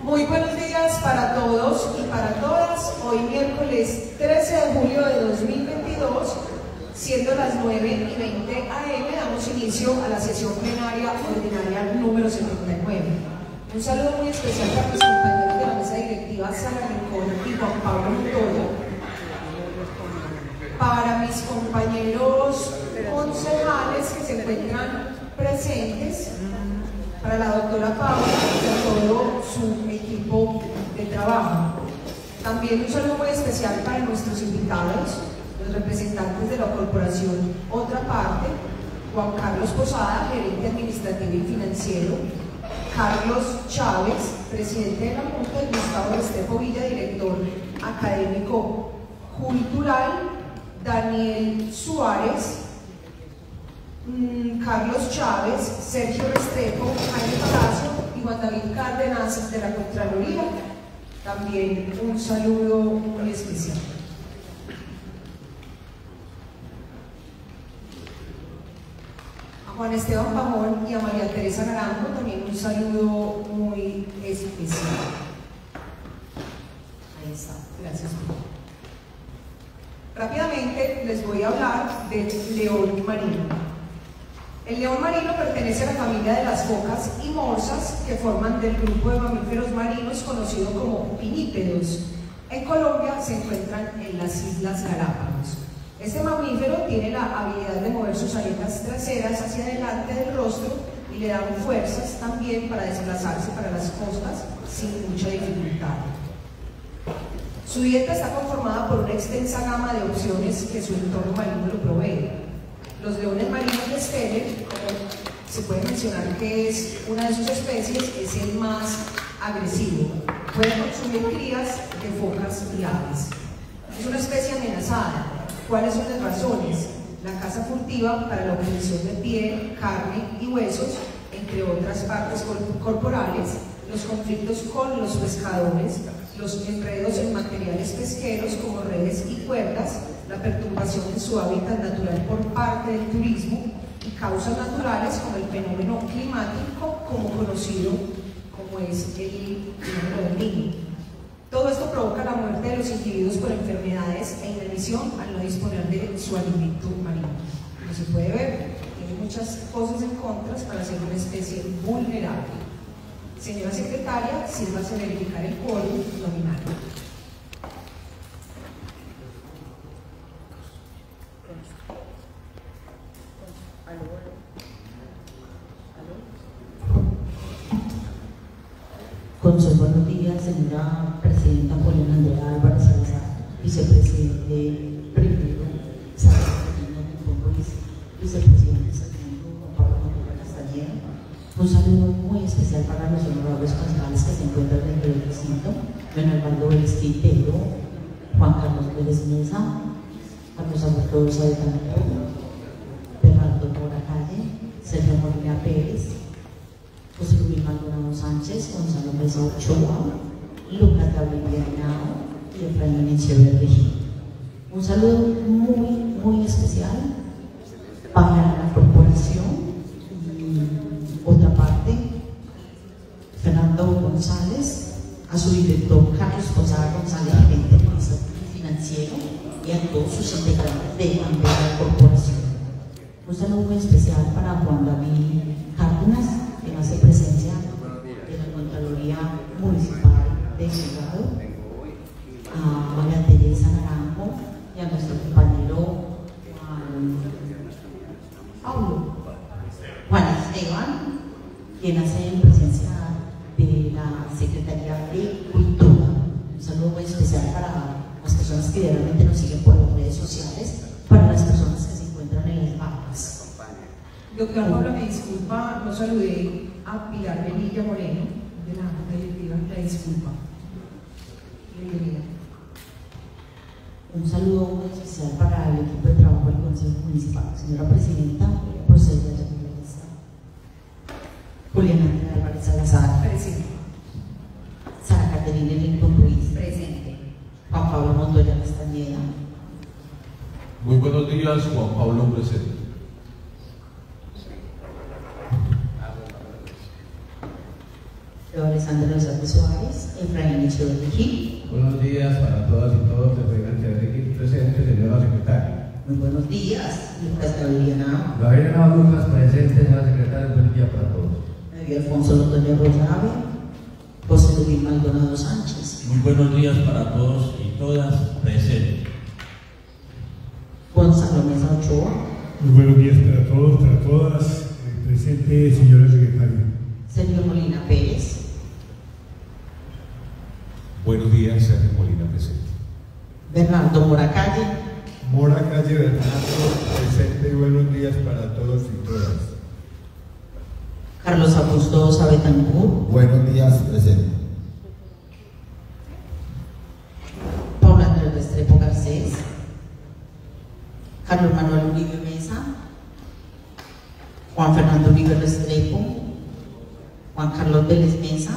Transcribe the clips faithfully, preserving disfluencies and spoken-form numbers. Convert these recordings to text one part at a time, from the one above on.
Muy buenos días para todos y para todas. Hoy miércoles trece de julio de dos mil veintidós, siendo las nueve y veinte a eme, damos inicio a la sesión plenaria ordinaria número setenta y nueve. Un saludo muy especial para mis compañeros de la mesa directiva Sara Rincón y Juan Pablo Montoya, para mis compañeros concejales que se encuentran presentes, para la doctora Paula y a todo su equipo de trabajo. También un saludo muy especial para nuestros invitados, los representantes de la corporación Otra Parte, Juan Carlos Posada, gerente administrativo y financiero, Carlos Chávez, presidente de la Junta, y Gustavo Restrepo Villa, director académico cultural, Daniel Suárez, Carlos Chávez, Sergio Restrepo, Jaime Palacio y Juan David Cárdenas de la Contraloría. También un saludo muy especial. A Juan Esteban Pajón y a María Teresa Naranjo también un saludo muy especial. Ahí está, gracias. Rápidamente les voy a hablar del león marino. El león marino pertenece a la familia de las focas y morsas, que forman del grupo de mamíferos marinos conocido como pinípedos. En Colombia se encuentran en las Islas Galápagos. Este mamífero tiene la habilidad de mover sus aletas traseras hacia adelante del rostro y le dan fuerzas también para desplazarse para las costas sin mucha dificultad. Su dieta está conformada por una extensa gama de opciones que su entorno marino lo provee. Los leones marinos de Steller, como se puede mencionar que es una de sus especies, es el más agresivo. Puede consumir crías de focas y aves. Es una especie amenazada. ¿Cuáles son las razones? La caza furtiva para la obtención de piel, carne y huesos, entre otras partes corporales, los conflictos con los pescadores, los enredos en materiales pesqueros como redes y cuerdas, la perturbación de su hábitat natural por parte del turismo y causas naturales como el fenómeno climático, como conocido como es el fenómeno del Niño. Todo esto provoca la muerte de los individuos por enfermedades e inanición al no disponer de su alimento marino. Como se puede ver, tiene muchas cosas en contra para ser una especie vulnerable. Señora secretaria, sírvase a verificar el quórum nominal. Con sus buenos días, señora presidenta Juliana Andrea Álvarez Salazar, vicepresidente primero, Sara Rincón, vicepresidente segundo, Juan Pablo Montoya Castañeda. Un saludo muy especial para los honorables concejales que se encuentran dentro del recinto: don Armando Vélez Quintero, Juan Carlos Pérez Mesa, Carlos Alberto Saetano, Bernardo Mora Calle, Sergio Molina Pérez, José Luis Maldonado Sánchez, Gonzalo Mesa Ochoa, Lucas Gabriel Henao y Efraín Echeverría Regina. Un saludo muy, muy especial para la corporación Otra Parte, Fernando González, a su director Carlos Posada González, gerente financiero, y a todos sus integrantes de la corporación. Un saludo muy especial para Juan David Cárdenas, que hace presencia de la Contraloría Municipal de Envigado, a María Teresa Naranjo y a nuestro compañero Juan Pablo, Juan Esteban, quien hace en presencia de la Secretaría de Cultura. Un saludo muy especial para las personas que realmente nos siguen por las redes sociales, para las personas que se encuentran en las barras. Doctora Paula, me disculpa, no saludé a Pilar Benilla Moreno, de la Junta Directiva, la disculpa. Bienvenida. Un saludo muy especial para el equipo de trabajo del Consejo Municipal. Señora Presidenta, procedo a la lista. Juliana Andrea Álvarez Salazar. Presente. Sara Caterina Lincoln Ruiz. Presente. Juan Pablo Montoya Castañeda. Muy buenos días, Juan Pablo presente. Ahora Alessandra Lozarte Suárez, Efraín Echeverri Gil. Buenos días para todas y todos, Efraín Echeverri Gil presente, señora secretaria. Muy buenos días, Lucas Gabriel Nava. Gabriel Nava Lucas presente, señora secretaria, buen día para todos. David Alfonso Londoño Rollave, José Luis Maldonado Sánchez. Muy buenos días para todos y todas, presente. Gonzalo Mesa Ochoa. Muy buenos días para todos, para todas. Eh, presente, señora secretaria. Sergio Molina Pérez. Buenos días, Sergio Molina presente. Bernardo Moracalle. Mora Calle Bernardo, presente y buenos días para todos y todas. Carlos Augusto Sabetancur. Buenos días, presente. Paula Andrés Restrepo Garcés. Carlos Manuel Uribe Mesa. Juan Fernando Uribe Restrepo. Juan Carlos Vélez Mesa.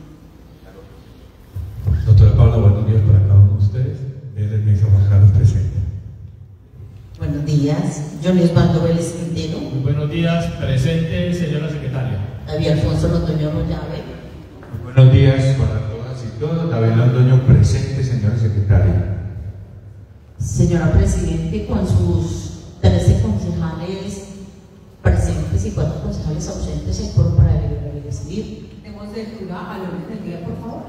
Doctora Paula, buenos días para cada uno de ustedes. Vélez Mesa, Juan Carlos presente. Buenos días. Johnny Osvaldo Vélez Quintero. Muy buenos días, presente, señora secretaria. David Alfonso Londoño Rollave. Muy buenos días para todas y todos. David Londoño presente, señora secretaria. Señora Presidente, con sus trece concejales presentes y cuatro concejales ausentes, el foro para deliberar y decidir. Demos lectura al orden del día, por favor.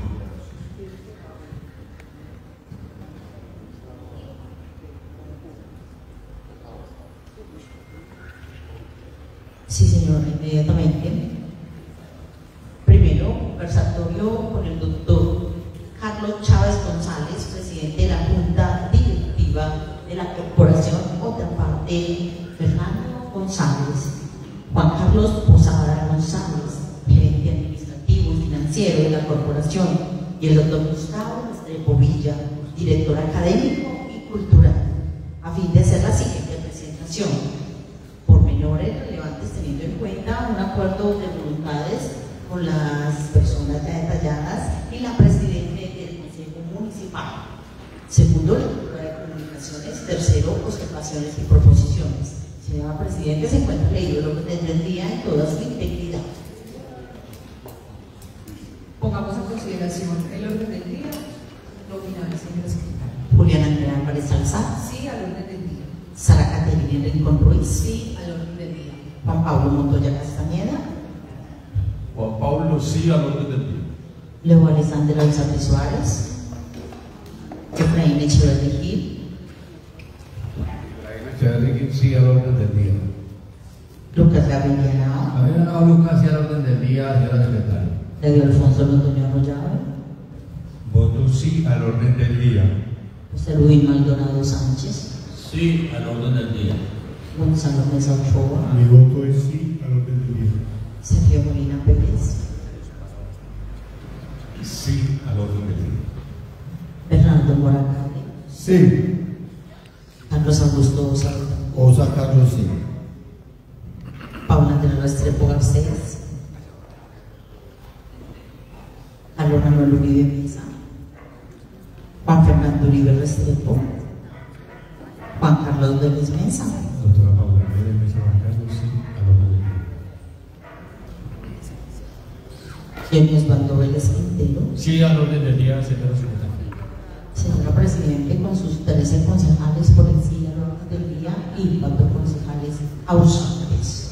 Sí, señora, inmediatamente. Primero, conversatorio con el doctor Carlos Chávez González, presidente de la Junta Directiva de la Corporación. Otra parte, Fernando González, Juan Carlos Posada González, gerente administrativo y financiero de la Corporación, y el doctor Gustavo Restrepo Villa, director académico y cultural, a fin de hacer la siguiente presentación. Pormenores relevantes teniendo en cuenta un acuerdo de voluntades con las personas ya detalladas y la presidenta del Consejo Municipal. Segundo, lectura de comunicaciones. Tercero, observaciones y proposiciones. Señora Presidenta, se encuentra leído el orden del día en toda su integridad. Pongamos en consideración el orden del día. Nominal, señora secretaria. Julián Andrea Álvarez Salazar. Sí al orden del día. Sara Caterina Rincón Ruiz. Sí al orden del día. Juan Pablo Montoya Castañeda. Juan Pablo, sí al orden del día. Leo Alessandra Lozarte Suárez. Efraín Echeverri Gil. Efraín Echeverri Gil, sí al orden del día. Lucas Gabriel Nava. Gabriel Nava Lucas, sí al orden del día, señora secretaria. David Alfonso Londoño Rollave. Voto sí al orden del día. José Luis Maldonado Sánchez. Sí al orden del día. Gonzalo Mesa Ochoa. Mi voto es sí al orden del día. Sergio Molina Pérez. Sí al orden del día. Bernardo Moracalle. Sí. Carlos Augusto Sabetancur. Osa Carlos, sí. Paula Andrea Restrepo Garcés. Carlos Manuel Uribe Mesa. Juan Fernando Uribe Restrepo. Juan Carlos Vélez Mesa. Doctora Paula, Vélez Mesa, Juan Carlos, sí al orden del día. Johnny Osvaldo Vélez Quintero. Sí al orden del día, señora secretaria. Señora Presidente, con sus trece concejales por el sí al orden del día y cuatro concejales ausentes.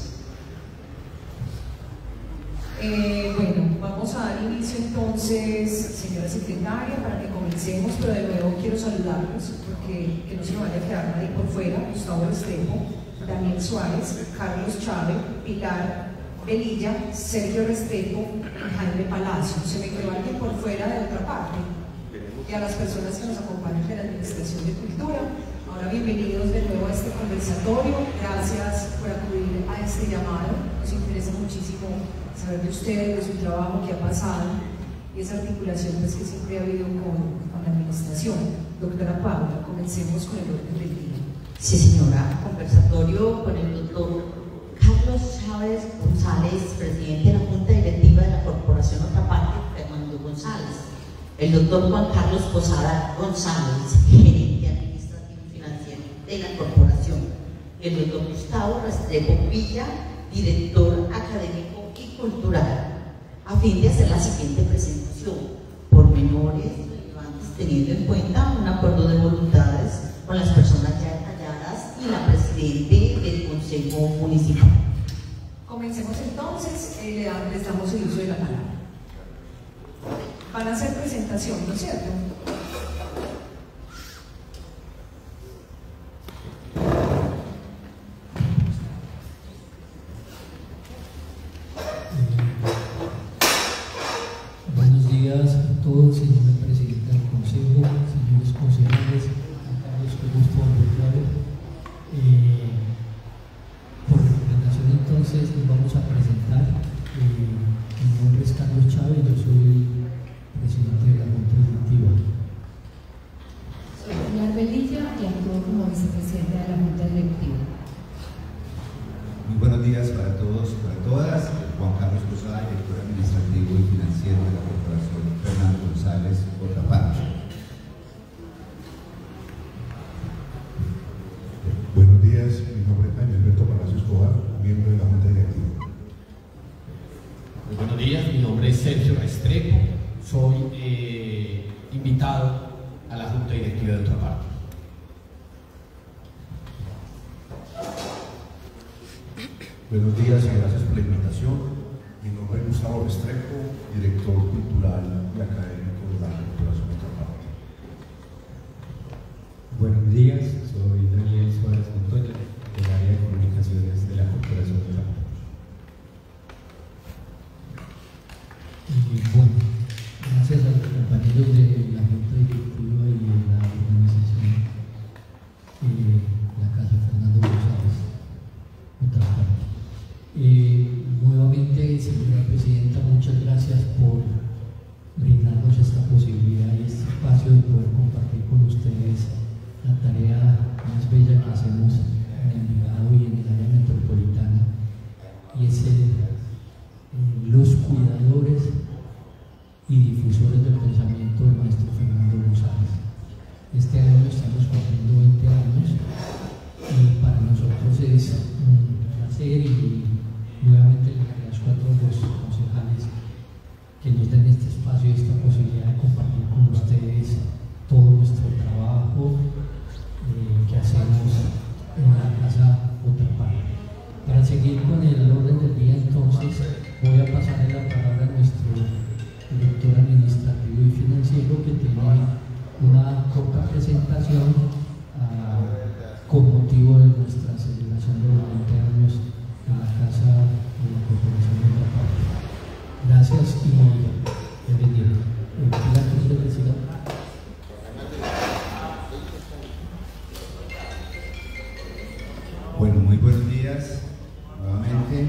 Eh, bueno, vamos a dar inicio entonces, señora secretaria, para que comencemos, pero de nuevo quiero saludarlos, porque que no se me vaya a quedar nadie por fuera. Gustavo Restrepo, Daniel Suárez, Carlos Chávez, Pilar Velilla, Sergio Restrepo y Jaime Palacio. ¿Se me quedó alguien por fuera de otra parte? Y a las personas que nos acompañan de la Administración de Cultura. Ahora, bienvenidos de nuevo a este conversatorio. Gracias por acudir a este llamado. Nos interesa muchísimo saber de ustedes, de su trabajo, qué ha pasado y esa articulación pues, que siempre ha habido con, con la Administración. Doctora Paula, comencemos con el orden del día. Sí, señora. Conversatorio con el doctor Carlos Chávez González, presidente de la Junta Directiva de la Corporación Otra Parte, Fernando González. El doctor Juan Carlos Posada González, gerente administrativo y financiero de la Corporación. El doctor Gustavo Restrepo Villa, director académico y cultural. a fin de hacer la siguiente presentación, pormenores relevantes teniendo en cuenta un acuerdo de voluntades con las personas ya detalladas y la presidente del Consejo Municipal. Comencemos entonces, eh, le da- les damos el uso de la palabra. Van a hacer presentación, ¿no es cierto? Buenos días a todos, señora presidenta del Consejo, señores concejales, Juan Carlos, qué gusto volverlo a ver. Eh, por recomendación entonces nos vamos a presentar. Eh, mi nombre es Carlos Chávez, yo soy presidente de la Junta Directiva. Soy Pilar Belilla y actúo como vicepresidenta de la Junta Directiva. Muy buenos días para todos y para todas. Juan Carlos Posada, director administrativo y financiero de la Corporación Fernando González, otra parte. Buenos días, mi nombre es Jaime Alberto Palacio Escobar, miembro de la Junta Directiva. Muy buenos días, mi nombre es Sergio Restrepo, soy eh, invitado a la Junta Directiva de otra parte. Buenos días y gracias por la invitación. Mi nombre es Gustavo Restrepo, director cultural y académico de la Corporación otra parte. Buenos días, soy Daniel Suárez Montoya, del área de comunicaciones de la Corporación de la Y bueno, gracias a los compañeros de la Junta Directiva y de la organización, eh, la Casa Fernando González, otra parte. Eh, nuevamente, señora presidenta, muchas gracias por brindarnos esta posibilidad y este espacio de poder compartir con ustedes la tarea más bella que hacemos en Envigado y en el área metropolitana, y es el, eh, los cuidadores y difusores del pensamiento del maestro Fernando González. Este año estamos cumpliendo veinte años y para nosotros es un placer, y nuevamente le agradezco a todos los concejales que nos den este espacio y esta posibilidad de compartir con ustedes todo nuestro trabajo eh, que hacemos en la Casa Otra Parte. Para seguir con el orden del día, entonces voy a pasarle la palabra a nuestro director administrativo y financiero, que tiene una corta presentación ah, con motivo de nuestra celebración de los veinte años en la Casa de la Corporación de Otra Parte. Gracias y bienvenido. Pilar, ¿quieres decir algo? Bueno, muy buenos días nuevamente.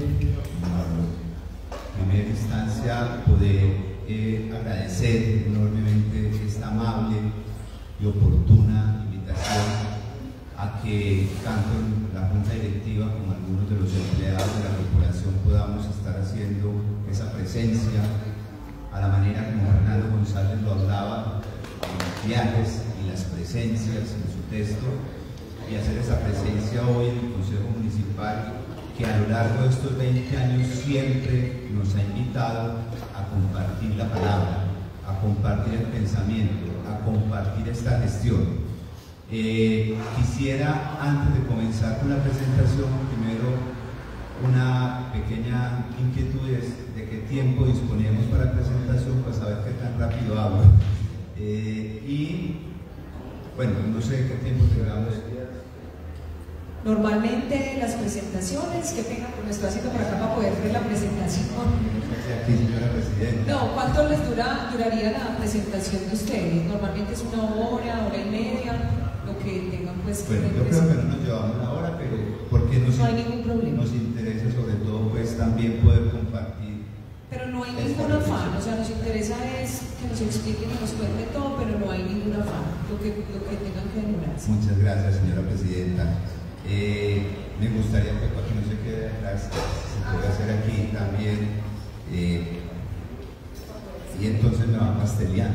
En primera instancia, poder eh, agradecer enormemente esta amable y oportuna invitación a que tanto en la Junta Directiva como algunos de los empleados de la corporación podamos estar haciendo esa presencia a la manera como Fernando González lo hablaba, en los viajes y las presencias en su texto, y hacer esa presencia hoy en el Consejo Municipal, que a lo largo de estos veinte años siempre nos ha invitado a compartir la palabra, a compartir el pensamiento, a compartir esta gestión. Eh, quisiera, antes de comenzar con la presentación, primero una pequeña inquietud es de qué tiempo disponemos para la presentación, para saber qué tan rápido hablo. Eh, y bueno, no sé qué tiempo tengamos. Normalmente las presentaciones, que tengan, lo estoy haciendo por acá para poder ver la presentación. Aquí, señora presidenta. No, ¿cuánto les dura, duraría la presentación de ustedes? Normalmente es una hora, hora y media, lo que tengan pues que Bueno, yo creo que no nos llevamos una hora, pero porque nos, no hay ningún problema. Nos interesa sobre todo pues también poder compartir. Pero no hay ningún afán, o sea, nos interesa es que nos expliquen y nos cuenten todo, pero no hay ningún afán, lo que, lo que tengan que demorarse. Muchas gracias, señora presidenta. Eh, me gustaría que para que no se quede atrás, se puede hacer aquí también, eh, y entonces me van pasteleando.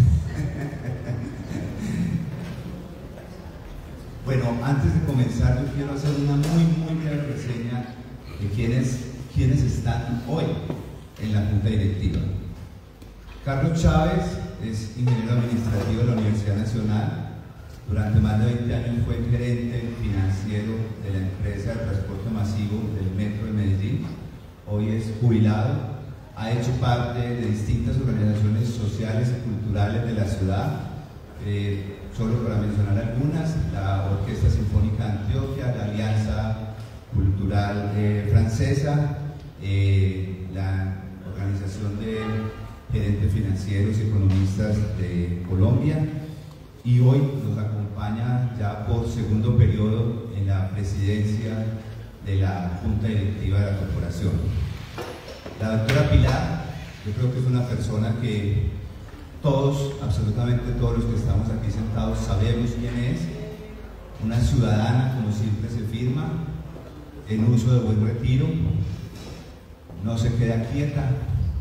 Bueno, antes de comenzar yo quiero hacer una muy muy breve reseña de quiénes, quiénes están hoy en la Junta Directiva. Carlos Chávez es ingeniero administrativo de la Universidad Nacional. Durante más de veinte años fue gerente financiero de la empresa de transporte masivo del Metro de Medellín. Hoy es jubilado. Ha hecho parte de distintas organizaciones sociales y culturales de la ciudad. Eh, solo para mencionar algunas: la Orquesta Sinfónica de Antioquia, la Alianza Cultural eh, Francesa, eh, la Organización de Gerentes Financieros y Economistas de Colombia, y hoy nos acompaña ya por segundo periodo en la presidencia de la Junta Directiva de la Corporación. La doctora Pilar, yo creo que es una persona que todos, absolutamente todos los que estamos aquí sentados, sabemos quién es. Una ciudadana, como siempre se firma, en uso de buen retiro, no se queda quieta,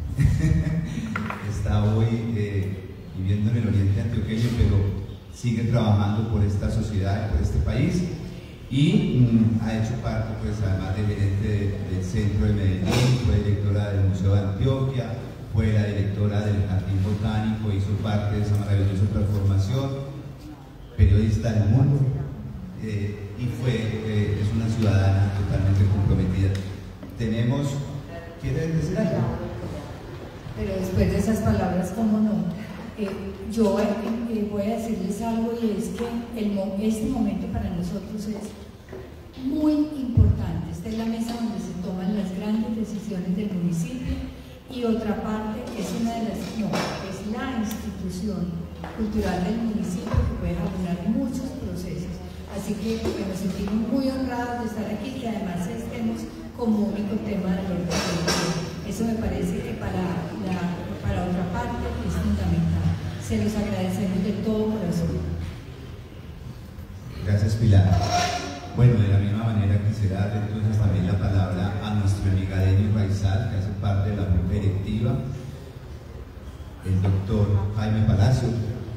está hoy eh, viviendo en el oriente antioqueño, pero sigue trabajando por esta sociedad y por este país, y mm, ha hecho parte, pues, además de gerente de, del Centro de Medellín, fue directora del Museo de Antioquia, fue la directora del Jardín Botánico, hizo parte de esa maravillosa transformación, periodista del mundo, eh, y fue, eh, es una ciudadana totalmente comprometida. Tenemos, ¿quiere decir algo? Pero después de esas palabras, ¿cómo no? Eh, yo eh, eh, voy a decirles algo, y es que el, este momento para nosotros es muy importante. Esta es la mesa donde se toman las grandes decisiones del municipio, y otra parte es una de las, no, es la institución cultural del municipio que puede abonar muchos procesos. Así que pues, nos sentimos muy honrados de estar aquí, que además estemos como único tema de orden público. Eso me parece que para, la, para otra parte es fundamental. Se los agradecemos de todo corazón. Gracias, Pilar. Bueno, de la misma manera quisiera dar entonces también la palabra a nuestro brigadeño Raizal, que hace parte de la Junta Directiva, el doctor Jaime Palacio.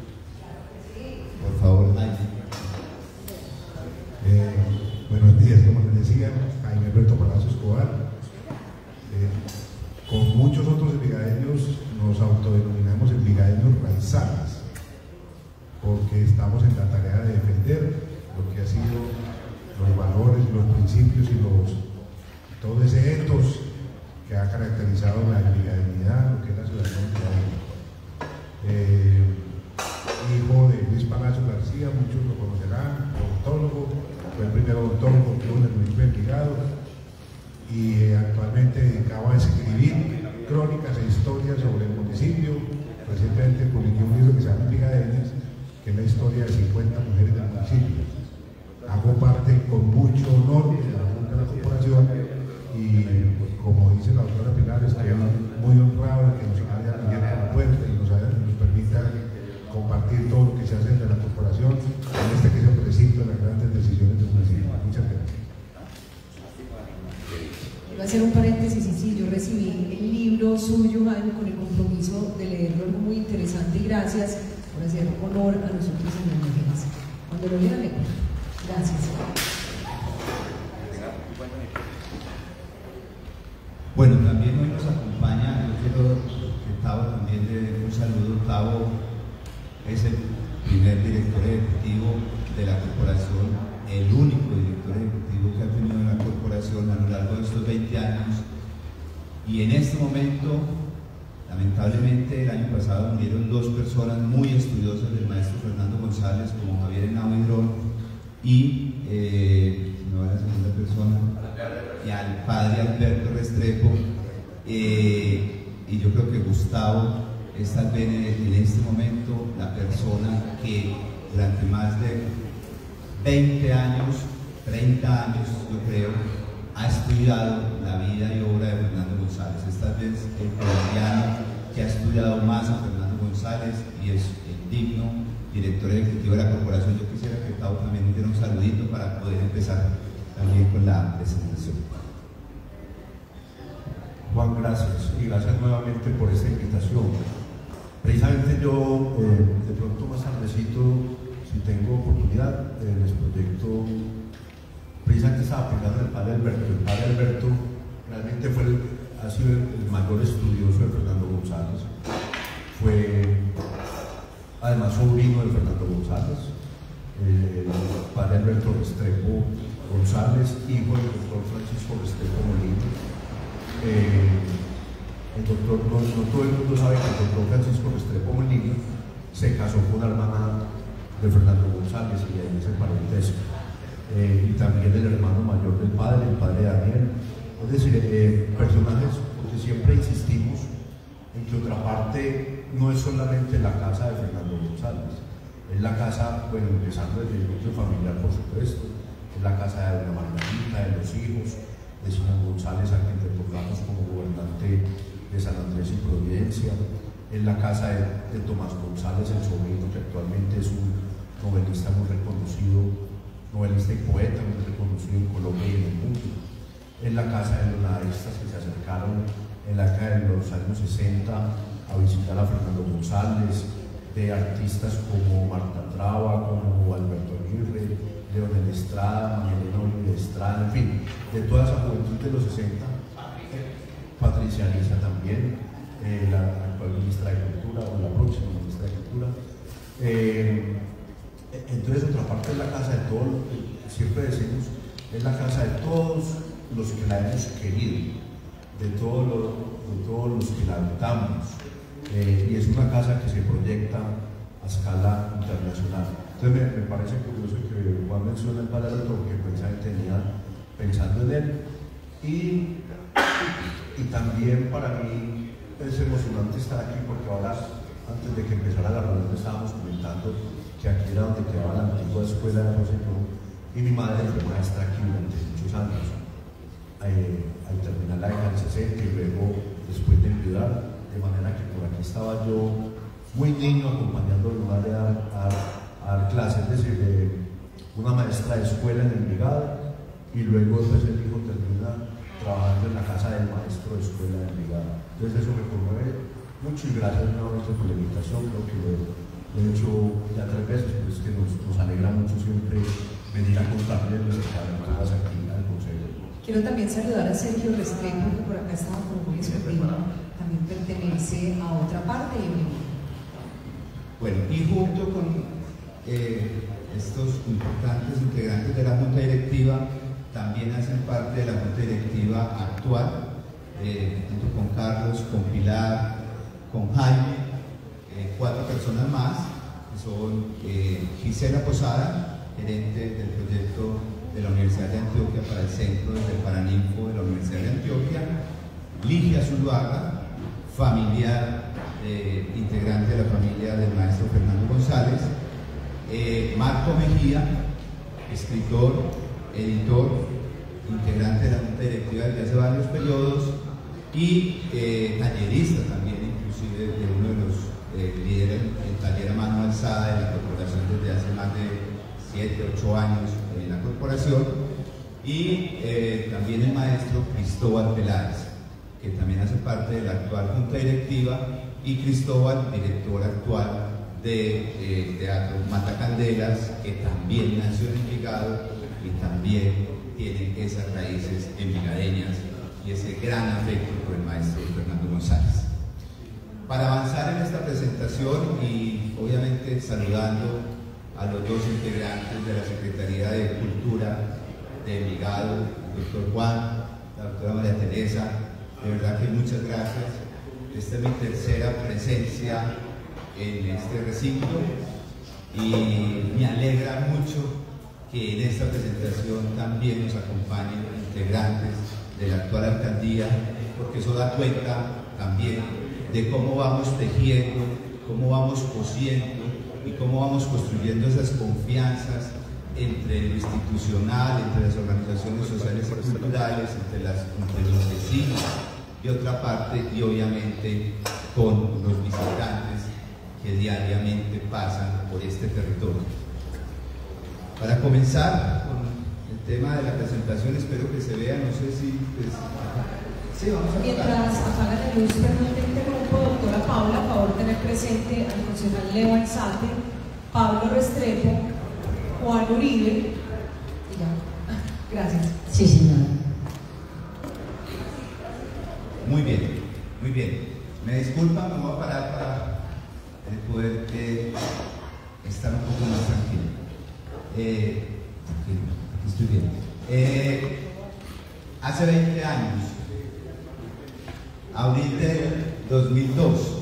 Por favor, Jaime. Eh, buenos días, como les decía, Jaime Alberto Palacio Escobar. Eh, con muchos otros brigadeños nos autodenominamos el brigadeño Raizales, porque estamos en la tarea de defender lo que ha sido los valores, los principios y los, todo ese ethos que ha caracterizado la brigadeñidad, lo que es la ciudadanía. Eh, hijo de Luis Palacio García, muchos lo conocerán, odontólogo, fue el primer odontólogo que hubo en el municipio de Envigado, y eh, actualmente dedicado a escribir crónicas e historias sobre el municipio. Recientemente publiqué un libro que se llama Brigadeñas, que es la historia de cincuenta mujeres del municipio. Hago parte con mucho honor de la Junta de la Corporación, y como dice la doctora Pilar, estoy muy honrado de que nos haya abierto la puerta y nos, haya, nos permita compartir todo lo que se hace desde la corporación en este que es el recinto de las grandes decisiones del municipio. Muchas gracias. Voy a hacer un paréntesis, y sí, yo recibí el libro suyo, Jaime, con el compromiso de leerlo, algo muy interesante, y gracias por hacer honor a nosotros en las mujeres. Cuando lo lean, le cuento. Gracias. Bueno, también hoy nos acompaña, yo quiero que Tavo también le dé un saludo. Tavo es el primer director ejecutivo de la corporación, el único director ejecutivo que ha tenido en la corporación a lo largo de estos veinte años, y en este momento, lamentablemente, el año pasado murieron dos personas muy estudiosas del maestro Fernando González, como Javier Henao Hidrón y eh, no la segunda persona, y al padre Alberto Restrepo, eh, y yo creo que Gustavo es tal vez en este momento la persona que durante más de veinte años, treinta años yo creo, ha estudiado la vida y obra de Fernando González. Es tal vez el colombiano que ha estudiado más a Fernando González, y es el digno director ejecutivo de la corporación. Yo quisiera que Tavo también me diera un saludito para poder empezar también con la presentación. Juan, gracias, y gracias nuevamente por esta invitación. Precisamente yo, eh, de pronto más tardecito, si tengo oportunidad, eh, les proyecto, precisamente estaba pensando en el padre Alberto. El padre Alberto realmente fue el, ha sido el mayor estudioso de Fernando González. Fue además sobrino de Fernando González, el padre Alberto Restrepo González, hijo del doctor Francisco Restrepo Molina. Eh, el doctor, no, no todo el mundo sabe que el doctor Francisco Restrepo Molina se casó con una hermana de Fernando González y ahí es el parentesco. Eh, y también el hermano mayor del padre, el padre Daniel. Es decir, eh, personajes, porque siempre insistimos en que otra parte no es solamente la casa de Fernando González, es la casa, bueno, empezando desde el núcleo familiar, por supuesto, es la casa de doña Margarita, de los hijos, de Simón González, a quien recordamos como gobernante de San Andrés y Providencia, es la casa de, de Tomás González, el sobrino, que actualmente es un novelista muy reconocido, novelista y poeta muy reconocido en Colombia y en el mundo. Es la casa de los nadaístas que se acercaron en la década de los años sesenta a visitar a Fernando González, de artistas como Marta Traba, como Alberto Aguirre, Leonel Estrada, Manuel Oliver Estrada, en fin, de toda esa juventud de los sesenta, Patricia Alicia también, eh, la actual ministra de Cultura, o la próxima ministra de Cultura. Eh, entonces, otra parte es la casa de todos, siempre decimos, es la casa de todos los que la hemos querido, de todos los, de todos los que la habitamos, eh, y es una casa que se proyecta a escala internacional. Entonces me, me parece curioso que Juan mencione el padre porque precisamente tenía pensando en él, y, y también para mí es emocionante estar aquí porque ahora, antes de que empezara la reunión, estábamos comentando que aquí era donde quedaba la antigua escuela de Rosellón, y mi madre fue maestra aquí durante muchos años. Eh, al terminar la década del sesenta y luego después de enviudar, de manera que por aquí estaba yo muy niño acompañando a mi madre a, a, a dar clases, es decir, de una maestra de escuela en Envigado, y luego después el hijo termina trabajando en la casa del maestro de escuela de Envigado. Entonces eso me conmueve mucho y gracias nuevamente por la invitación. Creo que lo, lo he hecho ya tres veces, pero es que nos, nos alegra mucho siempre venir a contarles nuestras aventuras aquí al Consejo. Quiero también saludar a Sergio Restrepo, que por acá estaba con muy escogido, también pertenece a otra parte. Bueno, y junto con eh, estos importantes integrantes de la Junta Directiva, también hacen parte de la Junta Directiva actual, eh, junto con Carlos, con Pilar, con Jaime, eh, cuatro personas más, que son eh, Gisela Posada, gerente del proyecto de la Universidad de Antioquia para el Centro del Paraninfo de la Universidad de Antioquia, Ligia Zuluaga, familiar, eh, integrante de la familia del maestro Fernando González, eh, Marco Mejía, escritor, editor, integrante de la Junta Directiva desde hace varios periodos, y eh, tallerista también, inclusive de uno de los eh, líderes del taller a mano alzada de la corporación desde hace más de siete, ocho años en la corporación, y eh, también el maestro Cristóbal Peláez, que también hace parte de la actual Junta Directiva, y Cristóbal, director actual de eh, Teatro Matacandelas, que también nació en Envigado y también tiene esas raíces envigadeñas y ese gran afecto por el maestro Fernando González. Para avanzar en esta presentación y obviamente saludando a los dos integrantes de la Secretaría de Cultura de Envigado, el doctor Juan, la doctora María Teresa, de verdad que muchas gracias. Esta es mi tercera presencia en este recinto y me alegra mucho que en esta presentación también nos acompañen integrantes de la actual alcaldía, porque eso da cuenta también de cómo vamos tejiendo, cómo vamos cosiendo y cómo vamos construyendo esas confianzas entre lo institucional, entre las organizaciones sociales y culturales, entre, las, entre los vecinos y otra parte, y obviamente con los visitantes que diariamente pasan por este territorio. Para comenzar con el tema de la presentación, espero que se vea, no sé si... Pues, sí, vamos a Mientras apagan la luz, perdón, te interrumpo, doctora Paula, a favor de tener presente al concejal Leo Alzate, Pablo Restrepo, Juan Uribe, y ya. Gracias. Sí, señora. Muy bien, muy bien. Me disculpan, me voy a parar para poder eh, estar un poco más tranquilo. Eh, aquí estoy bien. Eh, hace veinte años, abril del dos mil dos,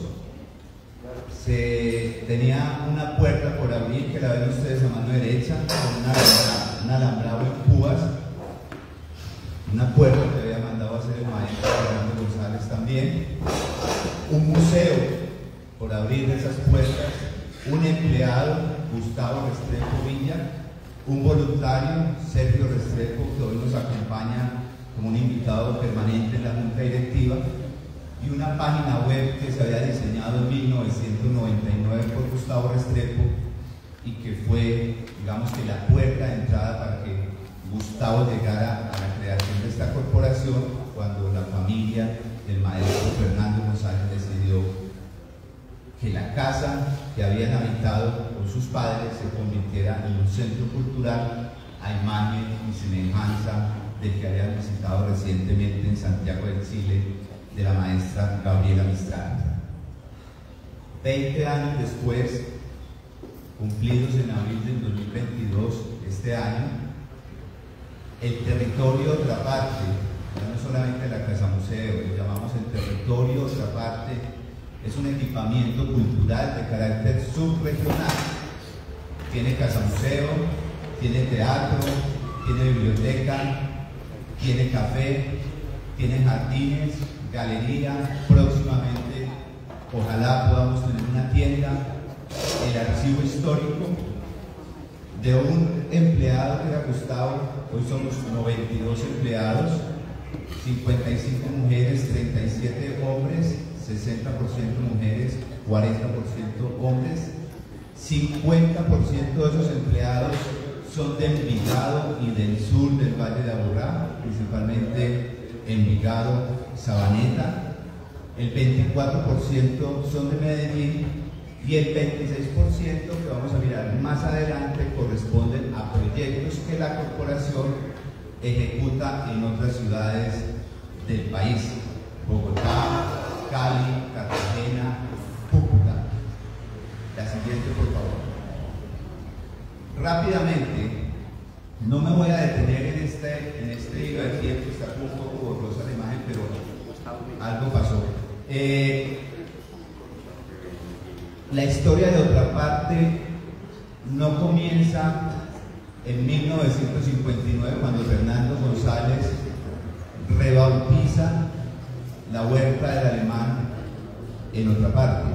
se tenía una puerta por abrir que la ven ustedes a mano derecha, con una, una alambrado en púas, una puerta que había mandado a hacer el maestro Fernando González también, un museo por abrir esas puertas, un empleado, Gustavo Restrepo Villa, un voluntario, Sergio Restrepo, que hoy nos acompaña como un invitado permanente en la Junta Directiva, y una página web que se había diseñado en mil novecientos noventa y nueve por Gustavo Restrepo y que fue, digamos que la puerta de entrada para que Gustavo llegara a la creación de esta corporación cuando la familia del maestro Fernando González decidió que la casa que habían habitado con sus padres se convirtiera en un centro cultural a imagen y semejanza del que habían visitado recientemente en Santiago de Chile, de la maestra Gabriela Mistral. Veinte años después, cumplidos en abril del dos mil veintidós, este año, el territorio Otra Parte, no solamente la Casa Museo, lo llamamos el territorio Otra Parte, es un equipamiento cultural de carácter subregional. Tiene Casa Museo, tiene teatro, tiene biblioteca, tiene café, tiene jardines, galería, próximamente ojalá podamos tener una tienda, el archivo histórico de un empleado que era Gustavo. Hoy somos noventa y dos empleados, cincuenta y cinco mujeres, treinta y siete hombres, sesenta por ciento mujeres, cuarenta por ciento hombres. Cincuenta por ciento de esos empleados son de Envigado y del sur del Valle de Aburrá, principalmente Envigado, Sabaneta. El veinticuatro por ciento son de Medellín y el veintiséis por ciento, que vamos a mirar más adelante, corresponden a proyectos que la corporación ejecuta en otras ciudades del país: Bogotá, Cali, Cartagena, Cúcuta. La siguiente, por favor. Rápidamente, no me voy a detener en este, en este hilo de tiempo, está un poco borrosa la imagen, pero algo pasó. Eh, la historia de Otra Parte no comienza en mil novecientos cincuenta y nueve, cuando Fernando González rebautiza la huerta del Alemán en Otra Parte.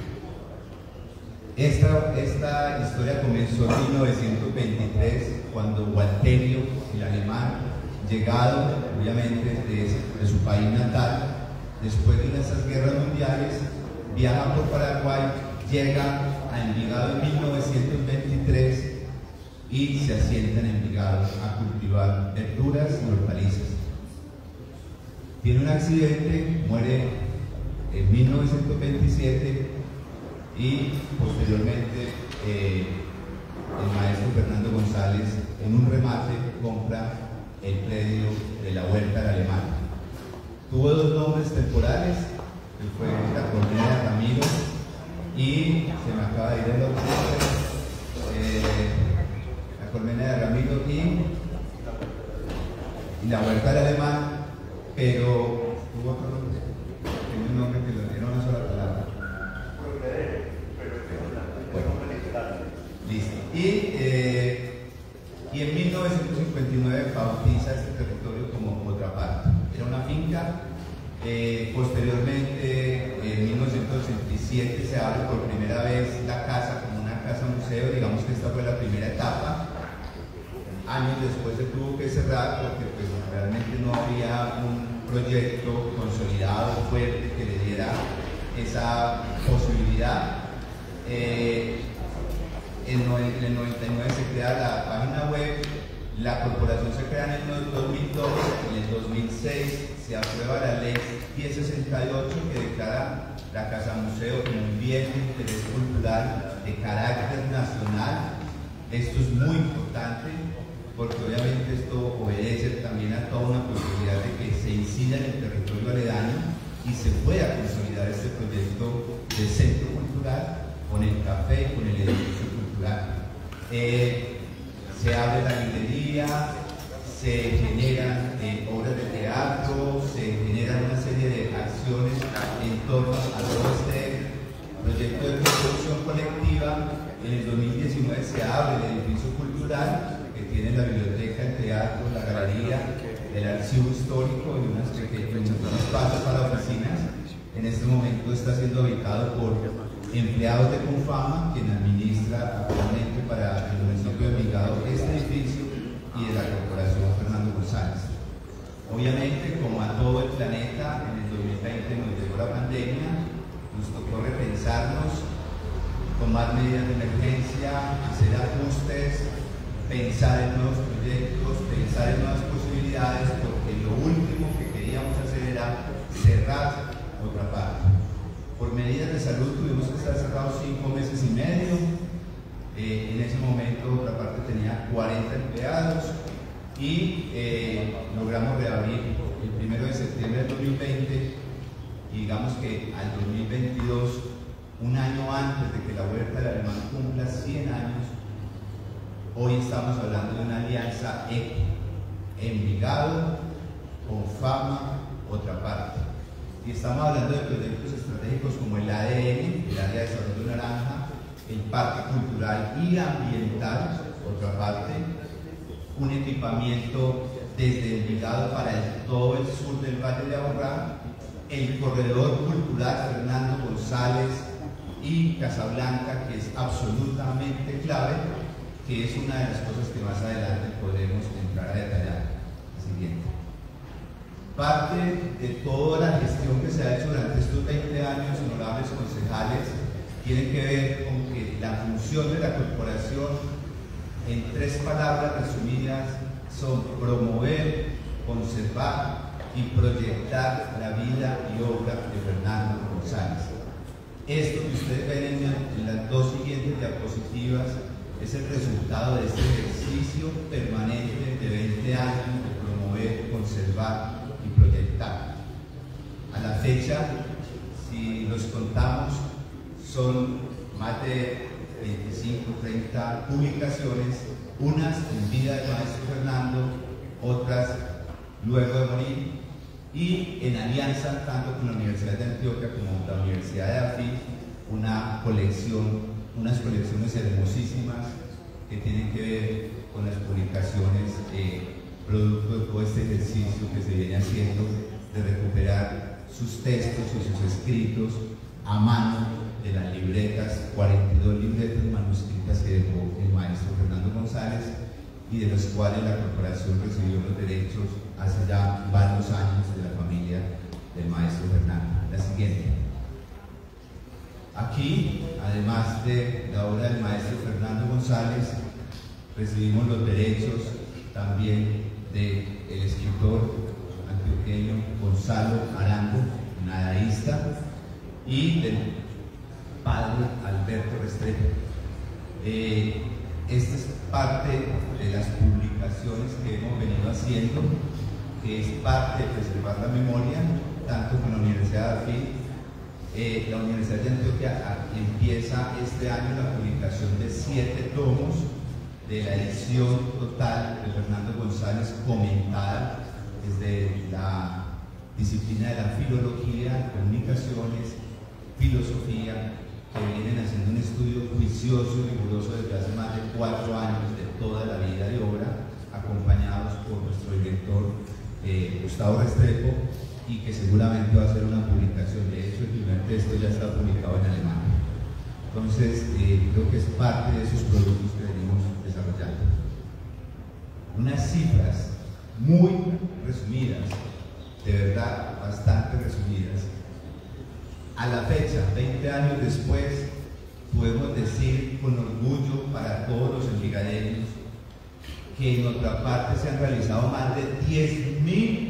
Esta, esta historia comenzó en mil novecientos veintitrés, cuando Walterio, el alemán, llegado obviamente de, de su país natal, después de esas guerras mundiales, viaja por Paraguay, llega a Envigado en mil novecientos veintitrés y se asienta en Envigado a cultivar verduras y hortalizas. Tiene un accidente, muere en mil novecientos veintisiete y posteriormente eh, el maestro Fernando González, en un remate, compra el predio de la huerta del Alemán. Tuvo dos nombres temporales, que fue la Colmena de Ramiro y se me acaba de ir el otro nombre, eh, la Colmena de Ramiro y, y la huerta del Alemán, pero tuvo otro nombre, tiene un nombre que lo era una sola palabra. Bueno, listo. Y, eh, y en mil novecientos cincuenta y nueve bautiza este territorio como Otra Parte. Era una finca. Eh, posteriormente, en mil novecientos ochenta y siete, se abre por primera vez la casa como una casa museo. Digamos que esta fue la primera etapa. Años después se tuvo que cerrar porque pues, realmente no había un proyecto consolidado, fuerte, que le diera esa posibilidad. Eh, en el noventa y nueve se crea la página web, la corporación se crea en el dos mil dos, en el dos mil seis se aprueba la ley diez sesenta y ocho que declara la Casa Museo como un bien de interés cultural de carácter nacional. Esto es muy importante porque obviamente esto obedece también a toda una posibilidad de que se incida en el territorio aledaño. y se pueda consolidar este proyecto de centro cultural con el café y con el edificio cultural. Eh, se abre la librería, se generan eh, obras de teatro, se generan una serie de acciones en torno a todo este proyecto de construcción colectiva. En el dos mil diecinueve se abre el edificio cultural que tiene la biblioteca, el teatro, la galería, el archivo histórico y unas pequeños espacios para oficinas. En este momento está siendo habitado por empleados de Confama, quien administra actualmente para el municipio de Envigado este edificio, y de la Corporación Fernando González. Obviamente, como a todo el planeta, en el dos mil veinte nos llegó la pandemia, nos tocó repensarnos, tomar medidas de emergencia, hacer ajustes, pensar en nuevos proyectos, pensar en nuevas posibilidades, porque lo último que queríamos hacer era cerrar otra parte. Por medidas de salud tuvimos que estar cerrados cinco meses y medio. Eh, en ese momento otra parte tenía cuarenta empleados y eh, logramos reabrir el primero de septiembre del dos mil veinte, y digamos que al dos mil veintidós, un año antes de que la Huerta del Alemán cumpla cien años, hoy estamos hablando de una alianza eco, Envigado, Confama, otra parte. Y estamos hablando de proyectos estratégicos como el A D N, el Área de Desarrollo Naranja, el Parque Cultural y Ambiental, otra parte, un equipamiento desde Envigado para el, todo el sur del Valle de Aburrá, el Corredor Cultural Fernando González y Casablanca, que es absolutamente clave, que es una de las cosas que más adelante podremos entrar a detallar. Siguiente. Parte de toda la gestión que se ha hecho durante estos veinte años, honorables concejales, tiene que ver con que la función de la corporación, en tres palabras resumidas, son promover, conservar y proyectar la vida y obra de Fernando González. Esto que ustedes ven en, en las dos siguientes diapositivas es el resultado de este ejercicio permanente de veinte años de promover, conservar y proyectar. A la fecha, si los contamos, son más de veinticinco, treinta publicaciones, unas en vida del maestro Fernando, otras luego de morir, y en alianza tanto con la Universidad de Antioquia como la Universidad de AFIT, una colección, unas colecciones hermosísimas que tienen que ver con las publicaciones eh, producto de todo este ejercicio que se viene haciendo de recuperar sus textos y sus escritos a mano de las libretas, cuarenta y dos libretas manuscritas que dejó el maestro Fernando González, y de los cuales la corporación recibió los derechos hace ya varios años de la familia del maestro Fernando. La siguiente. Aquí, además de la obra del maestro Fernando González, recibimos los derechos también del escritor antioqueño Gonzalo Arango, nadaísta, y del padre Alberto Restrepo. Eh, esta es parte de las publicaciones que hemos venido haciendo, que es parte de preservar la memoria, tanto con la Universidad de AFIT. Eh, la Universidad de Antioquia empieza este año la publicación de siete tomos de la edición total de Fernando González, comentada desde la disciplina de la filología, comunicaciones, filosofía, que vienen haciendo un estudio juicioso y riguroso desde hace más de cuatro años de toda la vida de obra, acompañados por nuestro director eh, Gustavo Restrepo, y que seguramente va a ser una publicación. De hecho, el primer texto ya está publicado en alemán. Entonces, eh, creo que es parte de esos productos que venimos desarrollando. Unas cifras muy resumidas, de verdad, bastante resumidas. A la fecha, veinte años después, podemos decir con orgullo para todos los envigadeños que en otra parte se han realizado más de diez mil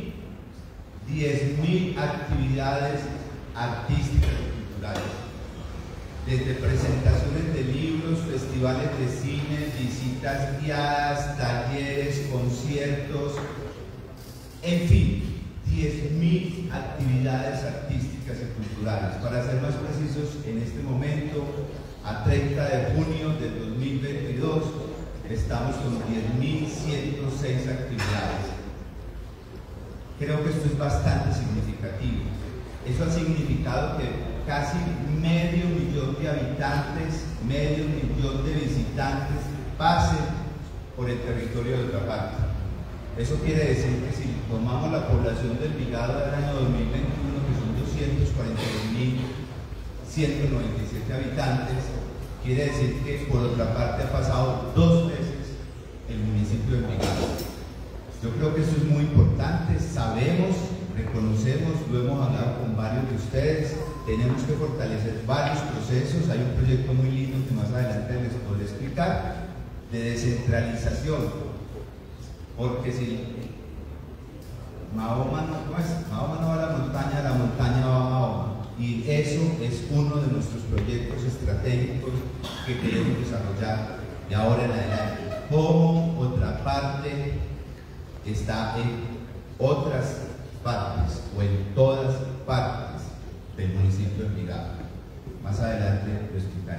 actividades artísticas y culturales, desde presentaciones de libros, festivales de cine, visitas guiadas, talleres, conciertos, en fin, diez mil actividades artísticas y culturales. Para ser más precisos, en este momento, a treinta de junio del dos mil veintidós, estamos con diez mil ciento seis actividades. Creo que esto es bastante significativo. Eso ha significado que casi medio millón de habitantes, medio millón de visitantes pasen por el territorio de Ultraparte. Eso quiere decir que si tomamos la población del Envigado del año dos mil veintiuno, que son doscientos cuarenta y dos mil ciento noventa y siete habitantes, quiere decir que por otra parte ha pasado dos veces el municipio de Envigado. Yo creo que eso es muy importante, sabemos, reconocemos, lo hemos hablado con varios de ustedes, tenemos que fortalecer varios procesos. Hay un proyecto muy lindo que más adelante les podré explicar, de descentralización, porque si Mahoma no, ¿cómo es? Mahoma no va a la montaña, la montaña va a Mahoma, y eso es uno de nuestros proyectos estratégicos que queremos desarrollar de ahora en adelante. Como otra parte está en otras partes o en todas partes del municipio de Envigado. Más adelante lo explicaré.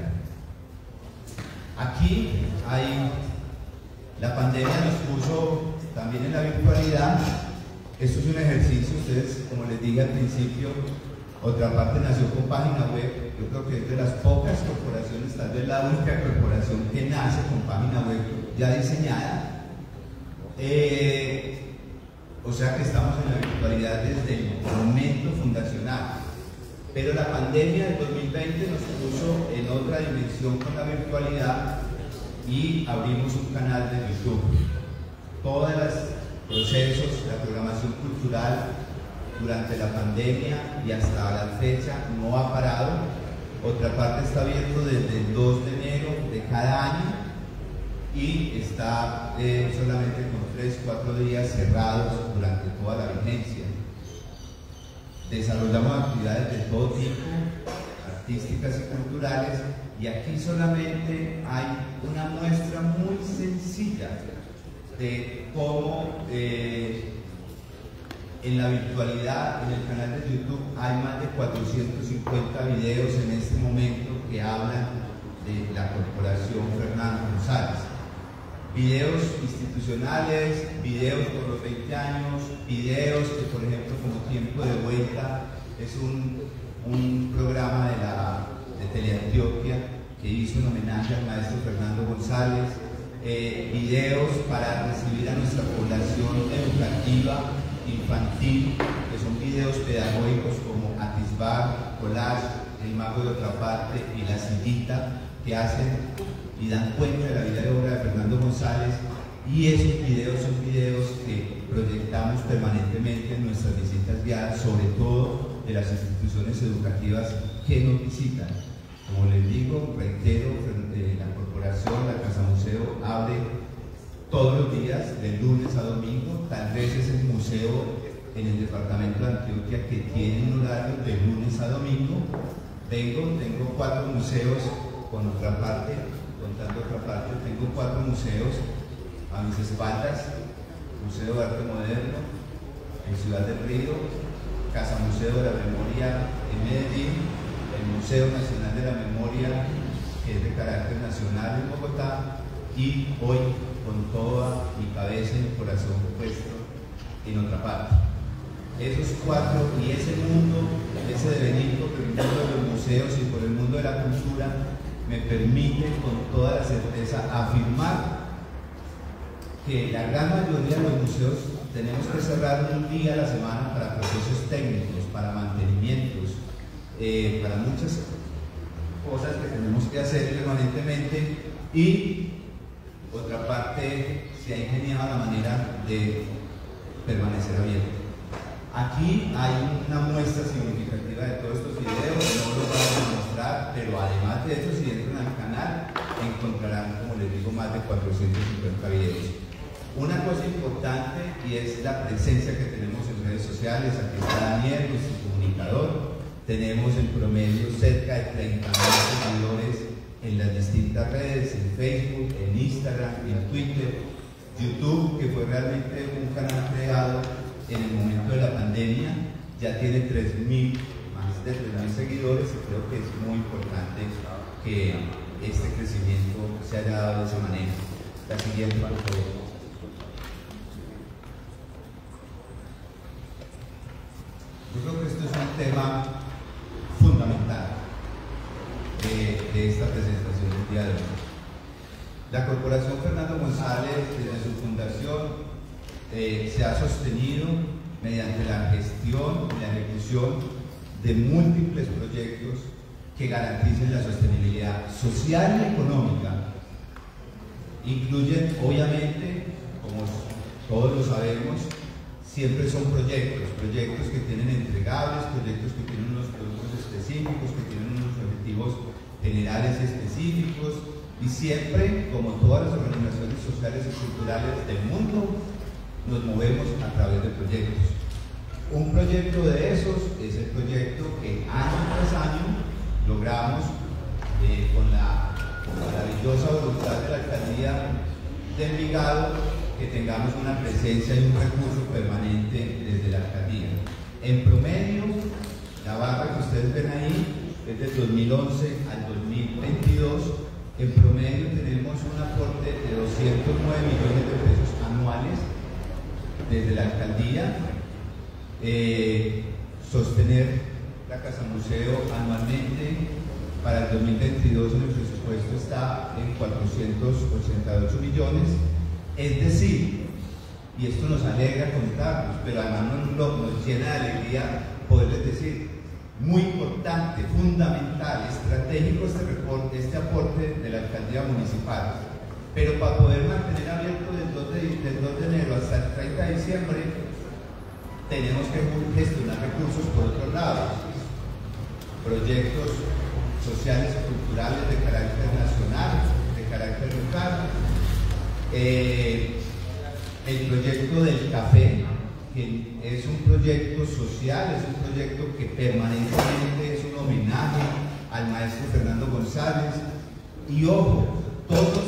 Aquí hay, la pandemia nos puso también en la virtualidad. Esto es un ejercicio, ustedes, como les dije al principio, otra parte nació con página web. Yo creo que es de las pocas corporaciones, tal vez la única corporación que nace con página web ya diseñada. Eh, o sea que estamos en la virtualidad desde el momento fundacional. Pero la pandemia del dos mil veinte nos puso en otra dimensión con la virtualidad y abrimos un canal de YouTube. Todos los procesos, la programación cultural durante la pandemia y hasta la fecha no ha parado. Otra parte está abierto desde el dos de enero de cada año y está eh, solamente con tres, cuatro días cerrados durante toda la vigencia. Desarrollamos actividades de todo tipo, artísticas y culturales, y aquí solamente hay una muestra muy sencilla de cómo eh, en la virtualidad, en el canal de YouTube, hay más de cuatrocientos cincuenta videos en este momento que hablan de la Corporación Fernando González. Videos institucionales, videos por los veinte años, videos que, por ejemplo, como Tiempo de Vuelta, es un, un programa de, la, de Teleantioquia que hizo un homenaje al maestro Fernando González, eh, videos para recibir a nuestra población educativa infantil, que son videos pedagógicos como Atisbar, Collage, El Mago de Otra Parte y La Sillita, que hacen y dan cuenta de la vida y obra de Fernando González, y esos videos son videos que proyectamos permanentemente en nuestras visitas guiadas, sobre todo de las instituciones educativas que nos visitan. Como les digo, reitero, la corporación, la Casa Museo, abre todos los días, de lunes a domingo. Tal vez es el museo en el departamento de Antioquia que tiene un horario de lunes a domingo. Vengo, tengo cuatro museos con otra parte, contando otra parte, tengo cuatro museos a mis espaldas: Museo de Arte Moderno en Ciudad del Río, Casa Museo de la Memoria en Medellín, el Museo Nacional de la Memoria, que es de carácter nacional en Bogotá, y hoy con toda mi cabeza y mi corazón puesto en otra parte. Esos cuatro y ese mundo, ese devenir por el mundo de los museos y por el mundo de la cultura, me permite con toda la certeza afirmar que la gran mayoría de los museos tenemos que cerrar un día a la semana para procesos técnicos, para mantenimientos, eh, para muchas cosas que tenemos que hacer permanentemente, y otra parte se ha ingeniado la manera de permanecer abierto. Aquí hay una muestra significativa de todos estos videos, no los vamos a mostrar, pero además de eso, si entran al canal, encontrarán, como les digo, más de cuatrocientos cincuenta videos. Una cosa importante, y es la presencia que tenemos en redes sociales. Aquí está Daniel, nuestro comunicador. Tenemos en promedio cerca de treinta mil seguidores en las distintas redes, en Facebook, en Instagram, en Twitter, YouTube, que fue realmente un canal creado en el momento de la pandemia, ya tiene tres mil, más de tres mil seguidores, y creo que es muy importante que este crecimiento se haya dado de esa manera. La siguiente, por favor. Yo creo que esto es un tema fundamental de, de esta presentación del día de hoy. La Corporación Fernando González, desde su fundación, eh, se ha sostenido mediante la gestión y la ejecución de múltiples proyectos que garanticen la sostenibilidad social y económica. Incluyen, obviamente, como todos lo sabemos, siempre son proyectos, proyectos que tienen entregables, proyectos que tienen unos productos específicos, que tienen unos objetivos generales específicos, y siempre, como todas las organizaciones sociales y culturales del mundo, nos movemos a través de proyectos. Un proyecto de esos es el proyecto que año tras año logramos eh, con la maravillosa voluntad de la alcaldía de Envigado, que tengamos una presencia y un recurso permanente desde la alcaldía. En promedio, la barra que ustedes ven ahí es del dos mil once al dos mil veintidós. En promedio tenemos un aporte de doscientos nueve millones de pesos anuales desde la alcaldía. Eh, sostener la Casa Museo anualmente para el dos mil veintidós en el presupuesto está en cuatrocientos ochenta y ocho millones. Es decir, y esto nos alegra contarnos, pero además nos, nos llena de alegría poderles decir, muy importante, fundamental, estratégico este, reporte, este aporte de la alcaldía municipal. Pero para poder mantener abierto del dos de enero hasta el treinta de diciembre, tenemos que gestionar recursos por otro lado, proyectos sociales y culturales de carácter nacional, de carácter local. Eh, el proyecto del café, que es un proyecto social, es un proyecto que permanentemente es un homenaje al maestro Fernando González. Y ojo, todos,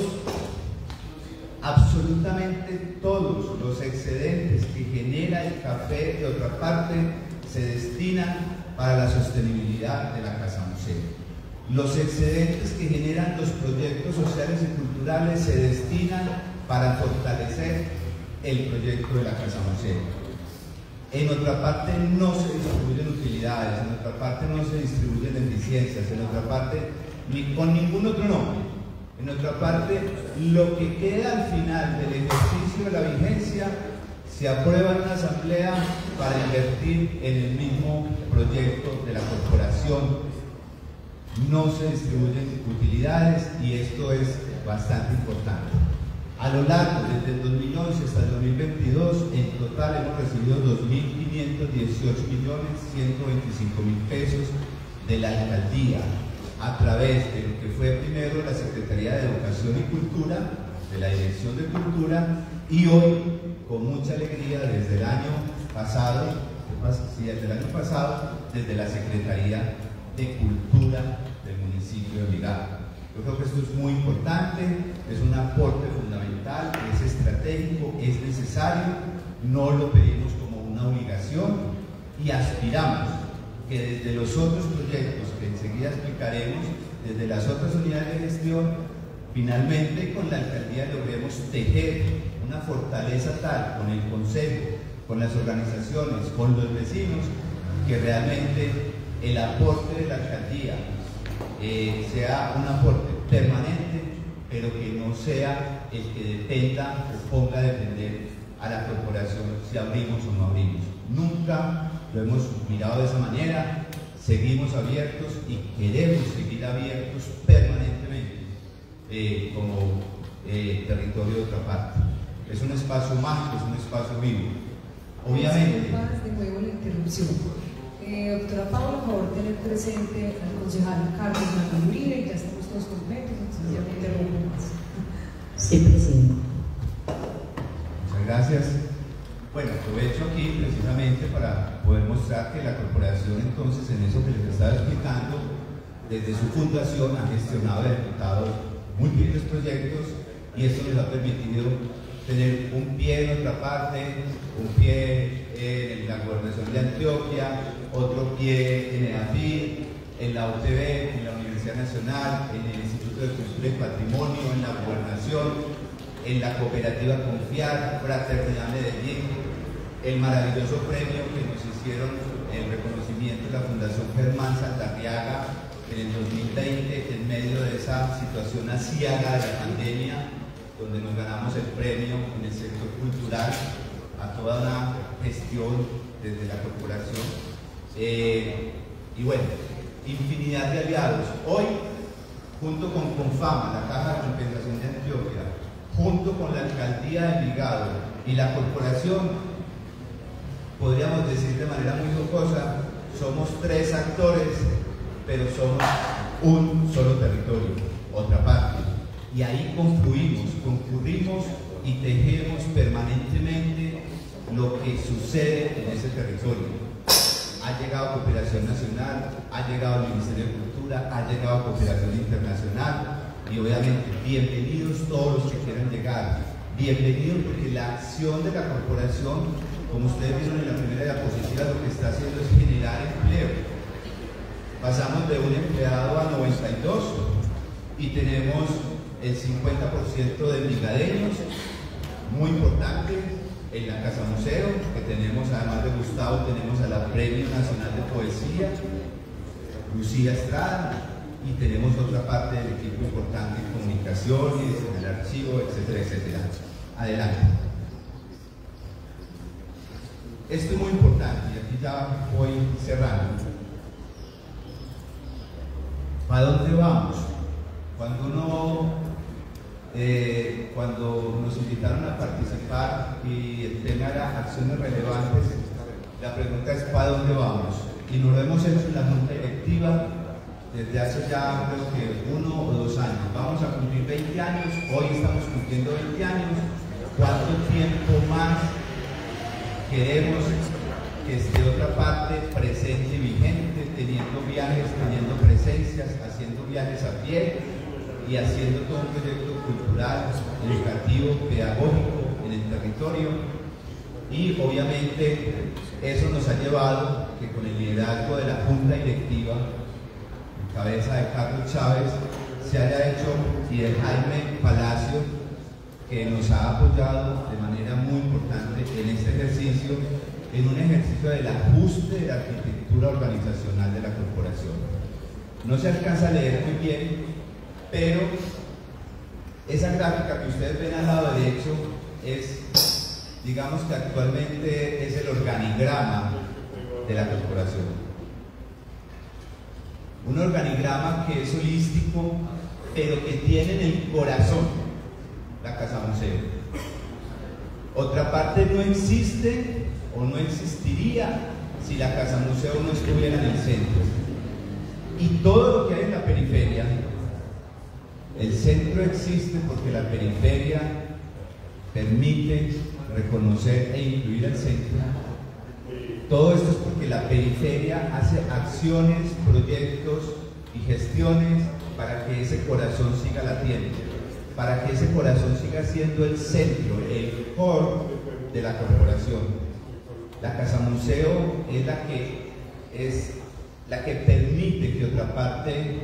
absolutamente todos los excedentes que genera el café de otra parte se destinan para la sostenibilidad de la Casa Museo. Los excedentes que generan los proyectos sociales y culturales se destinan para fortalecer el proyecto de la Casa Museo. En otra parte no se distribuyen utilidades, en otra parte no se distribuyen eficiencias, en otra parte ni con ningún otro nombre. En otra parte, lo que queda al final del ejercicio de la vigencia se aprueba en una asamblea para invertir en el mismo proyecto de la corporación. No se distribuyen utilidades y esto es bastante importante. A lo largo, desde el dos mil once hasta el dos mil veintidós, en total hemos recibido dos mil quinientos dieciocho millones ciento veinticinco mil pesos de la alcaldía a través de lo que fue primero la Secretaría de Educación y Cultura, de la Dirección de Cultura, y hoy, con mucha alegría, desde el año pasado, sí, desde el año pasado, desde la Secretaría de Cultura del municipio de Envigado. Yo creo que esto es muy importante, es un aporte fundamental, es estratégico, es necesario, no lo pedimos como una obligación y aspiramos que desde los otros proyectos que enseguida explicaremos, desde las otras unidades de gestión, finalmente con la alcaldía logremos tejer una fortaleza tal con el consejo, con las organizaciones, con los vecinos, que realmente el aporte de la alcaldía Eh, sea un aporte permanente, pero que no sea el que dependa o ponga a depender a la corporación si abrimos o no abrimos. Nunca lo hemos mirado de esa manera, seguimos abiertos y queremos seguir abiertos permanentemente eh, como eh, territorio de otra parte. Es un espacio mágico, es un espacio vivo. Obviamente. De nuevo la interrupción. Eh, doctora Paula, por favor, tener presente al concejal Carlos Manuel Uribe, ya estamos todos completos, entonces ya me interrumpo más. Sí, presidente. Muchas gracias. Bueno, aprovecho aquí precisamente para poder mostrar que la corporación, entonces, en eso que les estaba explicando, desde su fundación ha gestionado y ejecutado múltiples proyectos y esto les ha permitido tener un pie en otra parte, un pie en la Gobernación de Antioquia, otro pie en EAFID, en la U T B, en la Universidad Nacional, en el Instituto de Cultura y Patrimonio, en la Gobernación, en la Cooperativa Confiar, Fraternidad Medellín, el maravilloso premio que nos hicieron, el reconocimiento de la Fundación Germán Saldarriaga en el dos mil veinte, en medio de esa situación aciaga de la pandemia, donde nos ganamos el premio en el sector cultural a toda una gestión desde la corporación. Eh, y bueno, infinidad de aliados. Hoy, junto con Confama, la Caja de Compensación de Antioquia, junto con la Alcaldía de Envigado y la corporación, podríamos decir de manera muy jocosa, somos tres actores, pero somos un solo territorio, otra parte. Y ahí confluimos, concurrimos y tejemos permanentemente lo que sucede en ese territorio. Ha llegado Cooperación Nacional, ha llegado el Ministerio de Cultura, ha llegado Cooperación Internacional y obviamente bienvenidos todos los que quieran llegar. Bienvenidos porque la acción de la corporación, como ustedes vieron en la primera diapositiva, lo que está haciendo es generar empleo. Pasamos de un empleado a noventa y dos y tenemos el cincuenta por ciento de envigadeños, muy importante. En la Casa Museo, que tenemos, además de Gustavo, tenemos a la Premio Nacional de Poesía, Lucía Estrada, y tenemos otra parte del equipo importante en comunicaciones, en el archivo, etcétera, etcétera. Adelante. Esto es muy importante, y aquí ya voy cerrando. ¿Para dónde vamos? Cuando uno Eh, cuando nos invitaron a participar y el tema era acciones relevantes, la pregunta es ¿para dónde vamos? Y nos lo hemos hecho en la Junta Directiva desde hace ya creo que uno o dos años. Vamos a cumplir veinte años, hoy estamos cumpliendo veinte años. ¿Cuánto tiempo más queremos que esté otra parte presente y vigente, teniendo viajes, teniendo presencias, haciendo viajes a pie y haciendo todo un proyecto cultural, educativo, pedagógico en el territorio? Y obviamente eso nos ha llevado que con el liderazgo de la Junta Directiva, en cabeza de Carlos Chávez, se haya hecho, y de Jaime Palacio, que nos ha apoyado de manera muy importante en este ejercicio, en un ejercicio del ajuste de la arquitectura organizacional de la corporación. No se alcanza a leer muy bien, pero esa gráfica que ustedes ven al lado derecho es, digamos que actualmente es el organigrama de la corporación. Un organigrama que es holístico, pero que tiene en el corazón la Casa Museo. Otra parte no existe o no existiría si la Casa Museo no estuviera en el centro. Y todo lo que hay en la periferia, el centro existe porque la periferia permite reconocer e incluir al centro. Todo esto es porque la periferia hace acciones, proyectos y gestiones para que ese corazón siga latiendo, para que ese corazón siga siendo el centro, el core de la corporación. La Casa Museo es la que, es la que permite que otra parte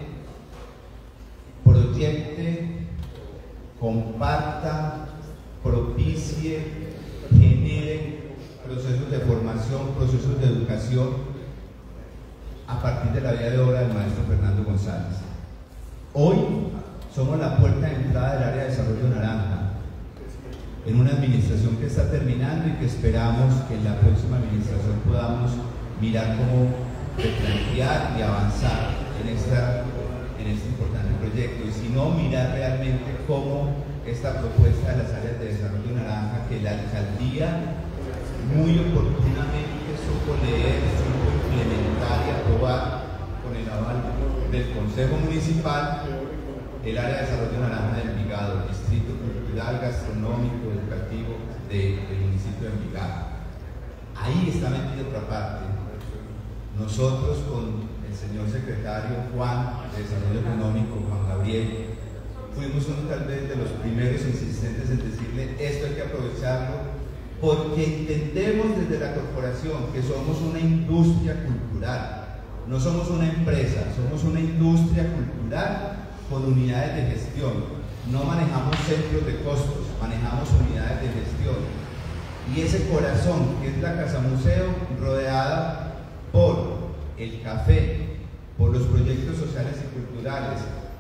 proyecte, comparta, propicie, genere procesos de formación, procesos de educación a partir de la vida de obra del maestro Fernando González. Hoy somos la puerta de entrada del área de desarrollo naranja, en una administración que está terminando y que esperamos que en la próxima administración podamos mirar cómo replantear y avanzar en esta en este importante proyecto, y si no, mirar realmente cómo esta propuesta de las áreas de desarrollo naranja que la alcaldía muy oportunamente supo leer, supo implementar y aprobar con el aval del Consejo Municipal, el área de desarrollo naranja de Envigado, el distrito cultural, gastronómico, educativo de, del municipio de Envigado. Ahí está metida otra parte. Nosotros con señor secretario Juan de Desarrollo Económico, Juan Gabriel, fuimos uno tal tal vez de los primeros insistentes en decirle esto hay que aprovecharlo, porque entendemos desde la corporación que somos una industria cultural, no somos una empresa, somos una industria cultural con unidades de gestión. No manejamos centros de costos, manejamos unidades de gestión. Y ese corazón que es la Casa Museo, rodeada por el café, por los proyectos sociales y culturales,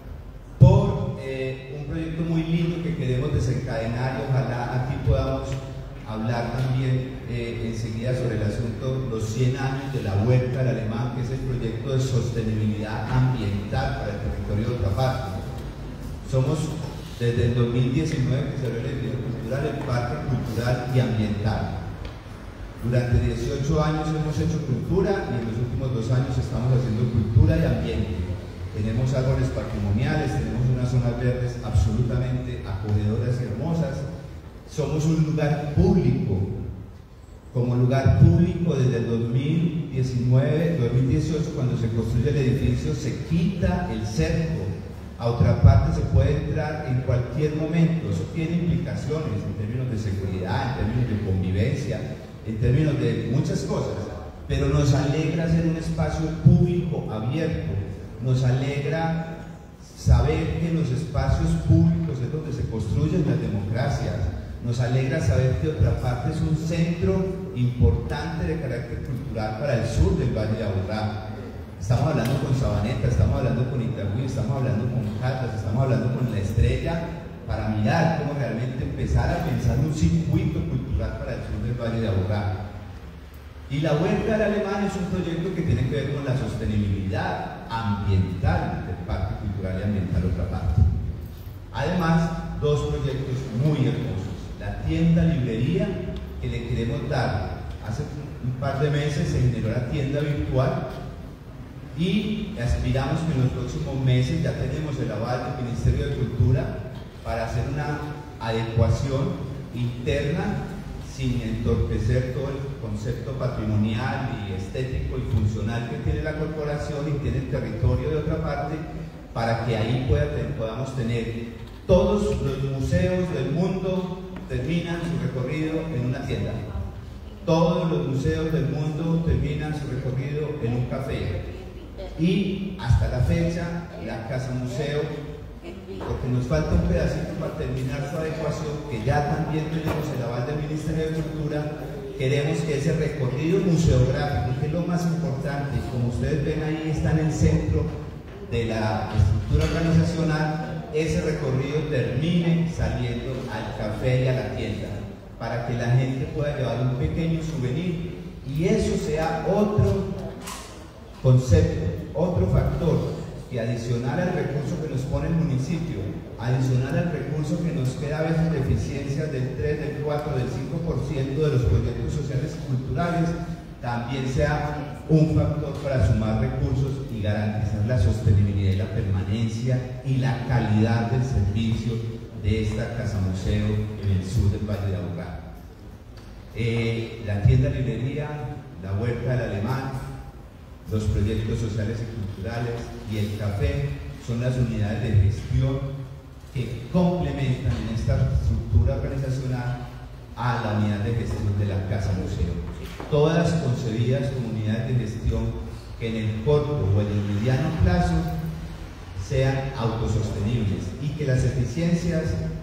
por eh, un proyecto muy lindo que queremos desencadenar, y ojalá aquí podamos hablar también eh, enseguida sobre el asunto, los cien años de la Huerta del Alemán, que es el proyecto de sostenibilidad ambiental para el territorio de otra parte. Somos desde el dos mil diecinueve que se abrió el edificio cultural, el Parque Cultural y Ambiental. Durante dieciocho años hemos hecho cultura y en los últimos dos años estamos haciendo cultura y ambiente. Tenemos árboles patrimoniales, tenemos unas zonas verdes absolutamente acogedoras y hermosas. Somos un lugar público. Como lugar público desde el dos mil diecinueve, dos mil dieciocho, cuando se construye el edificio, se quita el cerco. A otra parte se puede entrar en cualquier momento. Eso tiene implicaciones en términos de seguridad, en términos de convivencia, en términos de muchas cosas, pero nos alegra ser un espacio público abierto, nos alegra saber que en los espacios públicos es donde se construyen las democracias, nos alegra saber que otra parte es un centro importante de carácter cultural para el sur del Valle de Aburrá. Estamos hablando con Sabaneta, estamos hablando con Itagüí, estamos hablando con Caldas, estamos hablando con La Estrella, para mirar cómo realmente empezar a pensar un circuito cultural para el sur del Valle de Aburrá. Y la Huerta del Alemán es un proyecto que tiene que ver con la sostenibilidad ambiental del Parque Cultural y Ambiental otra parte. Además, dos proyectos muy hermosos. La tienda librería que le queremos dar. Hace un par de meses se generó la tienda virtual y aspiramos que en los próximos meses ya tenemos el aval del Ministerio de Cultura para hacer una adecuación interna sin entorpecer todo el concepto patrimonial y estético y funcional que tiene la corporación y tiene el territorio de otra parte, para que ahí pueda, podamos tener todos los museos del mundo terminan su recorrido en una tienda. Todos los museos del mundo terminan su recorrido en un café. Y hasta la fecha, la Casa Museo, porque nos falta un pedacito para terminar su adecuación, que ya también tenemos el aval del Ministerio de Cultura, queremos que ese recorrido museográfico, que es lo más importante, y como ustedes ven ahí está en el centro de la estructura organizacional, ese recorrido termine saliendo al café y a la tienda, para que la gente pueda llevar un pequeño souvenir y eso sea otro concepto, otro factor que adicional al recurso que nos pone el municipio, adicional al recurso que nos queda a veces de eficiencias del tres, del cuatro, del cinco por ciento de los proyectos sociales y culturales, también sea un factor para sumar recursos y garantizar la sostenibilidad y la permanencia y la calidad del servicio de esta Casa Museo en el sur del Valle de Aburrá. Eh, la tienda librería, la Huerta del Alemán, los proyectos sociales y culturales y el café son las unidades de gestión que complementan en esta estructura organizacional a la unidad de gestión de la Casa Museo. Todas concebidas como unidades de gestión que en el corto o en el mediano plazo sean autosostenibles y que las eficiencias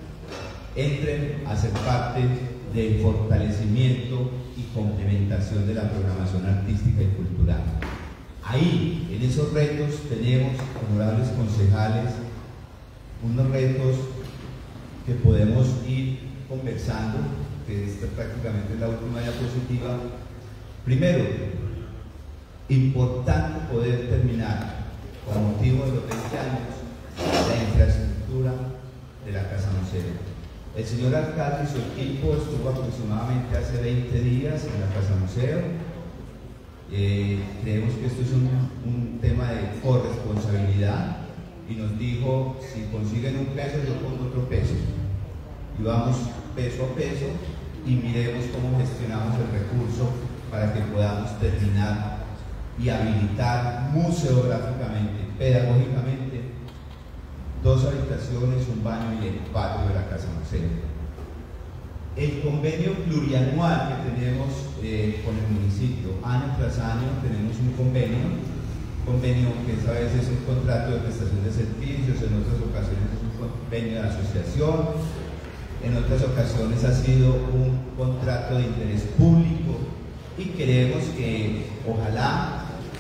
entren a ser parte del fortalecimiento y complementación de la programación artística y cultural. Ahí, en esos retos, tenemos, honorables concejales, unos retos que podemos ir conversando, que esta prácticamente es la última diapositiva. Primero, importante poder terminar, con motivo de los veinte años, la infraestructura de la Casa Museo. El señor alcalde y su equipo estuvo aproximadamente hace veinte días en la Casa Museo. Eh, creemos que esto es un, un tema de corresponsabilidad y nos dijo, si consiguen un peso, yo pongo otro peso. Y vamos peso a peso y miremos cómo gestionamos el recurso para que podamos terminar y habilitar museográficamente, pedagógicamente, dos habitaciones, un baño y el patio de la casa museo. El convenio plurianual que tenemos eh, con el municipio, año tras año tenemos un convenio, convenio que a veces es un contrato de prestación de servicios, en otras ocasiones es un convenio de asociación, en otras ocasiones ha sido un contrato de interés público y queremos que ojalá,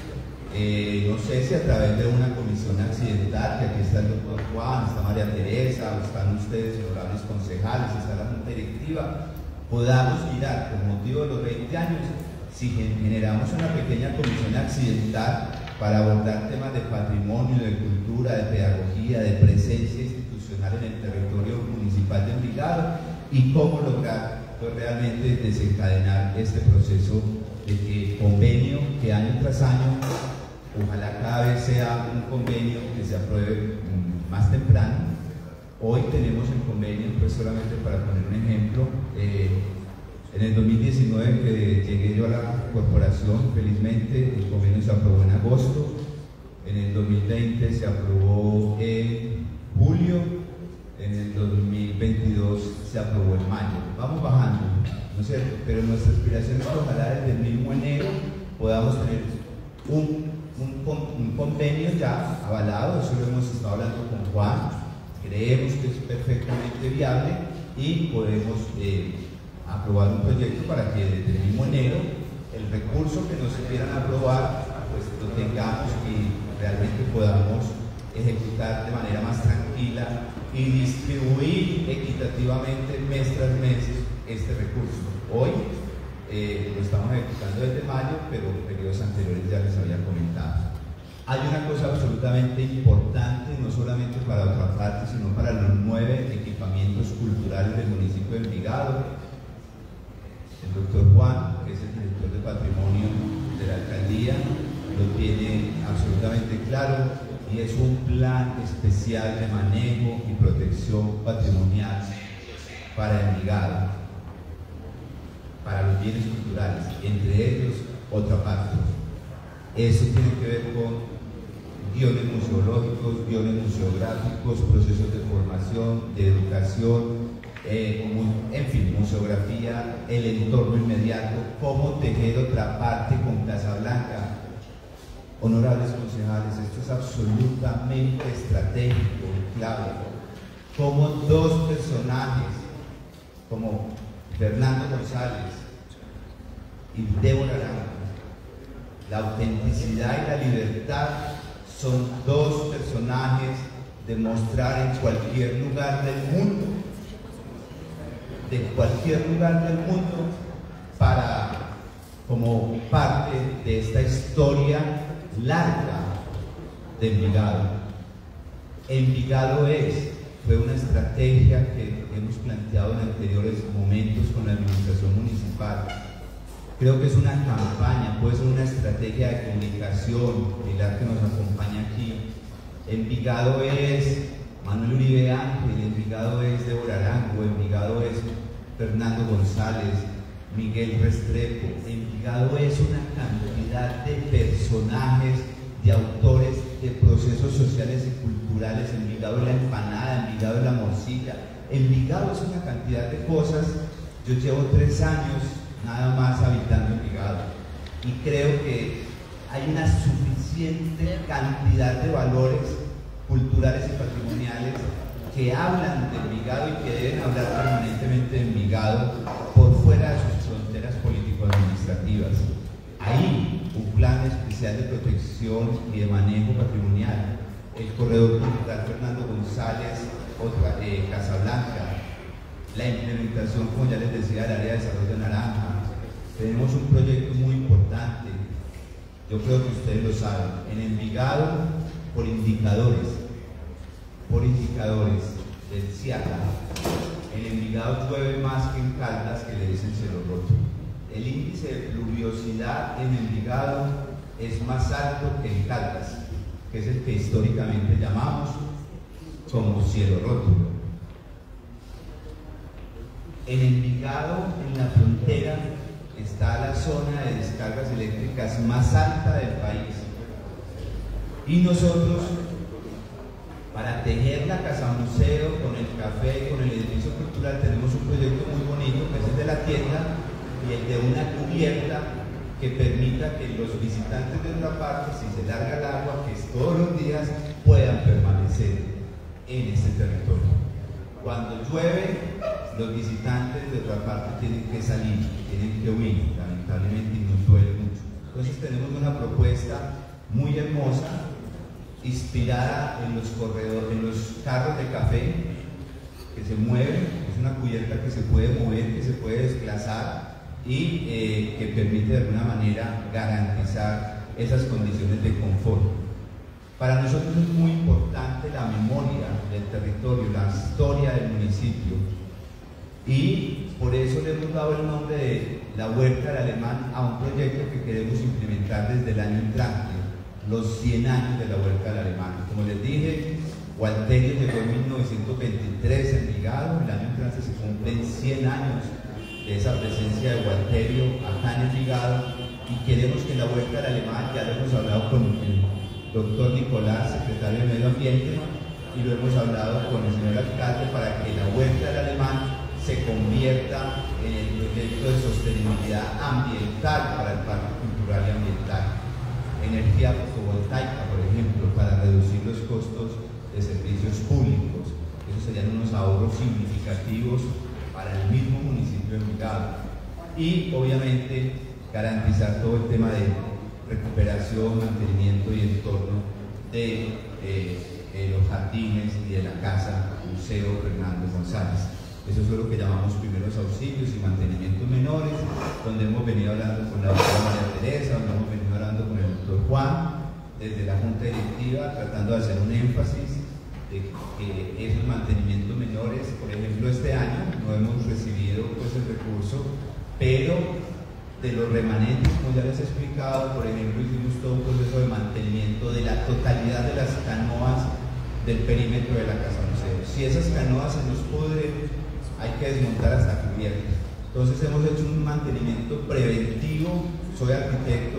eh, no sé si a través de una comisión accidental, que aquí está el doctor Juan, está María Teresa, están ustedes, honorables concejales, está la junta directiva, podamos mirar con motivo de los veinte años si generamos una pequeña comisión accidental para abordar temas de patrimonio, de cultura, de pedagogía, de presencia institucional en el territorio municipal de Envigado y cómo lograr pues, realmente desencadenar este proceso de que convenio que año tras año, ojalá cada vez sea un convenio que se apruebe más temprano. Hoy tenemos el convenio, pues solamente para poner un ejemplo, eh, en el dos mil diecinueve que llegué yo a la corporación, felizmente el convenio se aprobó en agosto, en el dos mil veinte se aprobó en julio, en el dos mil veintidós se aprobó en mayo. Vamos bajando, ¿no es cierto? Pero nuestra aspiración es que ojalá desde el mismo enero podamos tener un, un, un convenio ya avalado, eso lo hemos estado hablando con Juan, creemos que es perfectamente viable y podemos eh, aprobar un proyecto para que desde el mismo enero el recurso que nos quieran aprobar pues lo tengamos y realmente podamos ejecutar de manera más tranquila y distribuir equitativamente mes tras mes este recurso. Hoy eh, lo estamos ejecutando desde mayo, pero en periodos anteriores ya les había comentado. Hay una cosa absolutamente importante, no solamente para otra parte, sino para los nueve equipamientos culturales del municipio de Envigado. El doctor Juan, que es el director de patrimonio de la alcaldía, lo tiene absolutamente claro y es un plan especial de manejo y protección patrimonial para Envigado, para los bienes culturales, entre ellos otra parte. Eso tiene que ver con guiones museológicos, guiones museográficos, procesos de formación, de educación, Eh, en fin, museografía, el entorno inmediato, cómo tejer otra parte con Casablanca. Honorables concejales, esto es absolutamente estratégico y clave. Como dos personajes, como Fernando González y Débora Arango, la autenticidad y la libertad son dos personajes de mostrar en cualquier lugar del mundo de cualquier lugar del mundo para, como parte de esta historia larga de Envigado. Envigado es, fue una estrategia que hemos planteado en anteriores momentos con la administración municipal. Creo que es una campaña, puede ser una estrategia de comunicación, Pilar que nos acompaña aquí. Envigado es Manuel Uribe Ángel, Envigado es Débora Arango, Envigado es Fernando González, Miguel Restrepo. Envigado es una cantidad de personajes, de autores, de procesos sociales y culturales. Envigado es la empanada, Envigado es la morcilla, Envigado es una cantidad de cosas. Yo llevo tres años nada más habitando Envigado y creo que hay una suficiente cantidad de valores culturales y patrimoniales que hablan de Envigado y que deben hablar permanentemente de Envigado por fuera de sus fronteras político-administrativas. Ahí un plan especial de protección y de manejo patrimonial, el corredor cultural Fernando González, otra, eh, Casablanca, la implementación, como ya les decía, del área de desarrollo de Naranja. Tenemos un proyecto muy importante, yo creo que ustedes lo saben, en Envigado, por indicadores, por indicadores del CIACA, en Envigado llueve más que en Caldas, que le dicen cielo roto. El índice de pluviosidad en Envigado es más alto que en Caldas, que es el que históricamente llamamos como cielo roto. En Envigado, en la frontera, está la zona de descargas eléctricas más alta del país. Y nosotros Para tejer la casa museo con el café, con el edificio cultural, tenemos un proyecto muy bonito que es el de la tienda y el de una cubierta que permita que los visitantes de otra parte, si se larga el agua, que es todos los días, puedan permanecer en este territorio. Cuando llueve, los visitantes de otra parte tienen que salir, tienen que huir, lamentablemente, y nos duele mucho. Entonces tenemos una propuesta muy hermosa, inspirada en los corredores, en los carros de café que se mueven. Es una cubierta que se puede mover, que se puede desplazar y eh, que permite de alguna manera garantizar esas condiciones de confort. Para nosotros es muy importante la memoria del territorio, la historia del municipio, y por eso le hemos dado el nombre de la Huerta del Alemán a un proyecto que queremos implementar desde el año entrante, los cien años de la Huerta del Alemán. Como les dije, Gualterio llegó en mil novecientos veintitrés a Envigado, el año entrante se cumplen cien años de esa presencia de Gualterio acá en Envigado, y queremos que la Huerta del Alemán, ya lo hemos hablado con el doctor Nicolás, secretario de Medio Ambiente, y lo hemos hablado con el señor alcalde, para que la Huerta del Alemán se convierta en el proyecto de sostenibilidad ambiental para el Parque Cultural y Ambiental. Energía fotovoltaica, por ejemplo, para reducir los costos de servicios públicos. Esos serían unos ahorros significativos para el mismo municipio de Envigado. Y obviamente garantizar todo el tema de recuperación, mantenimiento y entorno de eh, eh, los jardines y de la casa Museo Fernando González. Eso es lo que llamamos primeros auxilios y mantenimientos menores, donde hemos venido hablando con la doctora María Teresa, donde hemos venido hablando con el doctor Juan, desde la Junta Directiva, tratando de hacer un énfasis de que esos mantenimientos menores, por ejemplo, este año no hemos recibido pues, el recurso, pero de los remanentes, como ya les he explicado, por ejemplo, hicimos todo un proceso de mantenimiento de la totalidad de las canoas del perímetro de la Casa Museo. Si esas canoas se nos pudren, hay que desmontar hasta cubiertas. Entonces hemos hecho un mantenimiento preventivo. Soy arquitecto,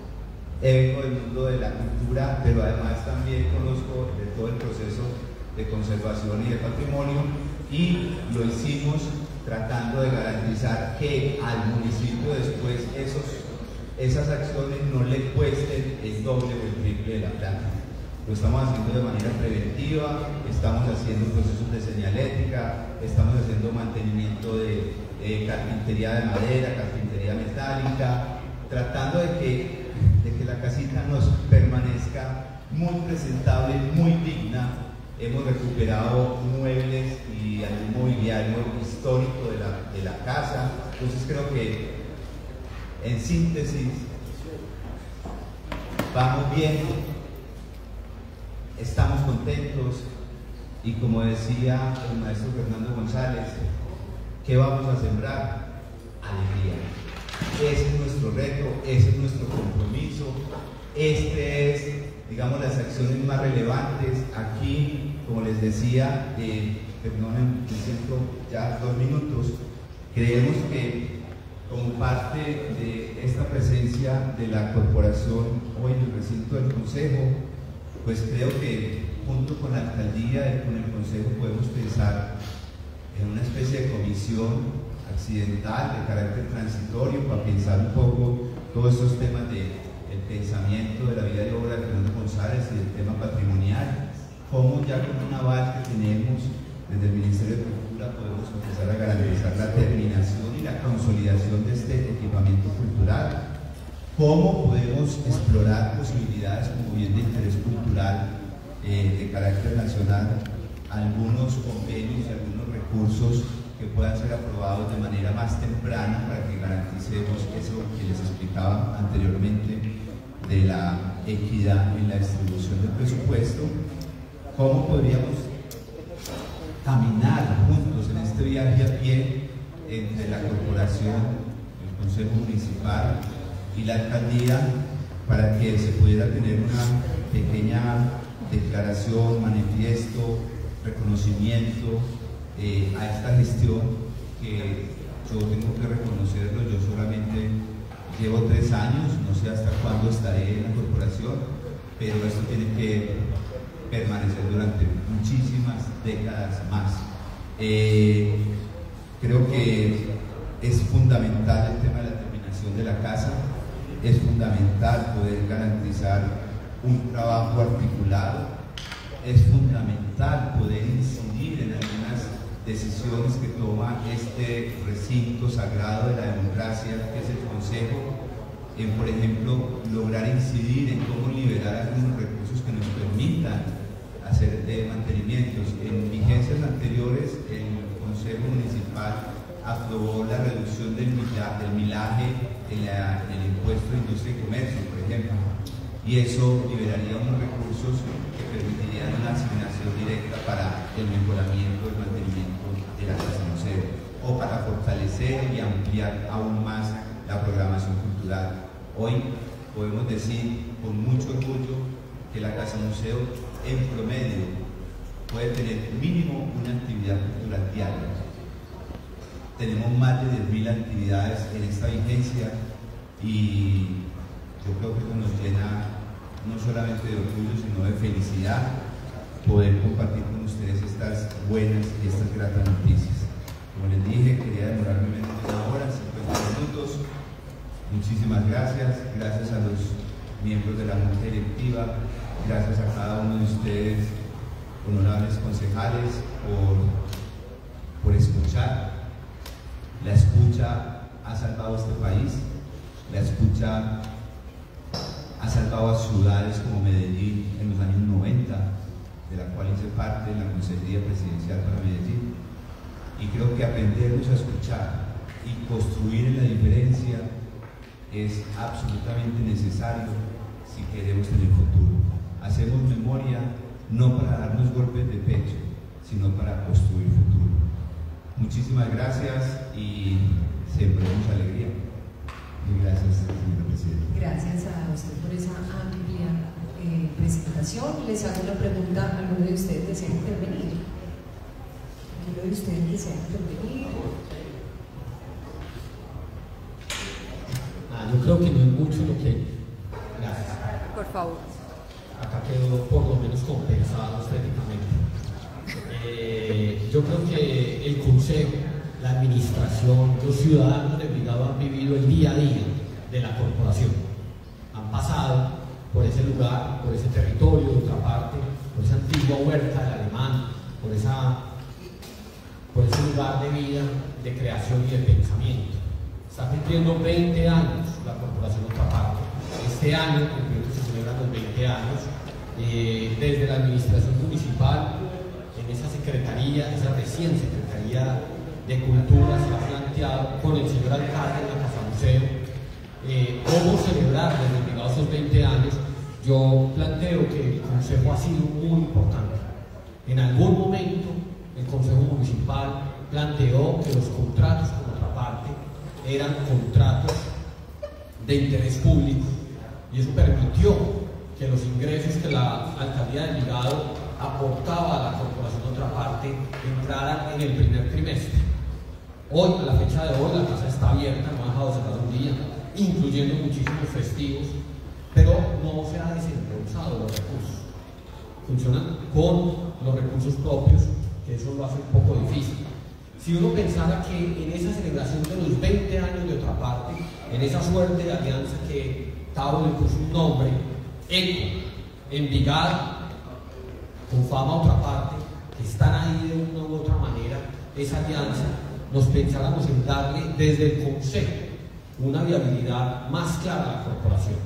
vengo del mundo de la cultura, pero además también conozco de todo el proceso de conservación y de patrimonio, y lo hicimos tratando de garantizar que al municipio después esos, esas acciones no le cuesten el doble o el triple de la plata. Lo estamos haciendo de manera preventiva, estamos haciendo procesos de señalética, estamos haciendo mantenimiento de, de carpintería de madera, carpintería metálica, tratando de que, de que la casita nos permanezca muy presentable, muy digna. Hemos recuperado muebles y algún mobiliario histórico de la, de la casa. Entonces creo que, en síntesis, vamos bien. Estamos contentos, y como decía el maestro Fernando González, ¿qué vamos a sembrar? Alegría. Ese es nuestro reto, ese es nuestro compromiso, este es, digamos, las acciones más relevantes. Aquí, como les decía, eh, perdonen, me siento ya dos minutos, creemos que como parte de esta presencia de la corporación hoy en el recinto del Consejo, pues creo que junto con la alcaldía y con el consejo podemos pensar en una especie de comisión accidental de carácter transitorio para pensar un poco todos estos temas del pensamiento de la vida y obra de Fernando González y del tema patrimonial, cómo ya con un aval que tenemos desde el Ministerio de Cultura podemos empezar a garantizar la terminación y la consolidación de este equipamiento cultural. ¿Cómo podemos explorar posibilidades como bien de interés cultural eh, de carácter nacional, algunos convenios y algunos recursos que puedan ser aprobados de manera más temprana para que garanticemos eso que les explicaba anteriormente de la equidad en la distribución del presupuesto? ¿Cómo podríamos caminar juntos en este viaje a pie entre la corporación, el Consejo Municipal y la alcaldía para que se pudiera tener una pequeña declaración, manifiesto, reconocimiento eh, a esta gestión que yo tengo que reconocerlo? Yo solamente llevo tres años, no sé hasta cuándo estaré en la corporación, pero esto tiene que permanecer durante muchísimas décadas más. Eh, creo que es fundamental el tema de la terminación de la casa, es fundamental poder garantizar un trabajo articulado, es fundamental poder incidir en algunas decisiones que toma este recinto sagrado de la democracia, que es el Consejo, en, por ejemplo, lograr incidir en cómo liberar algunos recursos que nos permitan hacer eh, mantenimientos. En vigencias anteriores, el Consejo Municipal aprobó la reducción del millaje, del millaje en, la, en el impuesto de industria y comercio, por ejemplo, y eso liberaría unos recursos que permitirían una asignación directa para el mejoramiento del mantenimiento de la Casa Museo, o para fortalecer y ampliar aún más la programación cultural. Hoy podemos decir con mucho orgullo que la Casa Museo en promedio puede tener mínimo una actividad cultural diaria. Tenemos más de diez mil actividades en esta vigencia y yo creo que eso nos llena no solamente de orgullo, sino de felicidad poder compartir con ustedes estas buenas y estas gratas noticias. Como les dije, quería demorarme menos de una hora, cincuenta minutos. Muchísimas gracias, gracias a los miembros de la Junta Directiva, gracias a cada uno de ustedes, honorables concejales, por, por escuchar. La escucha ha salvado a este país, la escucha ha salvado a ciudades como Medellín en los años noventa, de la cual hice parte en la Consejería Presidencial para Medellín, y creo que aprendernos a escuchar y construir en la diferencia es absolutamente necesario si queremos tener futuro. Hacemos memoria no para darnos golpes de pecho, sino para construir futuro. Muchísimas gracias y siempre mucha alegría. Y gracias, señora Presidenta. Gracias a usted por esa amplia eh, presentación. Les hago una pregunta, ¿alguno de ustedes desea intervenir? ¿Alguno de ustedes desea intervenir? Ah, yo creo que no es mucho lo que... Gracias. Por favor. Acá quedó por lo menos compensado estéticamente. Eh, yo creo que el Consejo, la administración, los ciudadanos de Envigado han vivido el día a día de la corporación. Han pasado por ese lugar, por ese territorio de otra parte, por esa antigua huerta del Alemán, por, esa, por ese lugar de vida, de creación y de pensamiento. Está cumpliendo veinte años la corporación de otra parte. Este año, concreto, se celebran los veinte años. Eh, desde la administración municipal, en esa secretaría, esa recién secretaría de Cultura, se ha planteado con el señor alcalde en la Casa Museo eh, cómo celebrar desde Envigado esos veinte años. Yo planteo que el Consejo ha sido muy importante. En algún momento el Consejo Municipal planteó que los contratos con otra parte eran contratos de interés público y eso permitió que los ingresos que la alcaldía de Envigado aportaba a la corporación de otra parte entraran en el primer trimestre. Hoy, a la fecha de hoy, la casa está abierta, no ha dejado cerrado un día, incluyendo muchísimos festivos, pero no se ha desembolsado los recursos. Funcionan con los recursos propios, que eso lo hace un poco difícil. Si uno pensara que en esa celebración de los veinte años de otra parte, en esa suerte de alianza que Tavo le puso un nombre, ECO, Envigado, con Fama otra parte, que están ahí de una u otra manera, esa alianza, nos pensáramos en darle desde el Consejo una viabilidad más clara a la corporación,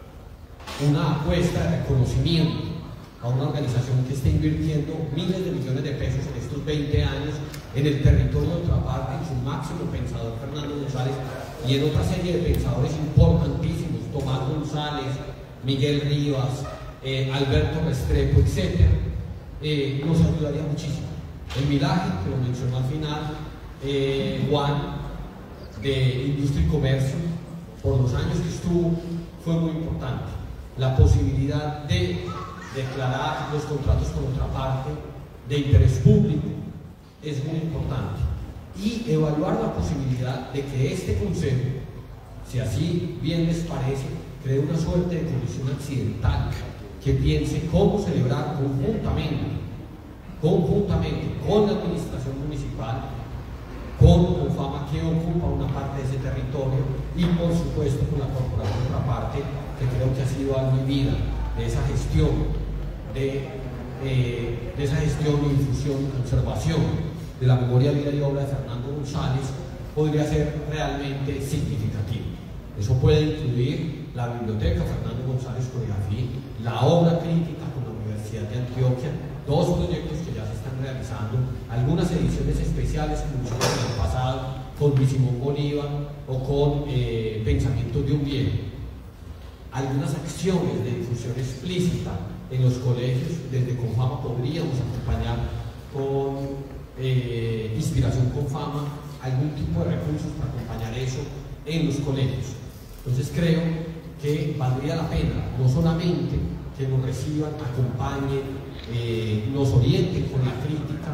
una apuesta de reconocimiento a una organización que está invirtiendo miles de millones de pesos en estos veinte años en el territorio de otra parte, en su máximo pensador Fernando González y en otra serie de pensadores importantísimos, Tomás González, Miguel Rivas, eh, Alberto Restrepo, etcétera, eh, nos ayudaría muchísimo. El Milaje, que lo mencionó al final, eh, Juan, de Industria y Comercio, por los años que estuvo, fue muy importante. La posibilidad de declarar los contratos con otra parte de interés público es muy importante. Y evaluar la posibilidad de que este Consejo, si así bien les parece, cree una suerte de comisión accidental que piense cómo celebrar conjuntamente, conjuntamente con la administración municipal, con Confama, que ocupa una parte de ese territorio, y por supuesto con la corporación otra parte, que creo que ha sido algo vivida de esa gestión, de, eh, de esa gestión, difusión y conservación de la memoria, vida y obra de Fernando González, podría ser realmente significativo. Eso puede incluir la biblioteca Fernando González Coreafí, la obra crítica con la Universidad de Antioquia, dos proyectos que ya se están realizando, algunas ediciones especiales como hicimos en el pasado con Luis Simón Bolívar o con eh, Pensamientos de un Viejo, algunas acciones de difusión explícita en los colegios. Desde Confama podríamos acompañar con eh, Inspiración Confama algún tipo de recursos para acompañar eso en los colegios. Entonces creo que valdría la pena no solamente que nos reciban, acompañen, eh, nos orienten con la crítica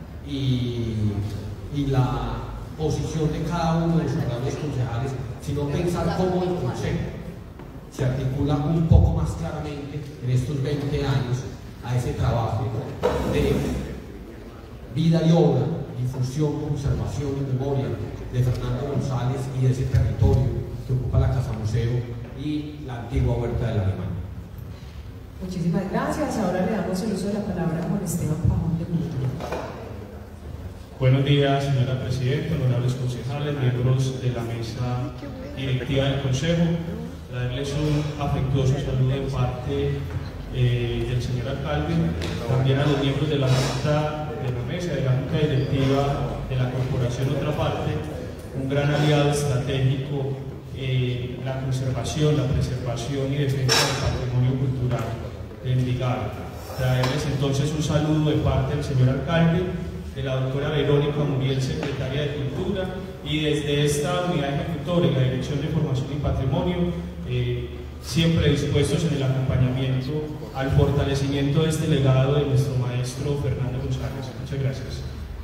y, y la posición de cada uno de los honorables concejales, sino pensar cómo el consejo se articula un poco más claramente en estos veinte años a ese trabajo de vida y obra, difusión, conservación y memoria de Fernando González y de ese territorio que ocupa la Casa Museo y la antigua Huerta del Alemán. Muchísimas gracias. Ahora le damos el uso de la palabra a Juan Esteban Pajón de Cultura. Buenos días, señora Presidenta, honorables concejales, miembros de la mesa directiva del Consejo. Darles un afectuoso saludo de parte eh, del señor alcalde, también a los miembros de la Junta de la Mesa, de la Junta Directiva de la Corporación, otra parte, un gran aliado estratégico en eh, la conservación, la preservación y defensa del patrimonio cultural de Envigado. Traerles entonces un saludo de parte del señor alcalde, de la doctora Verónica Muriel, secretaria de Cultura, y desde esta unidad ejecutora y la Dirección de Formación y Patrimonio, eh, siempre dispuestos en el acompañamiento al fortalecimiento de este legado de nuestro maestro Fernando González. Muchas gracias.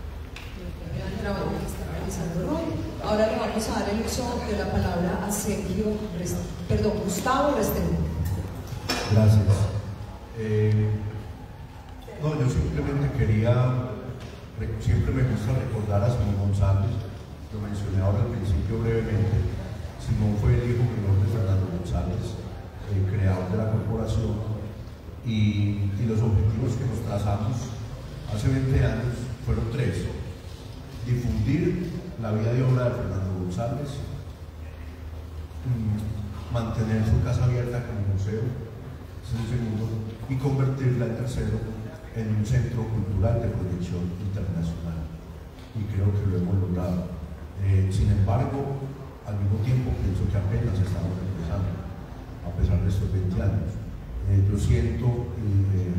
Ahora le vamos a dar el uso de la palabra a Sergio, perdón, Gustavo Restrepo. Gracias. Eh, no, yo simplemente quería, siempre me gusta recordar a Simón González, lo mencioné ahora al principio brevemente. Simón fue el hijo menor de Fernando González, el creador de la corporación, y, y los objetivos que nos trazamos hace veinte años fueron tres: difundir la vida y obra de Fernando González, mantener su casa abierta como museo, ese es el segundo, y convertirla en tercero en un centro cultural de proyección internacional. Y creo que lo hemos logrado. Eh, sin embargo, al mismo tiempo pienso que apenas estamos empezando, a pesar de estos veinte años. Eh, yo siento, eh,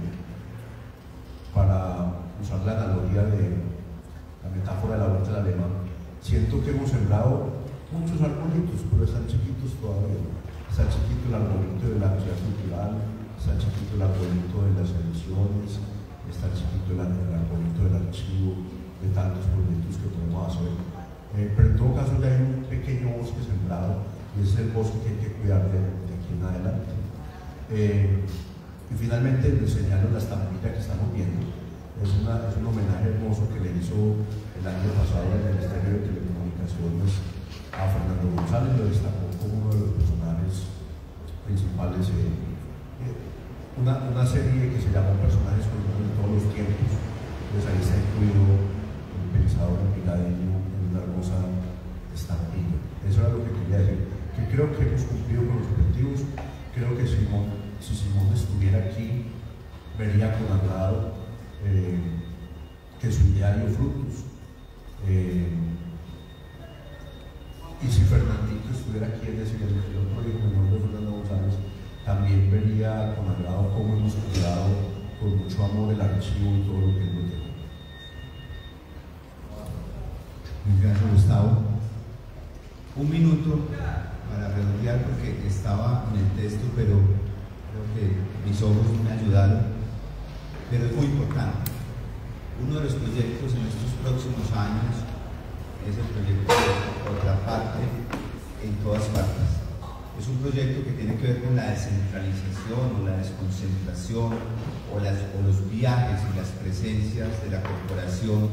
para usar la analogía de la metáfora de la Huerta del Alemán, siento que hemos sembrado muchos arbolitos, pero están chiquitos todavía. Está chiquito el arbolito de la actividad cultural, está chiquito el arbolito de las ediciones, está chiquito el, el arbolito del archivo, de tantos proyectos que podemos hacer. Eh, pero en todo caso ya hay un pequeño bosque sembrado, y es el bosque que hay que cuidar de, de aquí en adelante. Eh, y finalmente les señalo la estampilla que estamos viendo. Es, una, es un homenaje hermoso que le hizo el año pasado el Ministerio de Telecomunicaciones a Fernando González, lo destacó como uno de los personajes principales. Eh, una, una serie que se llama Personajes con en todos los tiempos, pues ahí está incluido el pensador envigadeño en una hermosa estampilla. Eso era lo que quería decir, que creo que hemos cumplido con los objetivos. Creo que Simón, si Simón estuviera aquí, vería con agrado eh, que su diario Frutos, eh, y si Fernandito estuviera aquí, es decir, el, el otro hijo menor de Fernando González, también vería con agrado cómo hemos cuidado con mucho amor el archivo y todo lo que hemos tenido. Gracias, Gustavo. Un minuto para redondear, porque estaba en el texto, pero creo que mis ojos me ayudaron. Pero es muy importante. Uno de los proyectos en estos próximos años es el proyecto de Otra Parte en Todas Partes. Es un proyecto que tiene que ver con la descentralización o la desconcentración o, las, o los viajes y las presencias de la corporación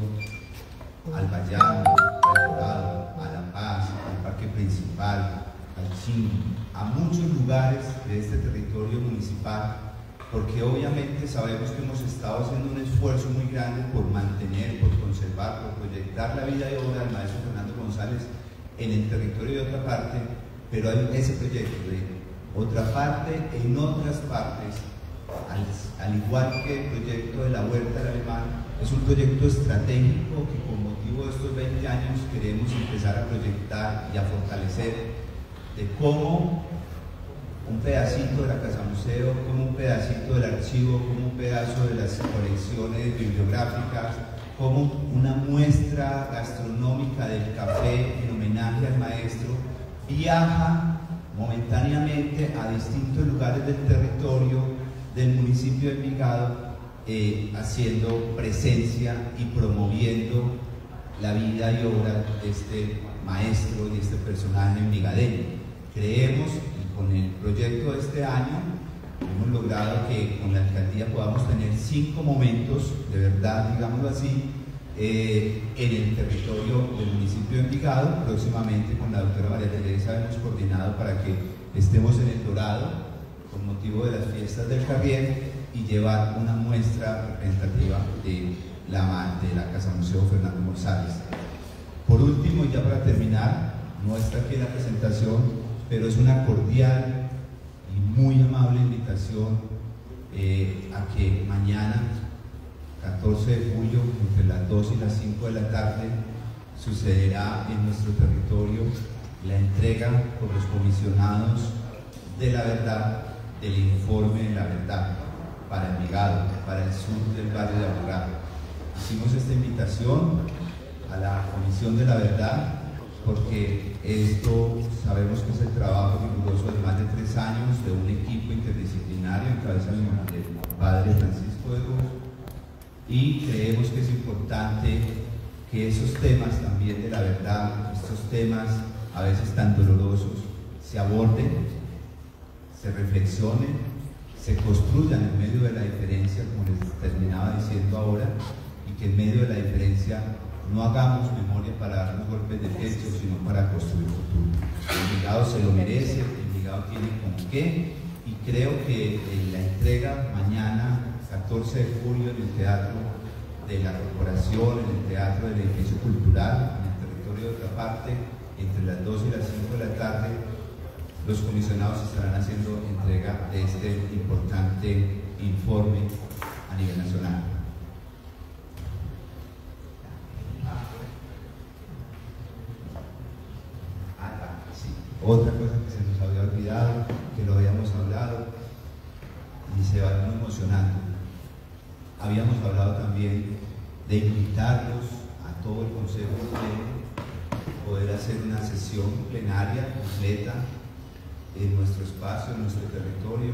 al Bayamo, al Dorado, a La Paz, al Parque Principal, al Chimbo, a muchos lugares de este territorio municipal, porque obviamente sabemos que hemos estado haciendo un esfuerzo muy grande por mantener, por conservar, por proyectar la vida y obra del maestro Fernando González en el territorio de otra parte, pero hay ese proyecto de otra parte en otras partes, al, al igual que el proyecto de la Huerta del Alemán, es un proyecto estratégico que con motivo de estos veinte años queremos empezar a proyectar y a fortalecer de cómo un pedacito de la Casa Museo, como un pedacito del archivo, como un pedazo de las colecciones bibliográficas, como una muestra gastronómica del café en homenaje al maestro, viaja momentáneamente a distintos lugares del territorio del municipio de Envigado, eh, haciendo presencia y promoviendo la vida y obra de este maestro y este personaje envigadeño. Creemos, y con el proyecto de este año, hemos logrado que con la alcaldía podamos tener cinco momentos, de verdad, digámoslo así, eh, en el territorio del municipio de Envigado. Próximamente con la doctora María Teresa hemos coordinado para que estemos en El Dorado con motivo de las fiestas del Carriel y llevar una muestra representativa de la, de la Casa Museo Fernando González. Por último, y ya para terminar, no está aquí la presentación, pero es una cordial y muy amable invitación eh, a que mañana, catorce de julio, entre las dos y las cinco de la tarde, sucederá en nuestro territorio la entrega por los comisionados de la verdad del informe de la verdad para Envigado, para el sur del Valle de Aburrá. Hicimos esta invitación a la Comisión de la Verdad porque esto sabemos que es el trabajo riguroso de más de tres años de un equipo interdisciplinario en cabeza del padre Francisco de Luz, y creemos que es importante que esos temas también de la verdad, estos temas a veces tan dolorosos, se aborden, se reflexionen, se construyan en medio de la diferencia, como les terminaba diciendo ahora, y que en medio de la diferencia no hagamos memoria para darnos golpes de pecho, sino para construir futuro. El Envigado se lo merece, el Envigado tiene con qué, y creo que en la entrega mañana, catorce de julio, en el Teatro de la Corporación, en el Teatro del Edificio Cultural, en el territorio de otra parte, entre las dos y las cinco de la tarde, los comisionados estarán haciendo entrega de este importante informe a nivel nacional. Otra cosa que se nos había olvidado, que lo habíamos hablado y se va muy emocionando. Habíamos hablado también de invitarlos a todo el Consejo Pleno, poder hacer una sesión plenaria completa en nuestro espacio, en nuestro territorio.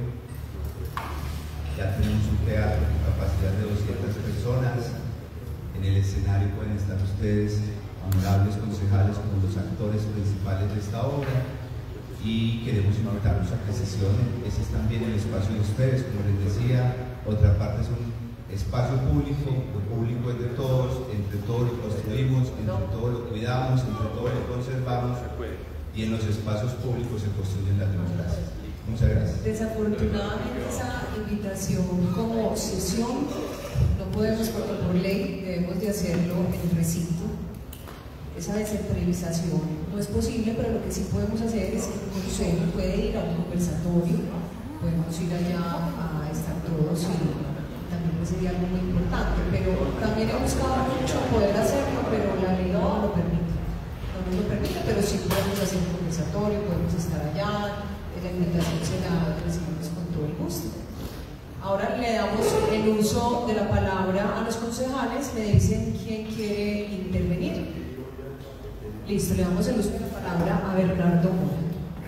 Ya tenemos un teatro con capacidad de doscientas personas. En el escenario pueden estar ustedes, honorables concejales, como los actores principales de esta obra, y queremos invitarlos a que sesionen. Ese es también el espacio de ustedes, como les decía. Otra parte es un espacio público, lo público es de todos, entre todos lo construimos, entre todos lo cuidamos, entre todos lo conservamos, y en los espacios públicos se construyen las democracias. Muchas gracias. Desafortunadamente esa invitación como sesión no podemos, porque por ley debemos de hacerlo en el recinto. Esa descentralización no es posible, pero lo que sí podemos hacer es que el Consejo puede ir a un conversatorio, podemos ir allá a estar todos y también sería algo muy importante, pero también he buscado mucho poder hacerlo, pero la ley no lo permite, no nos lo permite, pero sí podemos hacer un conversatorio, podemos estar allá, la invitación se la recibimos con todo el gusto. Ahora le damos el uso de la palabra a los concejales, me dicen quién quiere intervenir. Listo, le damos el uso de la palabra a Bernardo Mora.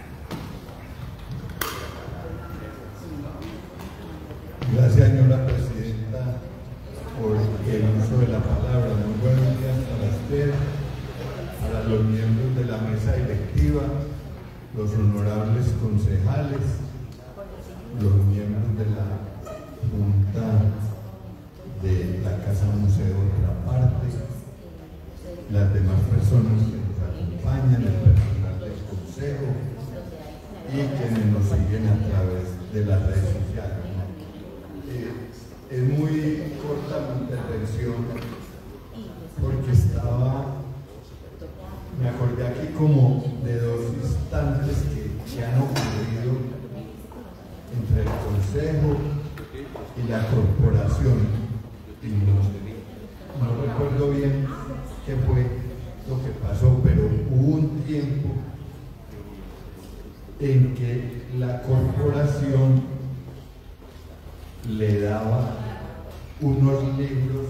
Gracias, señora presidenta, por el uso de la palabra. Muy buenos días para usted, para los miembros de la mesa directiva, los honorables concejales, los miembros de la Junta de la Casa Museo otra parte, las demás personas que nos acompañan, el personal del Consejo y quienes nos siguen a través de las redes sociales. Eh, es muy corta mi intervención porque estaba, me acordé aquí como de dos instantes que, que han ocurrido entre el Consejo y la corporación, y no, no recuerdo bien qué fue lo que pasó, pero hubo un tiempo en que la corporación le daba unos libros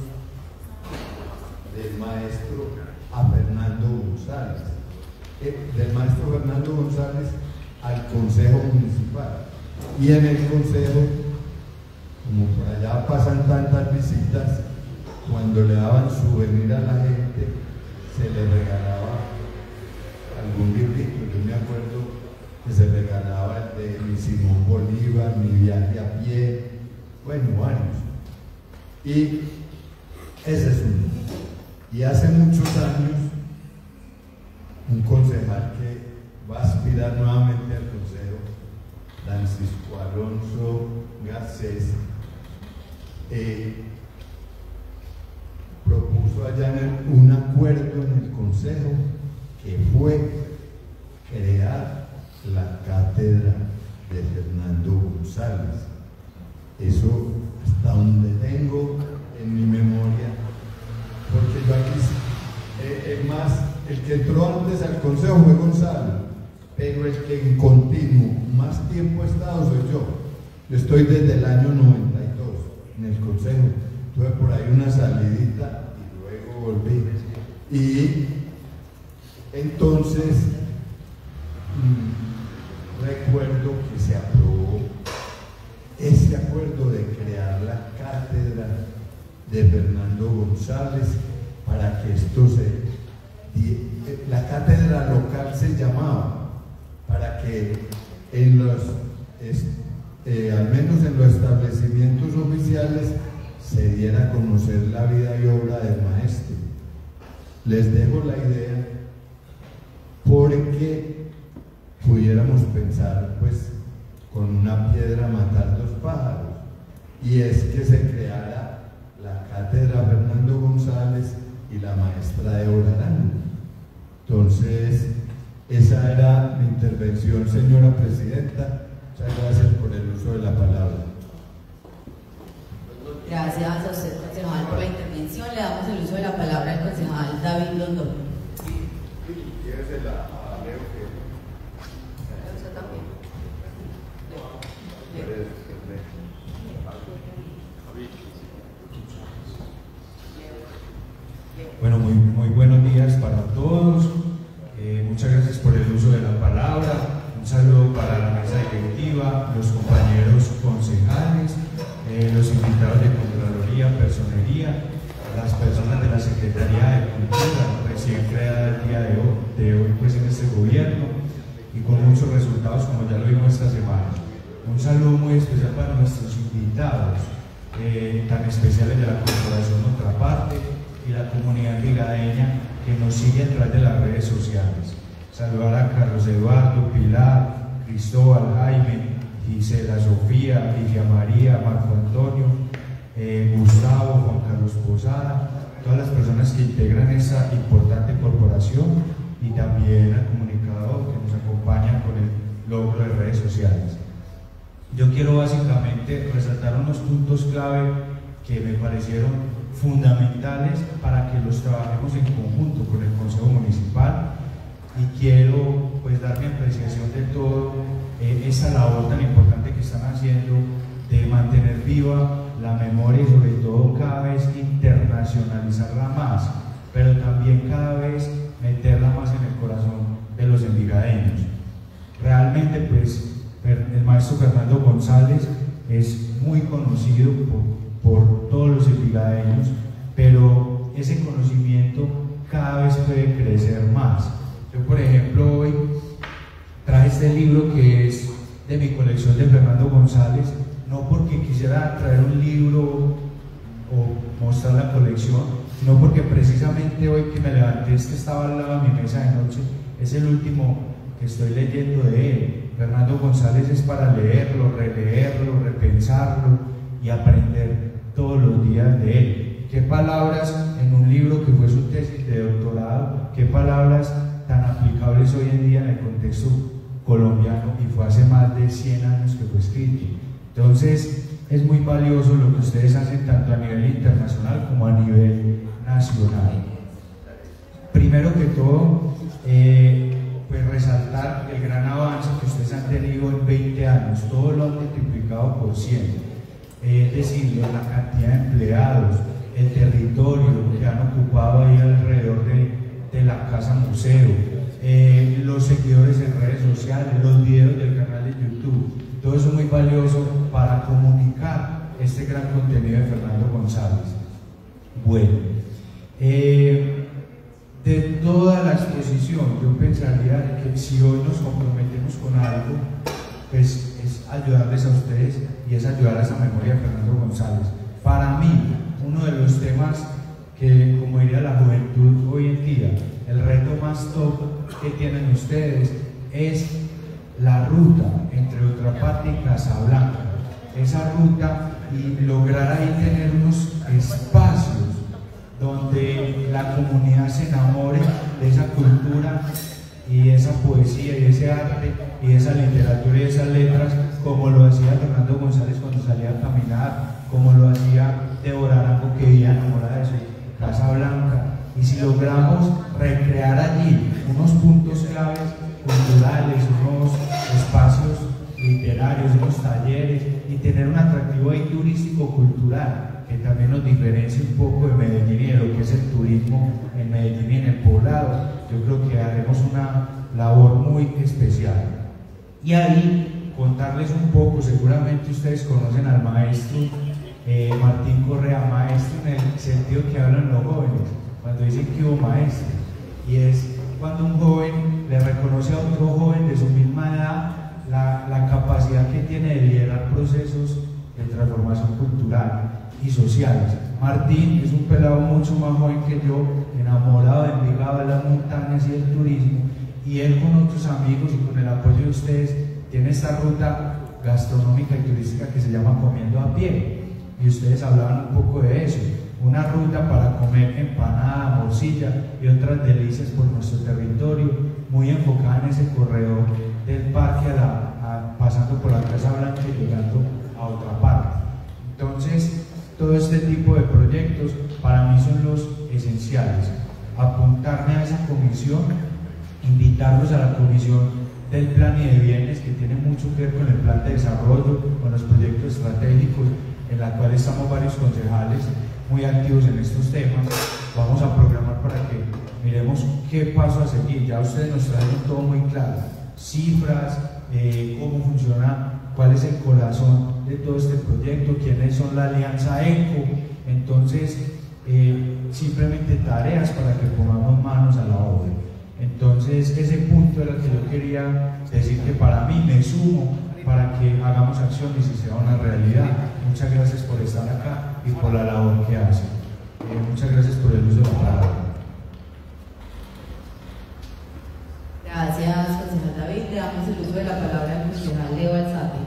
del maestro a Fernando González, eh, del maestro Fernando González al Consejo Municipal, y en el Consejo, como por allá pasan tantas visitas, cuando le daban souvenir a la gente se le regalaba algún librito. Yo me acuerdo que se regalaba el de mi Simón Bolívar, mi viaje a pie, bueno, varios. Y ese es uno. Y hace muchos años, un concejal que va a aspirar nuevamente al Consejo, Francisco Alonso Garcés, eh, propuso allá en el, un acuerdo en el Consejo que fue crear la cátedra de Fernando González. Eso hasta donde tengo en mi memoria, porque yo aquí, eh, es más, el que entró antes al Consejo fue Gonzalo, pero el que en continuo más tiempo ha estado soy yo. Yo estoy desde el año noventa y dos en el Consejo, tuve por ahí una salidita y luego volví. Y entonces mmm, recuerdo que se aprobó ese acuerdo de crear la cátedra de Fernando González para que esto se... La cátedra local se llamaba, para que en los, eh, al menos en los establecimientos oficiales, se diera a conocer la vida y obra del maestro. Les dejo la idea porque pudiéramos pensar, pues, con una piedra matar dos pájaros, y es que se creara la cátedra Fernando González y la maestra de Arango. Entonces, esa era mi intervención, señora presidenta. Muchas gracias por el uso de la palabra. Gracias a usted, concejal, por la intervención. Le damos el uso de la palabra al concejal David Londoño. Usted también. Bueno, muy, muy buenos días para todos. Eh, muchas gracias por el uso de la palabra. Un saludo para la mesa directiva, los compañeros concejales, eh, los invitados de Contraloría, Personería, las personas de la Secretaría de Cultura, recién creada el día de hoy, de hoy pues en este gobierno, y con muchos resultados como ya lo vimos esta semana. Un saludo muy especial para nuestros invitados, eh, tan especiales de la Corporación Otra Parte y la comunidad envigadeña que nos sigue a través de las redes sociales. Saludar a Carlos Eduardo, Pilar, Cristóbal, Jaime, Gisela, Sofía, Lidia María, Marco Antonio, eh, Gustavo, Juan Carlos Posada, todas las personas que integran esta importante corporación, y también al comunicador que nos acompaña con el logro de redes sociales. Yo quiero básicamente resaltar unos puntos clave que me parecieron fundamentales para que los trabajemos en conjunto con el Consejo Municipal, y quiero pues dar mi apreciación de todo eh, esa labor tan importante que están haciendo de mantener viva la memoria y sobre todo cada vez internacionalizarla más, pero también cada vez meterla más en el corazón de los envigadeños. Realmente pues el maestro Fernando González es muy conocido por, por todos los envigadeños, pero ese conocimiento cada vez puede crecer más. Yo, por ejemplo, hoy traje este libro que es de mi colección de Fernando González, no porque quisiera traer un libro o mostrar la colección, sino porque precisamente hoy que me levanté, este estaba al lado de mi mesa de noche, es el último que estoy leyendo de él. Fernando González es para leerlo, releerlo, repensarlo y aprender todos los días de él. Qué palabras en un libro que fue su tesis de doctorado, qué palabras tan aplicables hoy en día en el contexto colombiano, y fue hace más de cien años que fue escrito. Entonces es muy valioso lo que ustedes hacen tanto a nivel internacional como a nivel nacional. Primero que todo, eh, pues resaltar el gran avance que ustedes han tenido en veinte años, todo lo han multiplicado por cien, eh, es decir, la cantidad de empleados, el territorio que han ocupado ahí alrededor de, de la casa museo, eh, los seguidores en redes sociales, los videos del canal de YouTube, todo eso es muy valioso para comunicar este gran contenido de Fernando González. Bueno, eh, de toda la exposición, yo pensaría que si hoy nos comprometemos con algo, pues es ayudarles a ustedes y es ayudar a esa memoria de Fernando González. Para mí, uno de los temas que, como diría la juventud hoy en día, el reto más top que tienen ustedes es la ruta entre Otraparte y Casablanca. Esa ruta, y lograr ahí tener unos espacios donde la comunidad se enamore de esa cultura y esa poesía y ese arte y esa literatura y esas letras, como lo hacía Fernando González cuando salía a caminar, como lo hacía Débora Arango, que vivía enamorada de su Casa Blanca. Y si logramos recrear allí unos puntos claves culturales, unos espacios literarios, unos talleres, y tener un atractivo ahí turístico-cultural que también nos diferencia un poco de Medellín y de lo que es el turismo en Medellín y en el poblado, yo creo que haremos una labor muy especial. Y ahí contarles un poco, seguramente ustedes conocen al maestro eh, Martín Correa, maestro en el sentido que hablan los jóvenes, cuando dicen que hubo maestro, y es cuando un joven le reconoce a otro joven de su misma edad la, la capacidad que tiene de liderar procesos de transformación cultural y sociales. Martín es un pelado mucho más joven que yo, enamorado de Envigado, de las montañas y del turismo, y él con otros amigos y con el apoyo de ustedes tiene esta ruta gastronómica y turística que se llama Comiendo a Pie, y ustedes hablaban un poco de eso, una ruta para comer empanada, morcilla y otras delicias por nuestro territorio, muy enfocada en ese corredor del parque a la, a, pasando por la Casa Blanca y llegando a otra parte. Entonces, todo este tipo de proyectos para mí son los esenciales. Apuntarme a esa comisión, invitarlos a la comisión del plan y de bienes, que tiene mucho que ver con el plan de desarrollo, con los proyectos estratégicos, en la cual estamos varios concejales muy activos en estos temas. Vamos a programar para que miremos qué paso a seguir. Ya ustedes nos traen todo muy claro, cifras, eh, cómo funciona, cuál es el corazón de todo este proyecto, quiénes son la alianza ECO. Entonces, eh, simplemente tareas para que pongamos manos a la obra. Entonces, ese punto era el que yo quería decir, que para mí me sumo para que hagamos acciones y sea una realidad. Muchas gracias por estar acá y por la labor que hacen. Eh, muchas gracias por el uso de la palabra. Gracias, concejal David. Le damos el uso de la palabra al concejal Leo Alzate.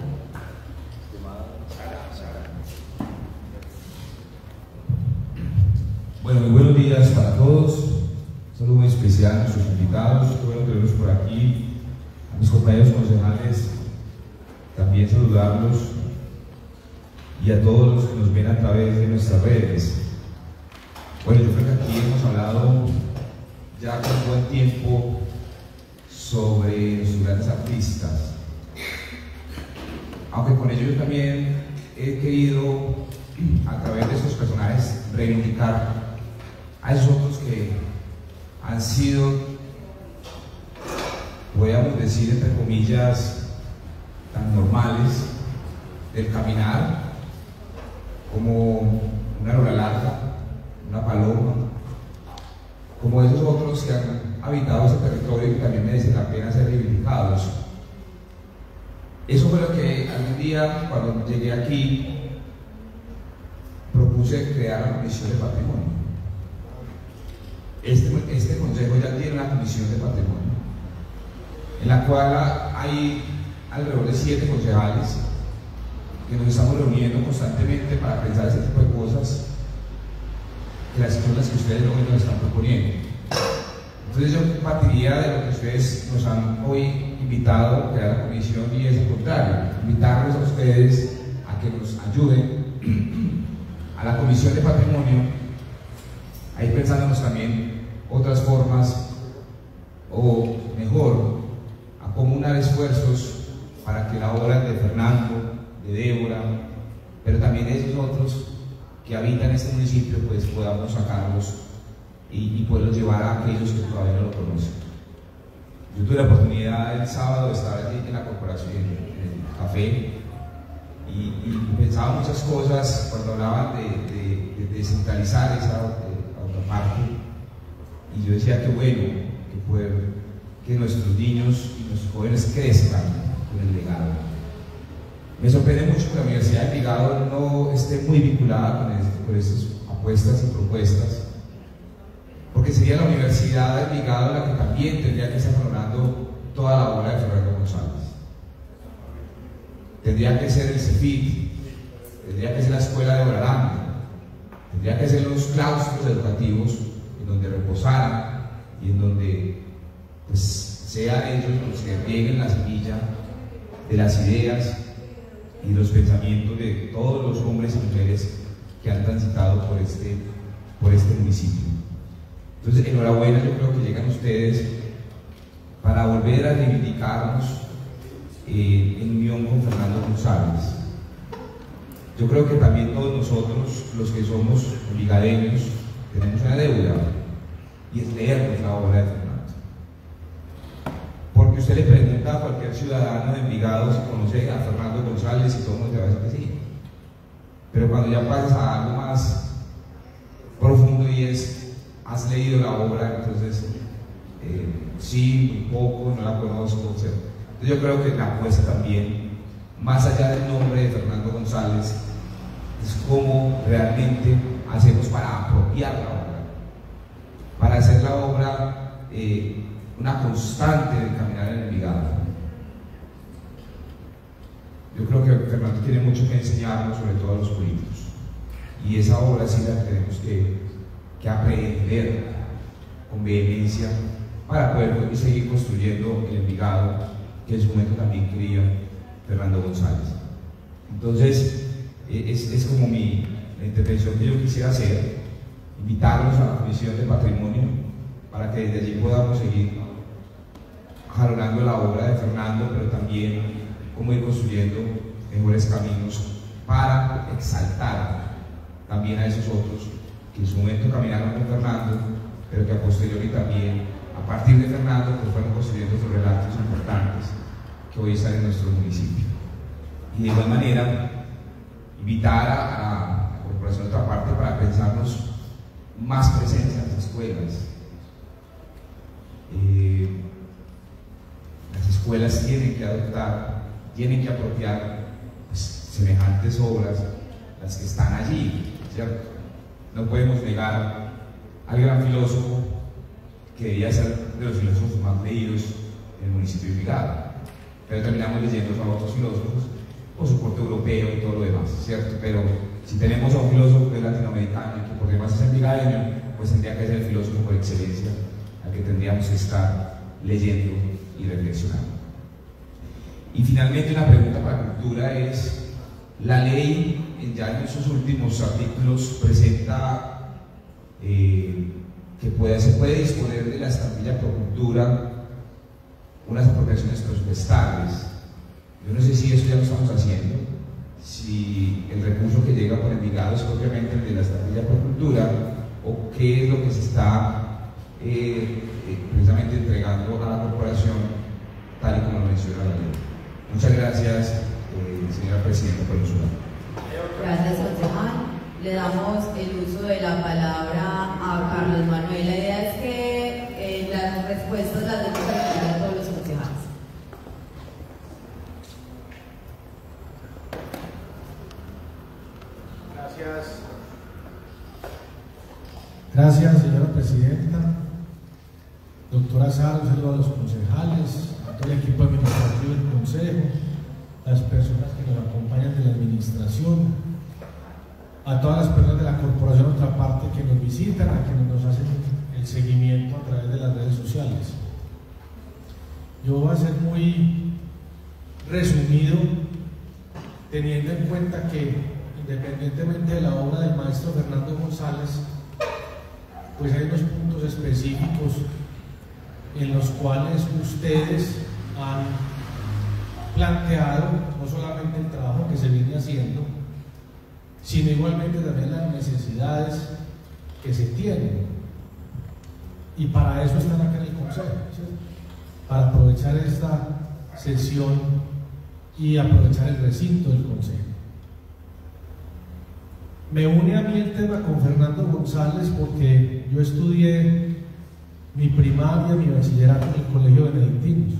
Bueno, muy buenos días para todos. Un saludo muy especial a nuestros invitados. Qué bueno tenerlos por aquí. A mis compañeros concejales, también saludarlos. Y a todos los que nos ven a través de nuestras redes. Bueno, yo creo que aquí hemos hablado ya con buen tiempo sobre nuestros grandes artistas. Aunque con ello yo también he querido, a través de esos personajes, reivindicar a esos otros que han sido, podríamos decir entre comillas, tan normales del caminar, como una lora larga, una paloma, como esos otros que han habitado ese territorio y que también merecen la pena ser reivindicados. Eso fue lo que algún día, cuando llegué aquí, propuse crear la Comisión de Patrimonio. Este, este consejo ya tiene una Comisión de Patrimonio, en la cual hay alrededor de siete concejales que nos estamos reuniendo constantemente para pensar ese tipo de cosas, que las cosas que ustedes hoy nos están proponiendo. Entonces yo partiría de lo que ustedes nos han hoy invitado a crear la comisión, y es al contrario, invitarlos a ustedes a que nos ayuden a la Comisión de Patrimonio, ahí pensándonos también otras formas, o mejor, a comunar esfuerzos para que la obra de Fernando, de Débora, pero también esos otros que habitan este municipio, pues podamos sacarlos y, y poderlos llevar a aquellos que todavía no lo conocen. Yo tuve la oportunidad el sábado de estar allí en la corporación, en el café, y, y pensaba muchas cosas cuando hablaban de, de, de descentralizar esa otra parte, y yo decía que bueno, que, poder, que nuestros niños y nuestros jóvenes crezcan con el legado. Me sorprende mucho que la Universidad de Envigado no esté muy vinculada con, este, con estas apuestas y propuestas, porque sería la Universidad de Envigado la que también tendría que estar valorando toda la obra de Fernando González. Tendría que ser el CEFIT, tendría que ser la Escuela de Orarán, tendría que ser los claustros educativos en donde reposaran y en donde pues, sean ellos los que rieguen la semilla de las ideas y los pensamientos de todos los hombres y mujeres que han transitado por este, por este municipio. Entonces, enhorabuena, yo creo que llegan ustedes para volver a reivindicarnos eh, en unión con Fernando González. Yo creo que también todos nosotros, los que somos envigadeños, tenemos una deuda, y es leernos la obra de Fernando. Porque usted le pregunta a cualquier ciudadano de Envigado si conoce a Fernando González y todo el mundo te va a decir que sí. Pero cuando ya pasas a algo más profundo y es, has leído la obra, entonces eh, sí, muy poco, no la conozco, etcétera. Entonces yo creo que la apuesta también, más allá del nombre de Fernando González, es cómo realmente hacemos para apropiar la obra, para hacer la obra eh, una constante de caminar en el Envigado. Yo creo que Fernando tiene mucho que enseñarnos, sobre todo a los políticos, y esa obra sí la tenemos que, que aprender con vehemencia para poder seguir construyendo el Envigado que en su momento también quería Fernando González. Entonces, es, es como mi, la intervención que yo quisiera hacer, invitarlos a la Comisión de Patrimonio para que desde allí podamos seguir jalonando la obra de Fernando, pero también cómo ir construyendo mejores caminos para exaltar también a esos otros que en su momento caminaron con Fernando, pero que a posteriori también, a partir de Fernando, pues fueron construyendo otros relatos importantes que hoy están en nuestro municipio. Y de igual manera, invitar a, a la corporación de otra parte para pensarnos más presencia en las escuelas. Eh, las escuelas tienen que adoptar, tienen que apropiar pues, semejantes obras, las que están allí, ¿cierto? No podemos negar al gran filósofo que debía ser de los filósofos más leídos en el municipio de Envigado, pero terminamos leyendo a otros filósofos por su corte europeo y todo lo demás, ¿cierto? Pero si tenemos a un filósofo que es latinoamericano y que por demás es envigadeño, pues tendría que ser el filósofo por excelencia al que tendríamos que estar leyendo y reflexionando. Y finalmente una pregunta para la cultura es, la ley en ya en sus últimos artículos presenta eh, que puede, se puede disponer de la estampilla Pro Cultura unas apropiaciones presupuestales. Yo no sé si eso ya lo estamos haciendo, si el recurso que llega por Envigado es propiamente el de la estampilla Pro Cultura, o qué es lo que se está eh, eh, precisamente entregando a la corporación tal y como lo menciona la ley. Muchas gracias, eh, señora Presidenta, por su lado. Gracias, concejal. Le damos el uso de la palabra a Carlos Manuel. La idea es que eh, las respuestas las demos a todos los concejales. doctora Sara, un saludo a los concejales, a todo el equipo administrativo del Consejo, a las personas que nos acompañan de la administración, a todas las personas de la corporación otra parte que nos visitan, a quienes nos hacen el seguimiento a través de las redes sociales. Yo voy a ser muy resumido, teniendo en cuenta que independientemente de la obra del maestro Fernando González, pues hay unos puntos específicos en los cuales ustedes han planteado no solamente el trabajo que se viene haciendo, sino igualmente también las necesidades que se tienen. Y para eso están acá en el Consejo, ¿sí? Para aprovechar esta sesión y aprovechar el recinto del Consejo. Me une a mí el tema con Fernando González porque yo estudié mi primaria, mi bachillerato en el Colegio Benedictinos.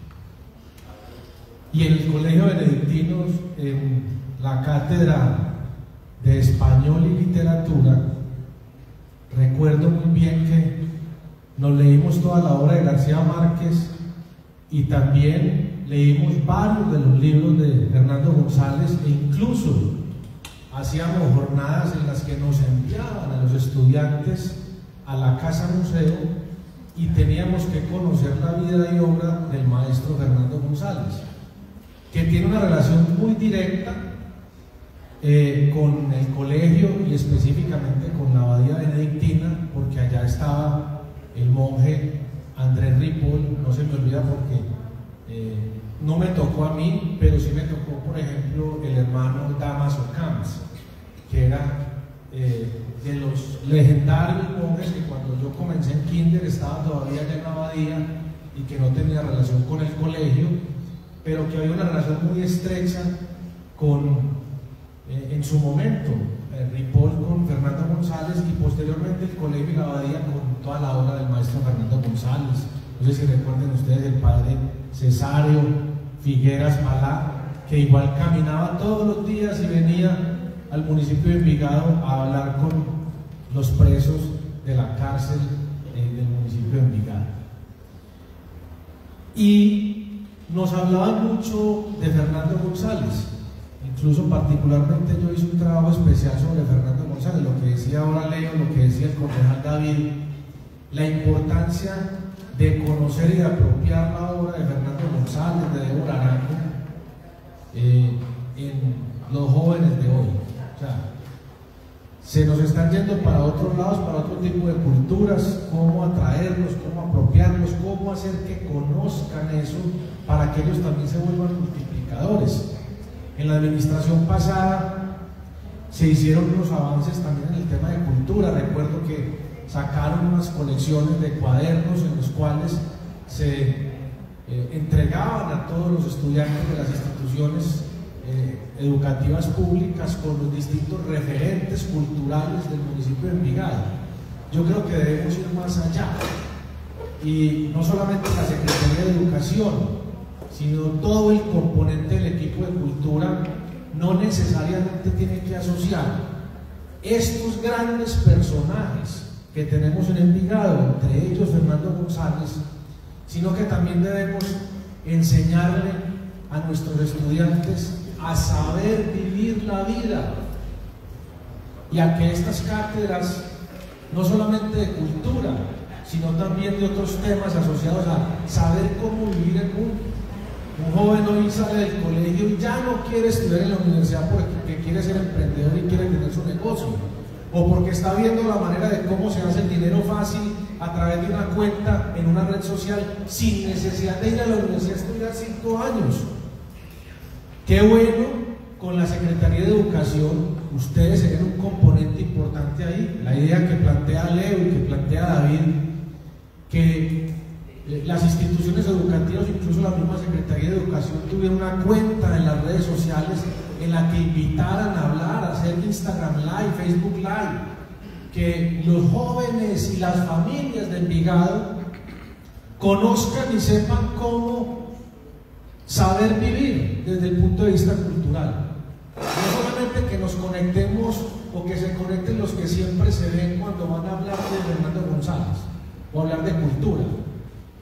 Y en el Colegio Benedictinos, en la cátedra de Español y Literatura, recuerdo muy bien que nos leímos toda la obra de García Márquez y también leímos varios de los libros de Fernando González e incluso hacíamos jornadas en las que nos enviaban a los estudiantes a la casa museo y teníamos que conocer la vida y obra del maestro Fernando González, que tiene una relación muy directa eh, con el colegio y específicamente con la abadía benedictina, porque allá estaba el monje Andrés Ripoll. No se me olvida porque eh, no me tocó a mí, pero sí me tocó, por ejemplo, el hermano Damaso Camps, que era eh, de los legendarios monjes que cuando yo comencé en kinder estaba todavía allá en la abadía y que no tenía relación con el colegio, pero que había una relación muy estrecha con, eh, en su momento, eh, Ripoll con Fernando González y posteriormente el colegio y la abadía con toda la obra del maestro Fernando González. No sé si recuerden ustedes el padre Cesario Figueras Malá, que igual caminaba todos los días y venía al municipio de Envigado a hablar con los presos de la cárcel eh, del municipio de Envigado. Y nos hablaban mucho de Fernando González, incluso particularmente yo hice un trabajo especial sobre Fernando González, lo que decía ahora Leo, lo que decía el concejal David, la importancia de conocer y de apropiar la obra de Fernando González, de Débora Arango, eh, en los jóvenes de hoy. O sea, se nos están yendo para otros lados, para otro tipo de culturas, cómo atraerlos, cómo apropiarlos, cómo hacer que conozcan eso para que ellos también se vuelvan multiplicadores. En la administración pasada se hicieron unos avances también en el tema de cultura. Recuerdo que sacaron unas colecciones de cuadernos en los cuales se eh, entregaban a todos los estudiantes de las instituciones eh, educativas públicas con los distintos referentes culturales del municipio de Envigado. Yo creo que debemos ir más allá y no solamente la Secretaría de Educación, sino todo el componente del equipo de cultura no necesariamente tiene que asociar estos grandes personajes que tenemos en Envigado, entre ellos Fernando González, sino que también debemos enseñarle a nuestros estudiantes a saber vivir la vida y a que estas cátedras, no solamente de cultura, sino también de otros temas asociados a saber cómo vivir el mundo. Un joven hoy sale del colegio y ya no quiere estudiar en la universidad porque quiere ser emprendedor y quiere tener su negocio, o porque está viendo la manera de cómo se hace el dinero fácil a través de una cuenta en una red social sin necesidad de ir a la universidad a estudiar cinco años. Qué bueno, con la Secretaría de Educación ustedes serían un componente importante ahí. La idea que plantea Leo y que plantea David, que las instituciones educativas, incluso la misma Secretaría de Educación, tuvieron una cuenta en las redes sociales en la que invitaran a hablar, a hacer Instagram Live, Facebook Live, que los jóvenes y las familias de Envigado conozcan y sepan cómo saber vivir desde el punto de vista cultural. No solamente que nos conectemos o que se conecten los que siempre se ven cuando van a hablar de Fernando González o hablar de cultura,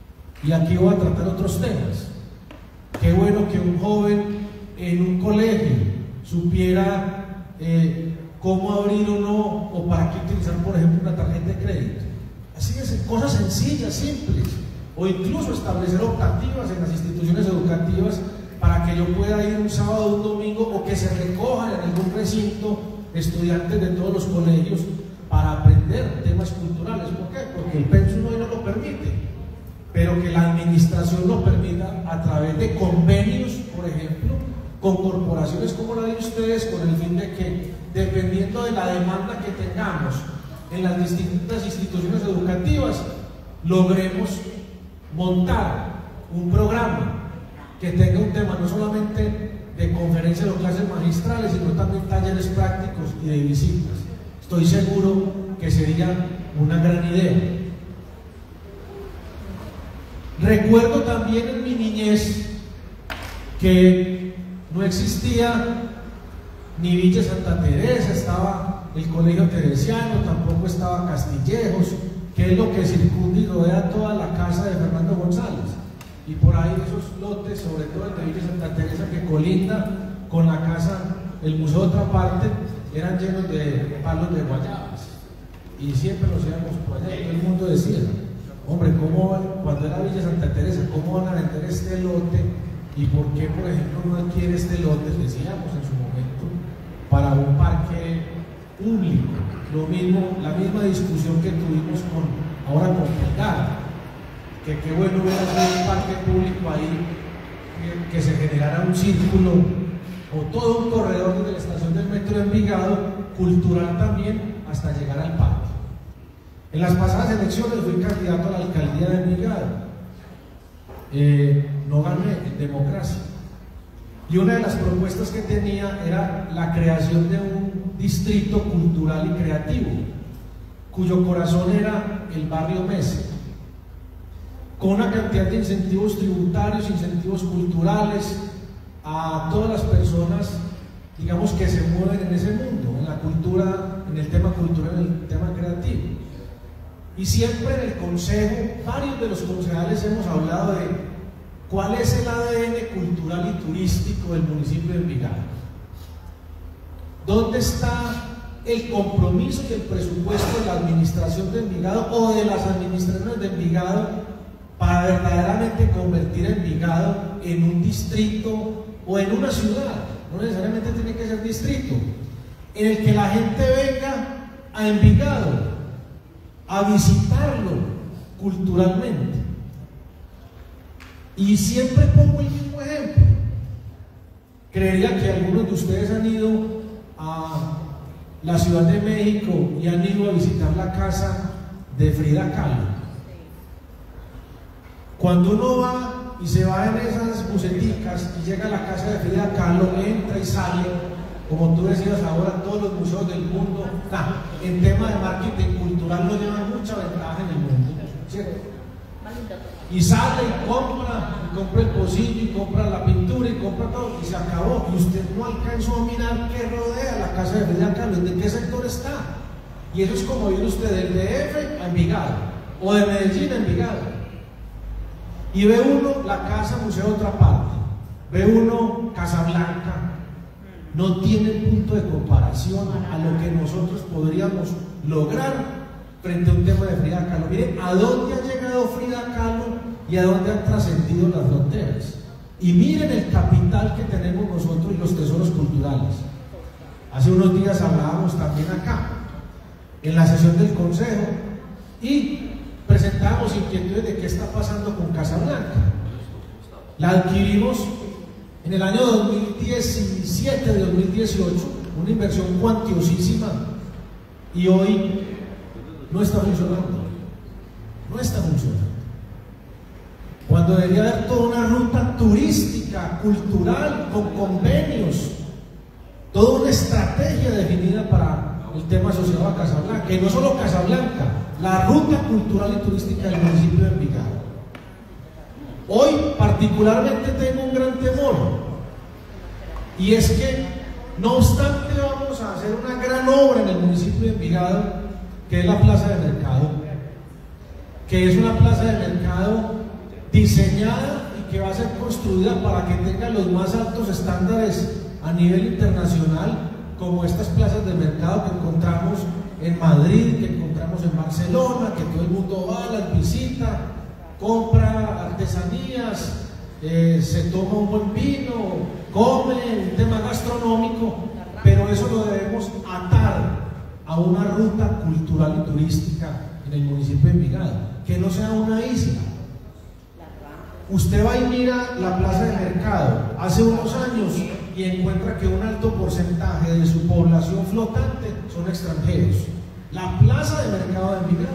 Y aquí voy a tratar otros temas. Qué bueno que un joven en un colegio supiera eh, cómo abrir o no, o para qué utilizar, por ejemplo, una tarjeta de crédito. Así es, cosas sencillas, simples, o incluso establecer optativas en las instituciones educativas para que yo pueda ir un sábado o un domingo, o que se recojan en algún recinto estudiantes de todos los colegios para aprender temas culturales. ¿Por qué? Porque el pensum hoy no lo permite, pero que la administración lo permita a través de convenios, por ejemplo, con corporaciones como la de ustedes, con el fin de que, dependiendo de la demanda que tengamos en las distintas instituciones educativas, logremos montar un programa que tenga un tema no solamente de conferencias o clases magistrales, sino también talleres prácticos y de visitas. Estoy seguro que sería una gran idea. Recuerdo también en mi niñez que no existía ni Villa Santa Teresa, estaba el Colegio Teresiano, tampoco estaba Castillejos, que es lo que circunda y rodea toda la casa de Fernando González. Y por ahí esos lotes, sobre todo el de Villa Santa Teresa, que colinda con la casa, el museo de otra parte, eran llenos de palos de guayabas. Y siempre los íbamos por allá y todo el mundo decía, hombre, ¿cómo, cuando era Villa Santa Teresa, cómo van a vender este lote? ¿Y por qué, por ejemplo, no adquiere este lote? Decíamos en su momento, para un parque público. Lo mismo, la misma discusión que tuvimos con, ahora con Pelgar, que qué bueno hubiera sido un parque público ahí, que, que se generara un círculo o todo un corredor desde la estación del metro de Envigado, cultural también, hasta llegar al parque. En las pasadas elecciones fui candidato a la alcaldía de Envigado. Eh, no gané en democracia. Y una de las propuestas que tenía era la creación de un distrito cultural y creativo, cuyo corazón era el barrio Mesa, con una cantidad de incentivos tributarios, incentivos culturales a todas las personas, digamos, que se mueven en ese mundo, en la cultura, en el tema cultural, en el tema creativo. Y siempre en el consejo, varios de los concejales hemos hablado de cuál es el A D N cultural y turístico del municipio de Envigado. ¿Dónde está el compromiso y el presupuesto de la administración de Envigado o de las administraciones de Envigado para verdaderamente convertir a Envigado en un distrito o en una ciudad? No necesariamente tiene que ser distrito, en el que la gente venga a Envigado a visitarlo culturalmente. Y siempre pongo el mismo ejemplo. Creería que algunos de ustedes han ido a la Ciudad de México y han ido a visitar la casa de Frida Kahlo. Cuando uno va y se va en esas buseticas y llega a la casa de Frida Kahlo, entra y sale, como tú decías ahora, todos los museos del mundo, nah, en tema de marketing cultural no llevan mucha ventaja en el mundo, ¿cierto? Y sale y compra, y compra el pocillo, y compra la pintura, y compra todo, y se acabó. Y usted no alcanzó a mirar qué rodea la casa de Frida Kahlo, de qué sector está. Y eso es como viene usted del D F a Envigado, o de Medellín a Envigado. Y ve uno la casa museo de otra parte, ve uno Casablanca. No tiene punto de comparación a lo que nosotros podríamos lograr frente a un tema de Frida Kahlo. Miren a dónde ha llegado Frida Kahlo y a dónde han trascendido las fronteras. Y miren el capital que tenemos nosotros y los tesoros culturales. Hace unos días hablábamos también acá, en la sesión del Consejo, y presentábamos inquietudes de qué está pasando con Casablanca. La adquirimos en el año dos mil diecisiete, de dos mil dieciocho, una inversión cuantiosísima, y hoy no está funcionando, no está funcionando. Cuando debería haber toda una ruta turística, cultural, con convenios, toda una estrategia definida para el tema asociado a Casablanca, y no solo Casablanca, la ruta cultural y turística del municipio de Envigado. Hoy particularmente tengo un gran temor, y es que no obstante vamos a hacer una gran obra en el municipio de Envigado, que es la plaza de mercado, que es una plaza de mercado diseñada y que va a ser construida para que tenga los más altos estándares a nivel internacional, como estas plazas de mercado que encontramos en Madrid, que encontramos en Barcelona, que todo el mundo va, las visita, compra artesanías, eh, se toma un buen vino, come, un tema gastronómico, pero eso lo debemos atar a una ruta cultural y turística en el municipio de Envigado, que no sea una isla. Usted va y mira la plaza de mercado hace unos años y encuentra que un alto porcentaje de su población flotante son extranjeros. La plaza de mercado de Envigado,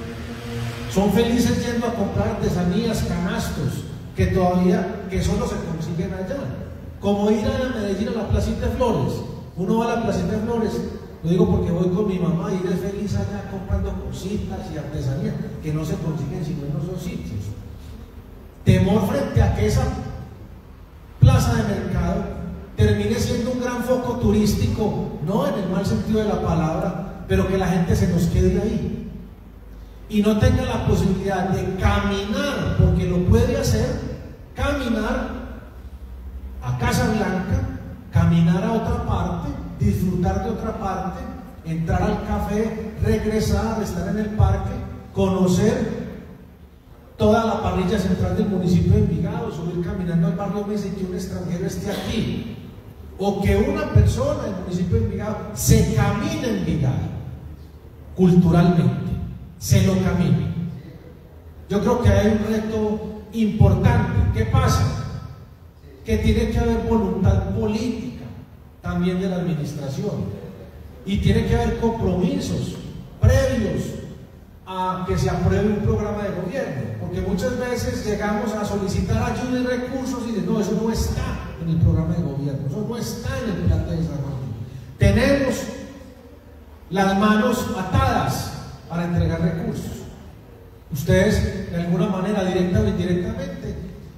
son felices yendo a comprar artesanías, canastos, que todavía, que solo se consiguen allá. Como ir a Medellín a la Placita de Flores. Uno va a la Placita de Flores, lo digo porque voy con mi mamá y ella es feliz allá comprando cositas y artesanías que no se consiguen sino en esos sitios. Temor frente a que esa plaza de mercado termine siendo un gran foco turístico, no en el mal sentido de la palabra, pero que la gente se nos quede ahí y no tenga la posibilidad de caminar, porque lo puede hacer, caminar a Casa Blanca, caminar a otra parte, disfrutar de otra parte, entrar al café, regresar, estar en el parque, conocer toda la parrilla central del municipio de Envigado, subir caminando al barrio Mesa y que un extranjero esté aquí, o que una persona del municipio de Envigado se camine en Envigado culturalmente, se lo camine. Yo creo que hay un reto importante. ¿Qué pasa? Que tiene que haber voluntad política también de la administración y tiene que haber compromisos previos a que se apruebe un programa de gobierno, porque muchas veces llegamos a solicitar ayuda y recursos y dicen, no, eso no está en el programa de gobierno, eso no está en el plan de desarrollo. Tenemos las manos atadas para entregar recursos. Ustedes, de alguna manera, directa o indirectamente,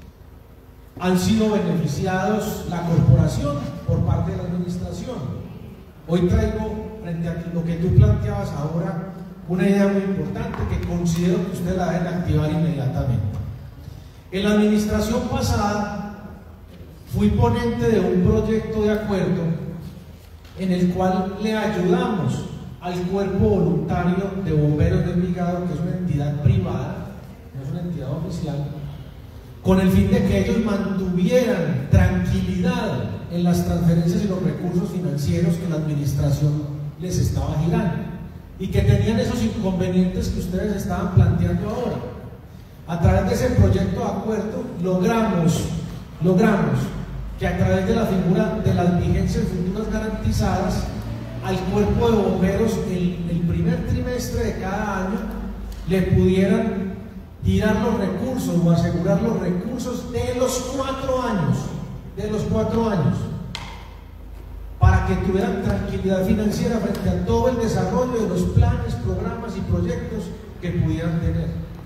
han sido beneficiados la corporación por parte de la administración. Hoy traigo frente a lo que tú planteabas ahora una idea muy importante que considero que ustedes la deben activar inmediatamente. En la administración pasada fui ponente de un proyecto de acuerdo en el cual le ayudamos al cuerpo voluntario de bomberos de Envigado, que es una entidad privada, no es una entidad oficial, con el fin de que ellos mantuvieran tranquilidad en las transferencias y los recursos financieros que la administración les estaba girando y que tenían esos inconvenientes que ustedes estaban planteando ahora. A través de ese proyecto de acuerdo logramos, logramos que a través de la figura de las vigencias futuras garantizadas al cuerpo de bomberos el, el primer trimestre de cada año le pudieran girar los recursos o asegurar los recursos de los cuatro años, de los cuatro años, para que tuvieran tranquilidad financiera frente a todo el desarrollo de los planes, programas y proyectos que pudieran tener.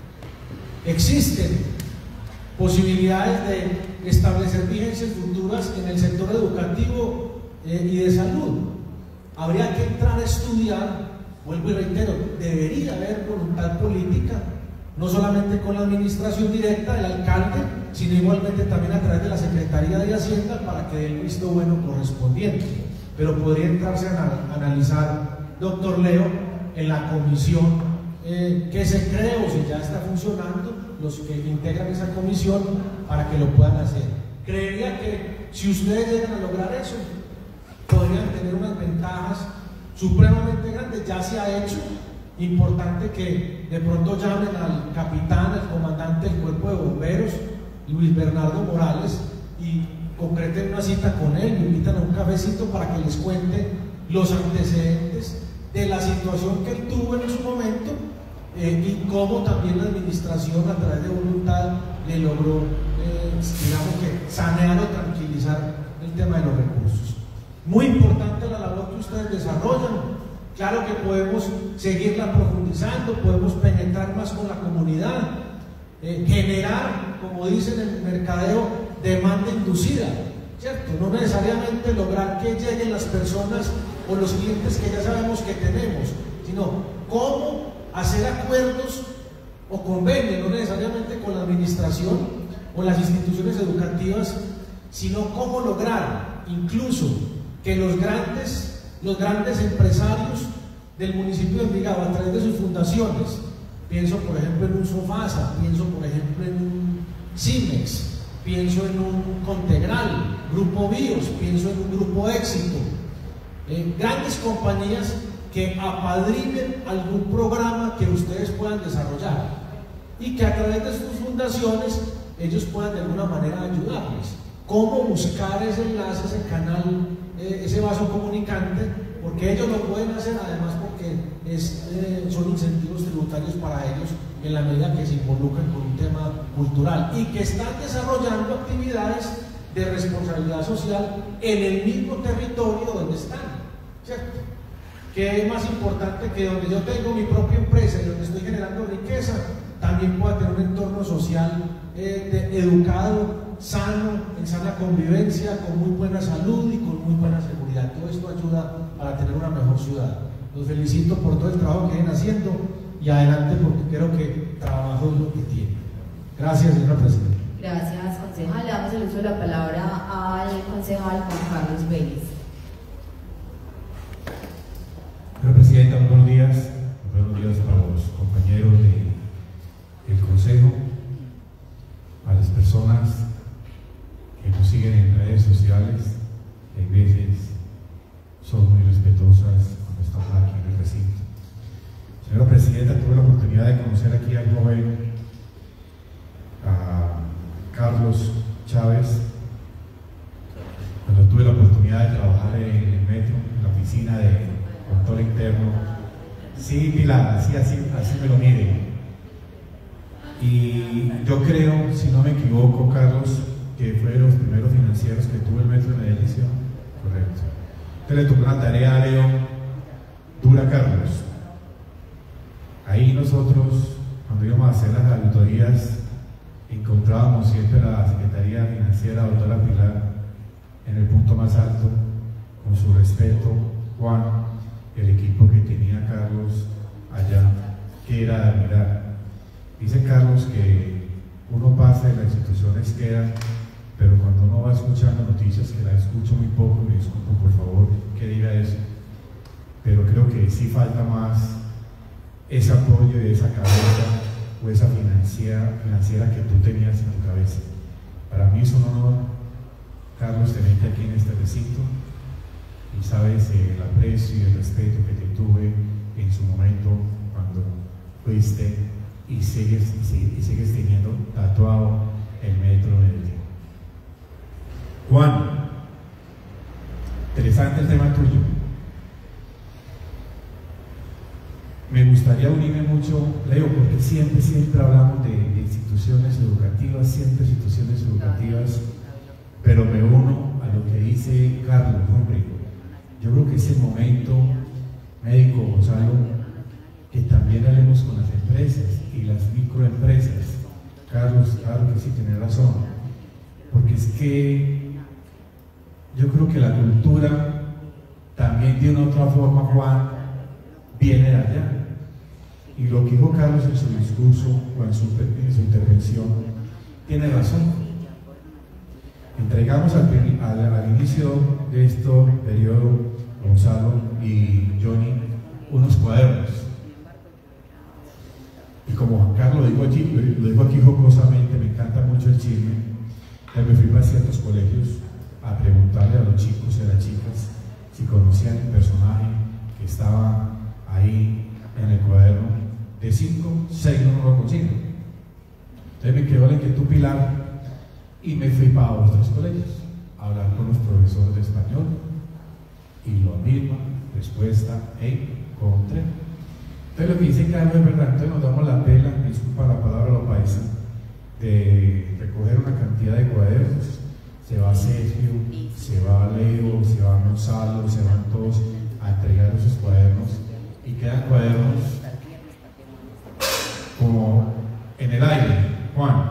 Existen posibilidades de establecer vigencias futuras en el sector educativo eh, y de salud. Habría que entrar a estudiar, vuelvo y reitero, debería haber voluntad política, no solamente con la administración directa del alcalde, sino igualmente también a través de la Secretaría de Hacienda para que dé el visto bueno correspondiente. Pero podría entrarse a analizar, doctor Leo, en la comisión eh, que se cree o si ya está funcionando, los que integran esa comisión para que lo puedan hacer. Creería que si ustedes llegan a lograr eso, podrían tener unas ventajas supremamente grandes. Ya se ha hecho. Importante que de pronto llamen al capitán, al comandante del cuerpo de bomberos, Luis Bernardo Morales, y concreten una cita con él, me invitan a un cafecito para que les cuente los antecedentes de la situación que él tuvo en su momento eh, y cómo también la administración a través de voluntad le logró, eh, digamos que sanear o tranquilizar el tema de los recursos. Muy importante la labor que ustedes desarrollan. Claro que podemos seguirla profundizando, podemos penetrar más con la comunidad, eh, generar, como dicen en el mercadeo, demanda inducida, ¿cierto? No necesariamente lograr que lleguen las personas o los clientes que ya sabemos que tenemos, sino cómo hacer acuerdos o convenio, no necesariamente con la administración o las instituciones educativas, sino cómo lograr incluso que los grandes, los grandes empresarios del municipio de Envigado, a través de sus fundaciones, pienso por ejemplo en un Sofasa, pienso por ejemplo en un Cimex, pienso en un Contegral, Grupo Bios, pienso en un Grupo Éxito, eh, grandes compañías que apadrinen algún programa que ustedes puedan desarrollar y que a través de sus fundaciones ellos puedan de alguna manera ayudarles. Cómo buscar ese enlace, ese canal, eh, ese vaso comunicante, porque ellos lo pueden hacer además porque es, eh, son incentivos tributarios para ellos en la medida que se involucran con un tema cultural y que están desarrollando actividades de responsabilidad social en el mismo territorio donde están, ¿cierto? Que es más importante que donde yo tengo mi propia empresa y donde estoy generando riqueza, también pueda tener un entorno social eh, de, educado, sano, en sana convivencia, con muy buena salud y con muy buena seguridad. Todo esto ayuda para tener una mejor ciudad. Los felicito por todo el trabajo que vienen haciendo y adelante porque creo que trabajo es lo que tienen. Gracias, señora Presidenta. Gracias, concejal. Le damos el uso de la palabra al concejal Juan Carlos Vélez. Señora Presidenta, muy buenos días. Muy buenos días para los compañeros de, del Consejo, a las personas que nos siguen en redes sociales, que a veces son muy respetuosas cuando estamos aquí en el recinto. Señora Presidenta, tuve la oportunidad de conocer aquí al joven, a Carlos Chávez, cuando tuve la oportunidad de trabajar en el metro, en la oficina de control interno. Sí, Pilar, así, así, así me lo mide. Y yo creo, si no me equivoco, Carlos, que fue de los primeros financieros que tuvo el metro de Medellín, ¿sí? Correcto. Entonces le tocó una tarea a Leo dura, Carlos. Ahí nosotros, cuando íbamos a hacer las auditorías, encontrábamos siempre a la Secretaría Financiera, doctora Pilar, en el punto más alto, con su respeto, Juan, el equipo que tenía Carlos allá, que era de admirar. Dice Carlos que uno pasa y las instituciones quedan, pero cuando uno va escuchando noticias, que la escucho muy poco, me disculpo por favor que diga eso, pero creo que sí falta más ese apoyo y esa cabeza o esa financiera, financiera que tú tenías en tu cabeza. Para mí es un honor, Carlos, tenerte aquí en este recinto y sabes eh, el aprecio y el respeto que te tuve en su momento cuando fuiste y sigues, y sigues teniendo tatuado el metro del día. Juan, interesante el tema tuyo. Me gustaría unirme mucho, Leo, porque siempre, siempre hablamos de, de instituciones educativas, siempre instituciones educativas, pero me uno a lo que dice Carlos, hombre. Yo creo que es el momento, médico Gonzalo, que también hablemos con las empresas y las microempresas. Carlos, claro que sí, tiene razón, porque es que yo creo que la cultura también de una u otra forma, Juan, viene de allá. Y lo que dijo Carlos en su discurso o en su, en su intervención tiene razón. Entregamos al, al, al inicio de este periodo, Gonzalo y Johnny, unos cuadernos. Y como Juan Carlos lo dijo aquí, lo dijo aquí jocosamente, me encanta mucho el chisme, yo me fui para ciertos colegios a preguntarle a los chicos y a las chicas si conocían el personaje que estaba ahí en el cuaderno. De cinco, seis no lo consigo. Entonces me quedó la inquietud, Pilar, y me fui para otros colegios a hablar con los profesores de español y la misma respuesta encontré. Entonces lo que dice Carlos es verdad. Entonces nos damos la pela, me disculpa la palabra lo paisa, de recoger una cantidad de cuadernos. Se va Sergio, se va Leo, se va Gonzalo, se van todos a entregar esos cuadernos y quedan cuadernos como en el aire, Juan.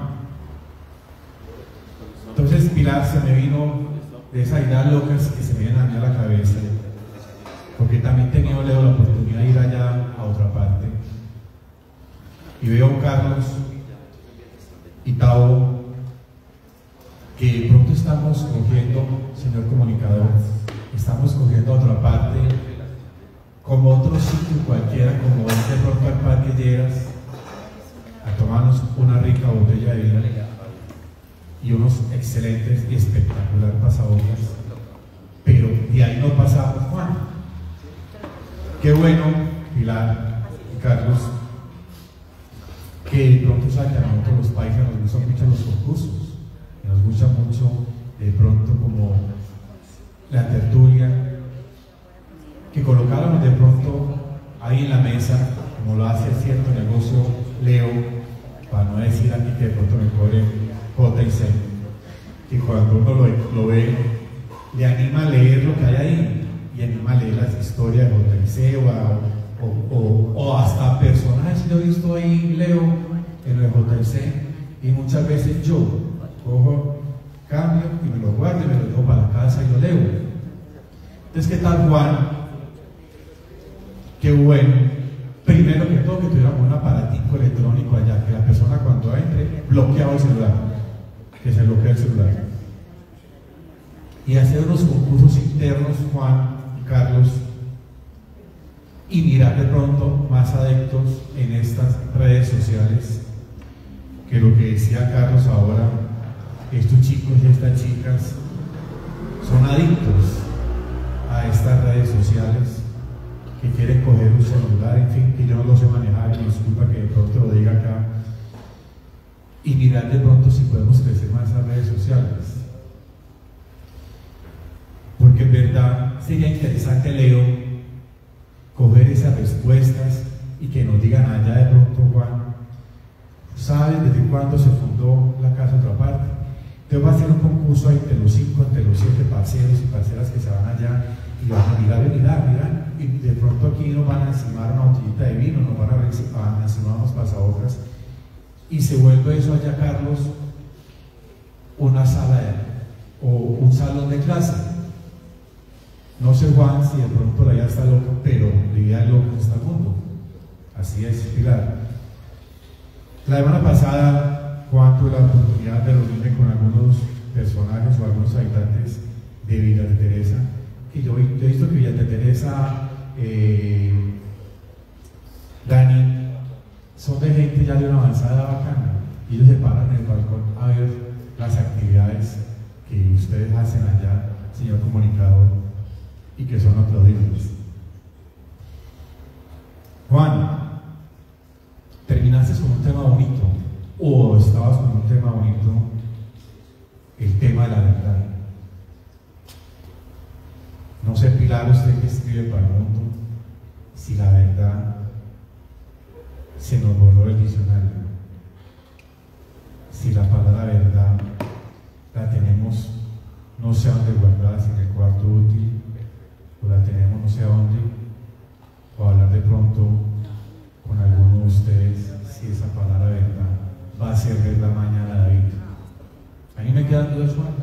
Entonces Pilar, se me vino de esas ideas locas que se me vienen a mí a la cabeza, porque también he tenido, Leo, la oportunidad de ir allá a otra parte y veo, Carlos y Tavo, que de pronto estamos cogiendo, señor comunicador, estamos cogiendo otra parte, como otro sitio cualquiera, como es de pronto al Parque Lleras, a tomarnos una rica botella de vino y unos excelentes y espectacular pasabocas, pero de ahí no pasamos, Juan. Qué bueno, Pilar y Carlos, que de pronto saben que a nosotros los países nos gustan mucho los concursos, y nos gusta mucho de pronto como la tertulia, que colocáramos de pronto ahí en la mesa, como lo hace cierto negocio Leo, para no decir aquí que de pronto me cobre J y C, que cuando uno lo, lo ve, le anima a leer lo que hay ahí, y anima a leer las historias de J y C, o, a, o, o, o hasta personajes. Yo he visto ahí, Leo, en el J y C, y muchas veces yo cojo, cambio y me lo guardo y me lo llevo para la casa y lo leo. Entonces, ¿qué tal, Juan? Qué bueno, primero que todo, que tuviéramos un aparatico electrónico allá, que la persona cuando entre bloqueaba el celular, que se bloquea el celular, y hacer unos concursos internos, Juan y Carlos, y mirar de pronto más adeptos en estas redes sociales, que lo que decía Carlos ahora, estos chicos y estas chicas son adictos a estas redes sociales, que quieren coger un celular, en fin, que yo no lo sé manejar, y disculpa que de pronto lo diga acá, y mirar de pronto si podemos crecer más las redes sociales. Porque en verdad sería interesante, Leo, coger esas respuestas y que nos digan allá de pronto, Juan, ¿sabes desde cuándo se fundó la Casa Otra Parte? Entonces va a hacer un concurso ahí entre los cinco, entre los siete parceros y parceras que se van allá, y van a mirar, mirar, mirar, y de pronto aquí nos van a encimar una botellita de vino, nos van a encimar unos pasabocas, y se vuelve eso allá, Carlos, una sala de, o un salón de clase. No sé, Juan, si de pronto la idea está loca, pero la idea es loca en este mundo. Así es, Pilar. La semana pasada, Juan, tuve la oportunidad de reunirme con algunos personajes o algunos habitantes de Villa de Teresa, que yo, yo he visto que Villa de Teresa, eh, Dani, son de gente ya de una avanzada bacana, y ellos se paran en el balcón a ver las actividades que ustedes hacen allá, señor comunicador, y que son aplaudibles. Juan, terminaste con un tema bonito, o estabas con un tema bonito, el tema de la verdad. No sé, Pilar, usted que escribe para el mundo, si la verdad se nos borró el diccionario, si la palabra verdad la tenemos no sé dónde guardada, si en el cuarto útil, o la tenemos no sé dónde, o hablar de pronto con alguno de ustedes si esa palabra verdad va a ser verdad mañana, David. A mí me quedan dudas, Juan,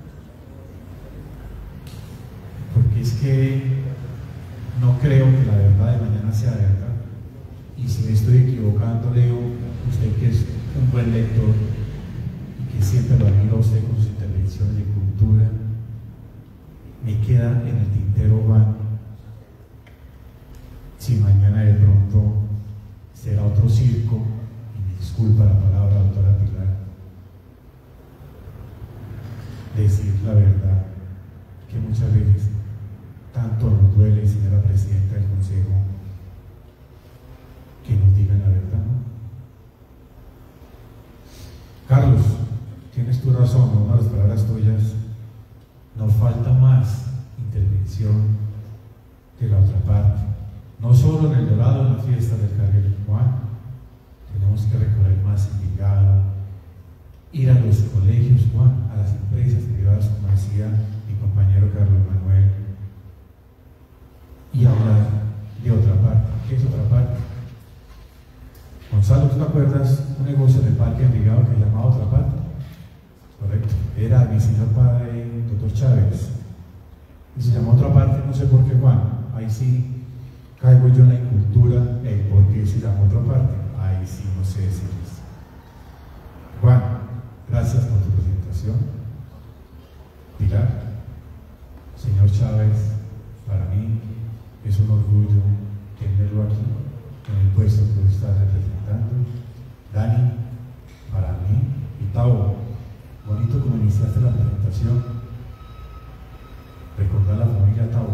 porque es que no creo que la verdad de mañana sea verdad, y si me estoy equivocando, Leo, usted que es un buen lector y que siempre lo admiro a usted con sus intervenciones de cultura, me queda en el tintero, Juan, si mañana de pronto será otro circo, y me disculpa la palabra, doctora Pilar, decir la verdad, que muchas veces tanto nos duele, señora presidenta del Consejo, que nos digan la verdad, ¿no? Carlos, tienes tu razón, una de las palabras tuyas, nos falta más intervención de la otra parte, no solo en el Dorado, en la fiesta del Carril Juan, tenemos que recorrer más Envigado, ir a los colegios, Juan, a las empresas privadas, como decía mi compañero Carlos Manuel, y hablar de otra parte. ¿Qué es otra parte? Gonzalo, ¿tú te acuerdas un negocio de parque Envigado que se llamaba Otra Parte? Correcto, era mi señor padre, doctor Chávez, y se llamó Otra Parte, no sé por qué, Juan, ahí sí caigo yo en la incultura, el por qué se llamó Otra Parte. ahí sí no sé decirles. Juan, gracias por tu presentación. Pilar, señor Chávez, para mí es un orgullo tenerlo aquí, en el puesto que usted está representando. Dani, para mí, y Tavo, bonito como iniciaste la presentación, recordar a la familia Tavo,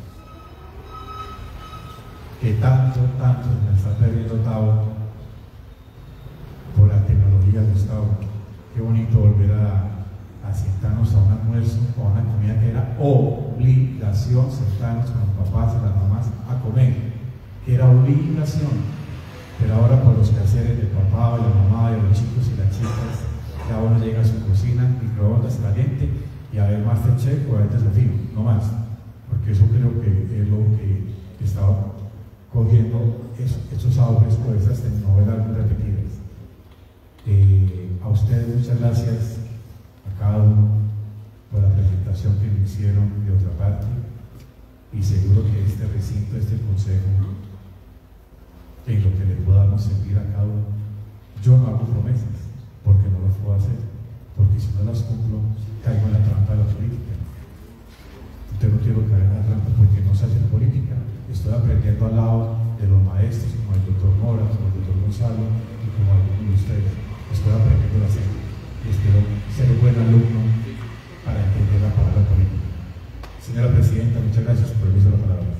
que tanto, tanto se me está perdiendo Tavo por la tecnología, Gustavo. Qué bonito volver a, a sentarnos a un almuerzo o a una comida que era obligación, sentarnos con los papás y las mamás a comer, que era obligación. Pero ahora por los quehaceres del papá, de la mamá, de los chicos y las chicas, cada uno llega a su cocina, microondas caliente y a ver Masterchef o a ver Desafío, no más, porque eso creo que es lo que estaba cogiendo eso, esos auges o esas telenovelas repetidas. Eh, a ustedes muchas gracias, a cada uno, por la presentación que me hicieron de otra parte, y seguro que este recinto, este consejo, en lo que le podamos servir a cada uno. Yo no hago promesas, porque no las puedo hacer, porque si no las cumplo, caigo en la trampa de la política. Entonces no quiero caer en la trampa porque no sé hacer política. Estoy aprendiendo al lado de los maestros, como el doctor Mora, como el doctor Gonzalo y como algunos de ustedes. Estoy aprendiendo a hacer y espero ser un buen alumno para entender la palabra política. Señora Presidenta, muchas gracias por el uso de la palabra.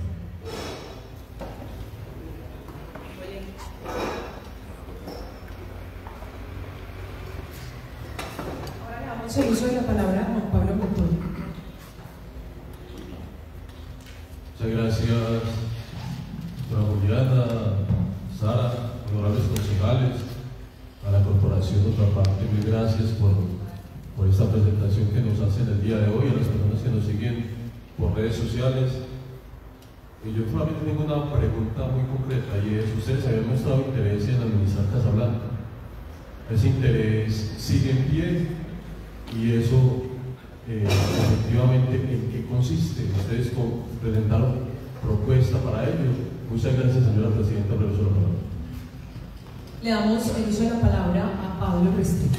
El uso de la palabra a Juan Pablo Montoya. Muchas gracias, doctora Juliana, Sara, honorables concejales, a la corporación de otra parte, mil gracias por, por esta presentación que nos hacen el día de hoy, a las personas que nos siguen por redes sociales. Y yo solamente tengo una pregunta muy concreta, y es: ustedes habían mostrado interés en administrar Casablanca. ¿Ese interés sigue en pie? Y eso, eh, efectivamente, ¿en qué consiste? Ustedes presentaron propuesta para ello. Muchas gracias, señora Presidenta, por el uso de la palabra. Le damos el uso de la palabra a Pablo Restrepo.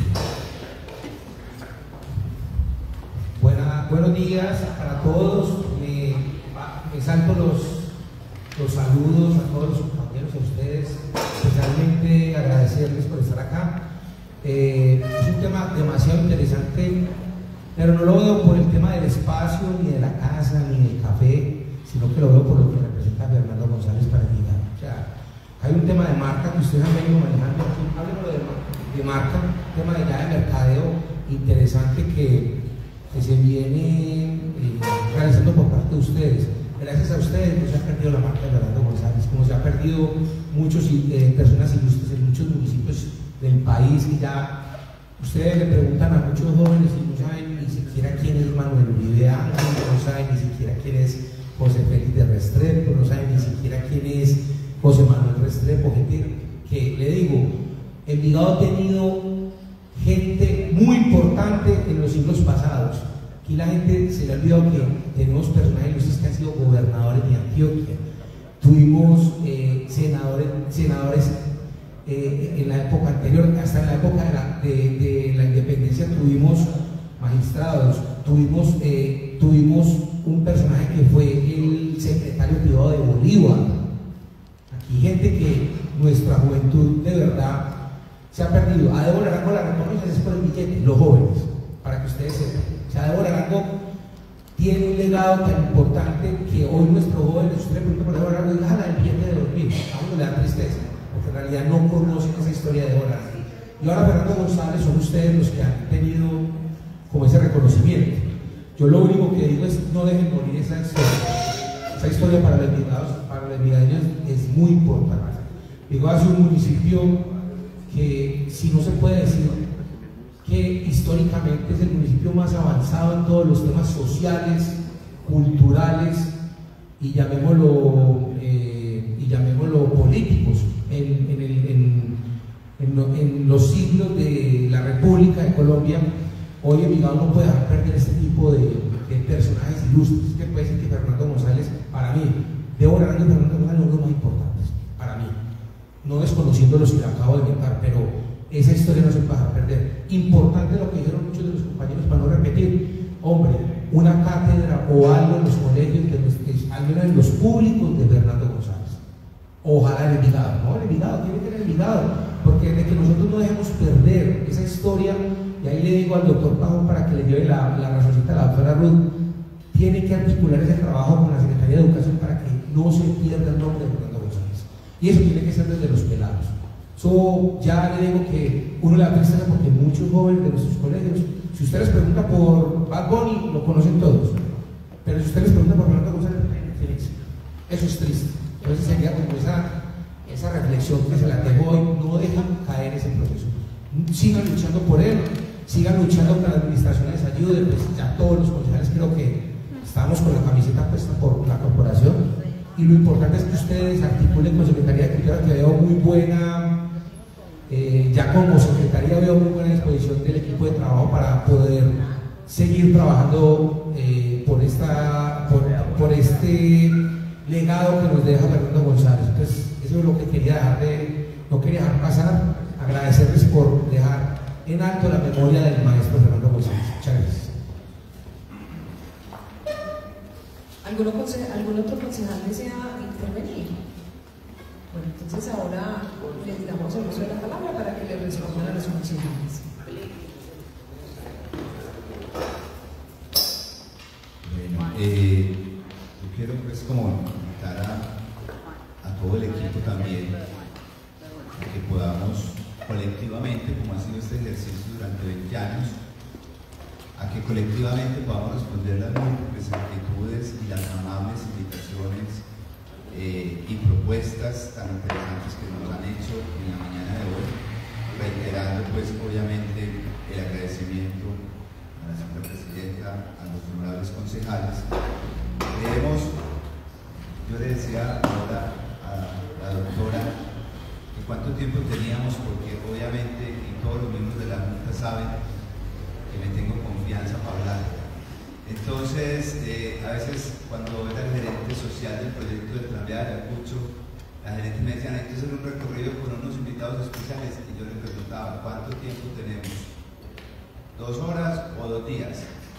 Buena, buenos días para todos. Me, me salto los, los saludos a todos los compañeros, a ustedes, especialmente agradecerles por estar acá. Eh, es un tema demasiado interesante, pero no lo veo por el tema del espacio, ni de la casa, ni del café, sino que lo veo por lo que representa Fernando González para mí. O sea, hay un tema de marca que ustedes han venido manejando aquí, háblenlo de, de marca, un tema de ya de mercadeo interesante que, que se viene eh, realizando por parte de ustedes. Gracias a ustedes no se ha perdido la marca de Fernando González, como se ha perdido muchas eh, personas ilustres en muchos municipios del país, y ya ustedes le preguntan a muchos jóvenes y no saben ni siquiera quién es Manuel Uribe Ángel, no saben ni siquiera quién es José Félix de Restrepo, no saben ni siquiera quién es José Manuel Restrepo, gente que, le digo, Envigado ha tenido gente muy importante en los siglos pasados. Aquí la gente se le ha olvidado que tenemos personajes que han sido gobernadores de Antioquia, tuvimos eh, senadores, senadores Eh, en la época anterior, hasta en la época de la, de, de la independencia, tuvimos magistrados, tuvimos, eh, tuvimos un personaje que fue el secretario privado de Bolívar. Aquí gente que nuestra juventud de verdad se ha perdido. A Débora Arango la reconoces es por el billete, los jóvenes, para que ustedes sepan. O sea, Débora Arango tiene un legado tan importante que hoy nuestros jóvenes, ustedes le preguntan por Débora Arango y jala el billete de dormir, a uno le da tristeza, porque en realidad no conocen esa historia de Débora Arango. Y ahora Fernando González son ustedes los que han tenido como ese reconocimiento. Yo lo único que digo es no dejen morir esa historia. Esa historia para los envigados, para los envigadeños es muy importante. Envigado es un municipio que, si no se puede decir que históricamente es el municipio más avanzado en todos los temas sociales, culturales y llamémoslo, eh, y llamémoslo políticos en, en, el, en, en, lo, en los siglos de la República de Colombia. Hoy Envigado no puede dejar perder este tipo de, de personajes ilustres, que puede ser que Fernando González, para mí, Débora Arango y Fernando González son los más importantes, para mí. no desconociendo los que le acabo de inventar, pero esa historia no se puede dejar perder. Importante lo que dijeron muchos de los compañeros para no repetir. Hombre, una cátedra o algo en los colegios, de los, al menos en los públicos de Fernando González. Ojalá el Envigado, no, el Envigado, tiene que ser el Envigado, porque de que nosotros no dejemos perder esa historia, y ahí le digo al doctor Pajón para que le lleve la, la razoncita a la doctora Ruth, tiene que articular ese trabajo con la Secretaría de Educación para que no se pierda el nombre de Fernando González. Y eso tiene que ser desde los pelados. So, ya le digo que uno le da tristeza porque muchos jóvenes de nuestros colegios, si usted les pregunta por Bad Bunny, lo conocen todos, pero si usted les pregunta por Fernando González, eso es triste. Entonces sería como esa, esa reflexión que se la dejo hoy, no dejan caer ese proceso. Sigan luchando por él, sigan luchando que la administración les ayude, pues ya todos los concejales creo que estamos con la camiseta puesta por la corporación, y lo importante es que ustedes articulen con Secretaría de Cultura, que veo muy buena, eh, ya como Secretaría veo muy buena disposición del equipo de trabajo para poder seguir trabajando eh, por, esta, por, por este legado que nos deja Fernando González. Entonces, eso es lo que quería dejar de, no quería dejar pasar, agradecerles por dejar en alto la memoria del maestro Fernando González. Muchas gracias. ¿Algún, ¿Algún otro concejal desea intervenir? Bueno, entonces ahora les damos el uso de la palabra para que le respondan a los concejales. Bueno, eh, yo quiero pues como invitar a, a todo el equipo también a que podamos colectivamente, como ha sido este ejercicio durante veinte años, a que colectivamente podamos responder las múltiples inquietudes y las amables invitaciones eh, y propuestas tan interesantes que nos han hecho en la mañana de hoy, reiterando pues obviamente el agradecimiento a la señora presidenta, a los honorables concejales. Creemos, yo le decía ahora a la doctora que cuánto tiempo teníamos, porque obviamente y todos los miembros de la Junta saben que me tengo confianza para hablar. Entonces, eh, a veces cuando era el gerente social del proyecto del tranvía de Ayacucho, la gerente me decía, hay que hacer un recorrido con unos invitados especiales, y yo le preguntaba, ¿cuánto tiempo tenemos? ¿Dos horas o dos días?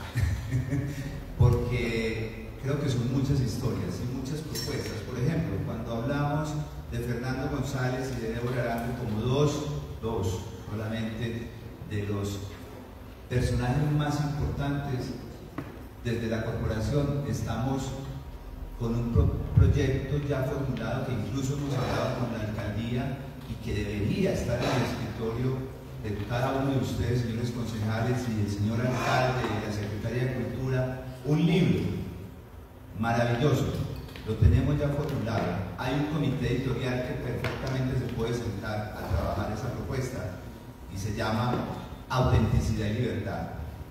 Porque creo que son muchas historias y muchas propuestas. Por ejemplo, cuando hablamos de Fernando González y de Débora Arango como dos, dos solamente de los personajes más importantes desde la corporación, estamos con un pro proyecto ya formulado que incluso hemos hablado con la alcaldía y que debería estar en el escritorio de cada uno de ustedes, señores concejales, y del señor alcalde y de la Secretaría de Cultura, un libro maravilloso. Lo tenemos ya formulado. Hay un comité editorial que perfectamente se puede sentar a trabajar esa propuesta y se llama Autenticidad y Libertad.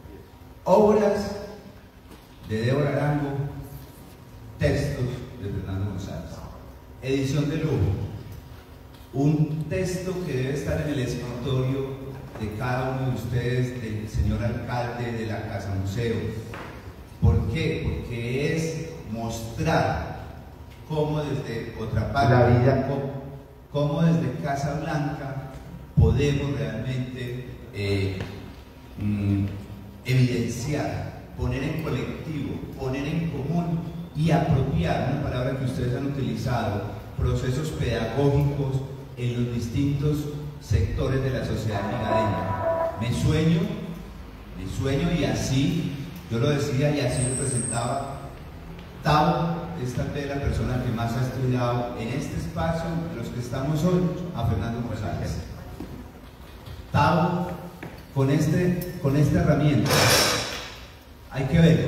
Obras de Débora Arango, textos de Fernando González. Edición de lujo. Un texto que debe estar en el escritorio de cada uno de ustedes, del señor alcalde de la Casa Museo. ¿Por qué? Porque es mostrar cómo desde otra parte, la vida, cómo, cómo desde Casa Blanca podemos realmente eh, mm, evidenciar, poner en colectivo, poner en común y apropiar, una palabra que ustedes han utilizado, procesos pedagógicos en los distintos sectores de la sociedad envigadeña. Me sueño, me sueño y así, yo lo decía y así lo presentaba, Tavo es tal vez la persona que más ha estudiado en este espacio, de los que estamos hoy, a Fernando González. Tavo, con, este, con esta herramienta, hay que verlo,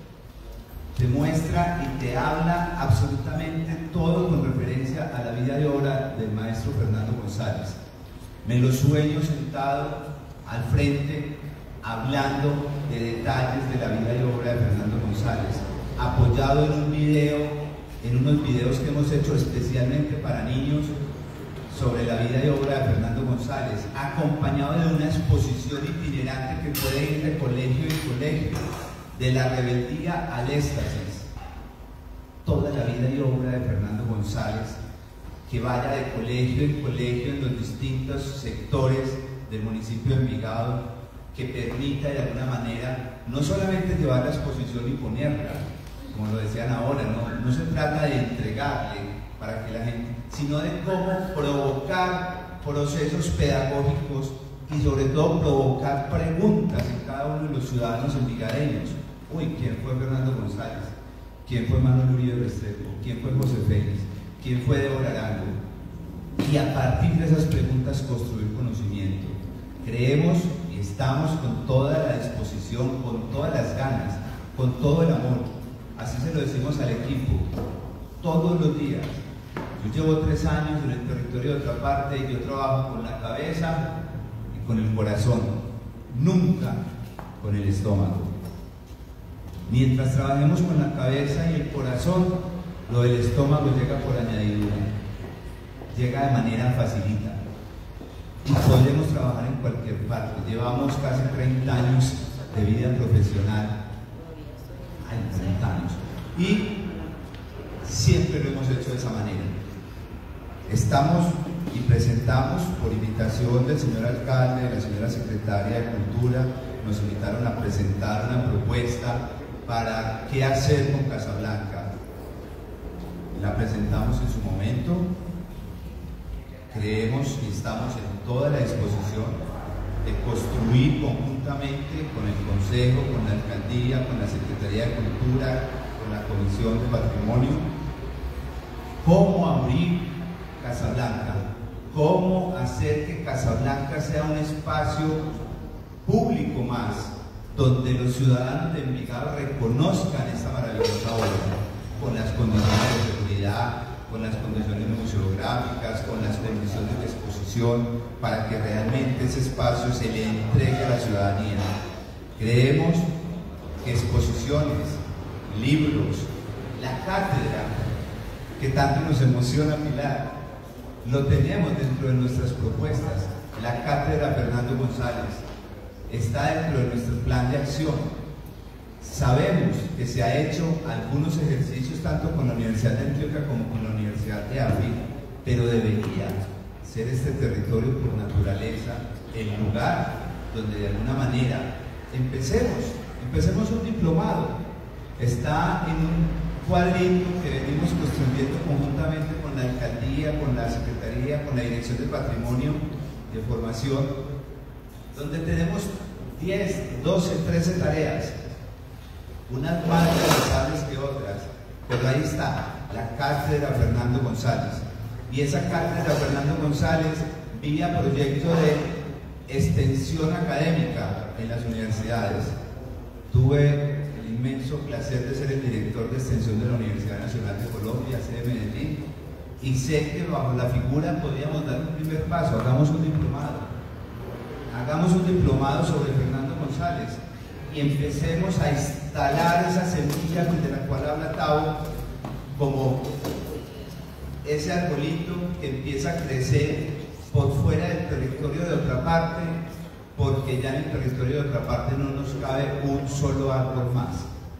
te muestra y te habla absolutamente todo con referencia a la vida y obra del maestro Fernando González. Me lo sueño sentado al frente, hablando de detalles de la vida y obra de Fernando González, apoyado en un video, en unos videos que hemos hecho especialmente para niños sobre la vida y obra de Fernando González, acompañado de una exposición itinerante que puede ir de colegio en colegio, de la rebeldía al éxtasis, toda la vida y obra de Fernando González, que vaya de colegio en colegio en los distintos sectores del municipio de Envigado, que permita de alguna manera no solamente llevar la exposición y ponerla, como lo decían ahora, no, no se trata de entregarle para que la gente, sino de cómo provocar procesos pedagógicos y sobre todo provocar preguntas en cada uno de los ciudadanos envigadeños. Uy, ¿quién fue Fernando González? ¿Quién fue Manuel Uribe Restrepo? ¿Quién fue José Félix? ¿Quién fue Débora Arango? Y a partir de esas preguntas construir conocimiento. Creemos y estamos con toda la disposición, con todas las ganas, con todo el amor. Así se lo decimos al equipo, todos los días. Yo llevo tres años en el territorio de otra parte y yo trabajo con la cabeza y con el corazón, nunca con el estómago. Mientras trabajemos con la cabeza y el corazón, lo del estómago llega por añadidura, llega de manera facilita. Y podemos trabajar en cualquier parte. Llevamos casi treinta años de vida profesional. Hay treinta años. Y siempre lo hemos hecho de esa manera. Estamos y presentamos, por invitación del señor alcalde, de la señora secretaria de Cultura, nos invitaron a presentar una propuesta para qué hacer con Casablanca. La presentamos en su momento. Creemos y estamos en toda la disposición de construir conjuntamente con el Consejo, con la Alcaldía, con la Secretaría de Cultura, con la Comisión de Patrimonio, cómo abrir Casablanca, cómo hacer que Casablanca sea un espacio público más, donde los ciudadanos de Envigado reconozcan esta maravillosa obra, con las condiciones de seguridad, con las condiciones museográficas, con las condiciones de exposición, para que realmente ese espacio se le entregue a la ciudadanía. Creemos que exposiciones, libros, la cátedra, que tanto nos emociona Pilar, lo tenemos dentro de nuestras propuestas. La cátedra Fernando González está dentro de nuestro plan de acción. Sabemos que se ha hecho algunos ejercicios tanto con la Universidad de Antioquia como con la Universidad de Ávila, pero debería ser este territorio por naturaleza el lugar donde de alguna manera empecemos, empecemos un diplomado. Está en un cuadrito que venimos construyendo conjuntamente con la Alcaldía, con la Secretaría, con la Dirección de Patrimonio de Formación, donde tenemos diez, doce, trece tareas, unas más realizables que otras, pero ahí está la cátedra Fernando González. Y esa cátedra Fernando González, vía proyecto de extensión académica en las universidades. Tuve el inmenso placer de ser el director de extensión de la Universidad Nacional de Colombia, sede de Medellín, y sé que bajo la figura podríamos dar un primer paso. Hagamos un diplomado. Hagamos un diplomado sobre Fernando González y empecemos a instalar esa semilla de la cual habla Tavo, como ese arbolito que empieza a crecer por fuera del territorio de otra parte, porque ya en el territorio de otra parte no nos cabe un solo árbol más.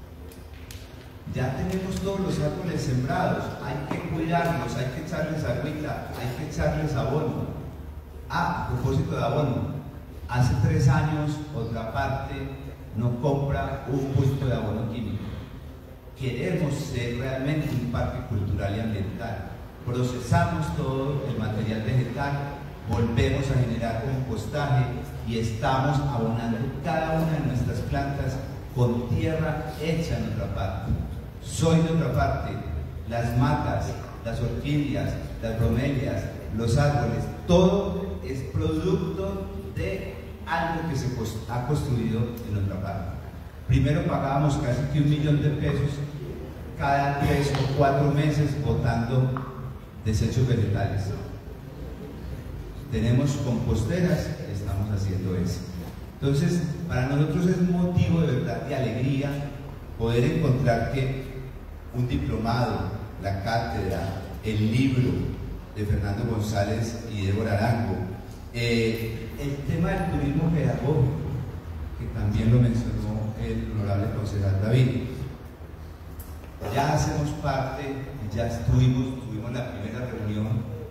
Ya tenemos todos los árboles sembrados, hay que cuidarlos, hay que echarles agüita, hay que echarles abono. Ah, a propósito de abono, hace tres años otra parte no compra un puesto de abono químico. Queremos ser realmente un parque cultural y ambiental. Procesamos todo el material vegetal, volvemos a generar compostaje y estamos abonando cada una de nuestras plantas con tierra hecha en otra parte. Soy de otra parte, las matas, las orquídeas, las bromelias, los árboles, todo es producto de algo que se ha construido en otra parte. Primero pagábamos casi que un millón de pesos cada tres o cuatro meses botando desechos vegetales. Tenemos composteras, estamos haciendo eso. Entonces, para nosotros es un motivo de verdad de alegría poder encontrar que un diplomado, la cátedra, el libro de Fernando González y Débora Arango, eh, el tema del turismo pedagógico, que también lo mencionó el honorable concejal David. Ya hacemos parte, ya estuvimos, tuvimos la primera reunión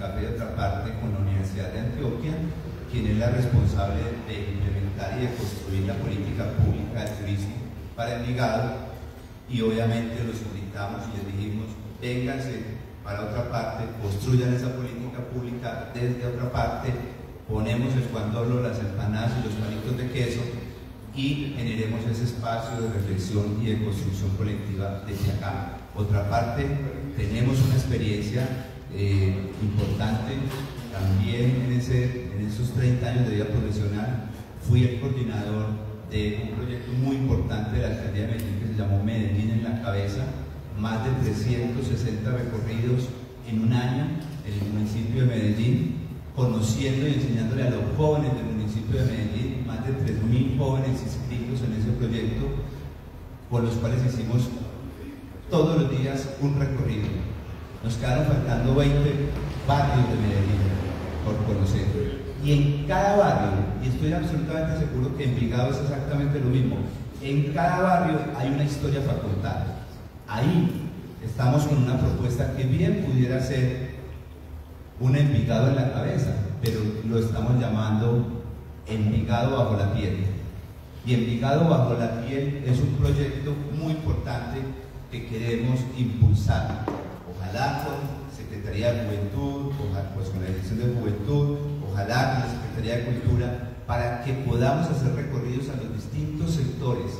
Unicafé de otra parte con la Universidad de Antioquia, quien es la responsable de implementar y de construir la política pública de turismo para Envigado, y obviamente los invitamos y les dijimos, vénganse para otra parte, construyan esa política pública desde otra parte, ponemos el guandolo, las empanadas y los palitos de queso y generemos ese espacio de reflexión y de construcción colectiva desde acá. Otra parte, tenemos una experiencia eh, importante también en, ese, en esos treinta años de vida profesional. Fui el coordinador de un proyecto muy importante de la alcaldía de Medellín que se llamó Medellín en la Cabeza, más de trescientos sesenta recorridos en un año en el municipio de Medellín, conociendo y enseñándole a los jóvenes del municipio de Medellín, más de tres mil jóvenes inscritos en ese proyecto, con los cuales hicimos todos los días un recorrido. Nos quedaron faltando veinte barrios de Medellín por conocer. Y en cada barrio, y estoy absolutamente seguro que en Envigado es exactamente lo mismo, en cada barrio hay una historia para contar. Ahí estamos con una propuesta que bien pudiera ser un Envigado en la cabeza, pero lo estamos llamando Envigado bajo la piel. Y Envigado bajo la piel es un proyecto muy importante que queremos impulsar. Ojalá con Secretaría de Juventud, ojalá pues con la Dirección de Juventud, ojalá con la Secretaría de Cultura, para que podamos hacer recorridos a los distintos sectores.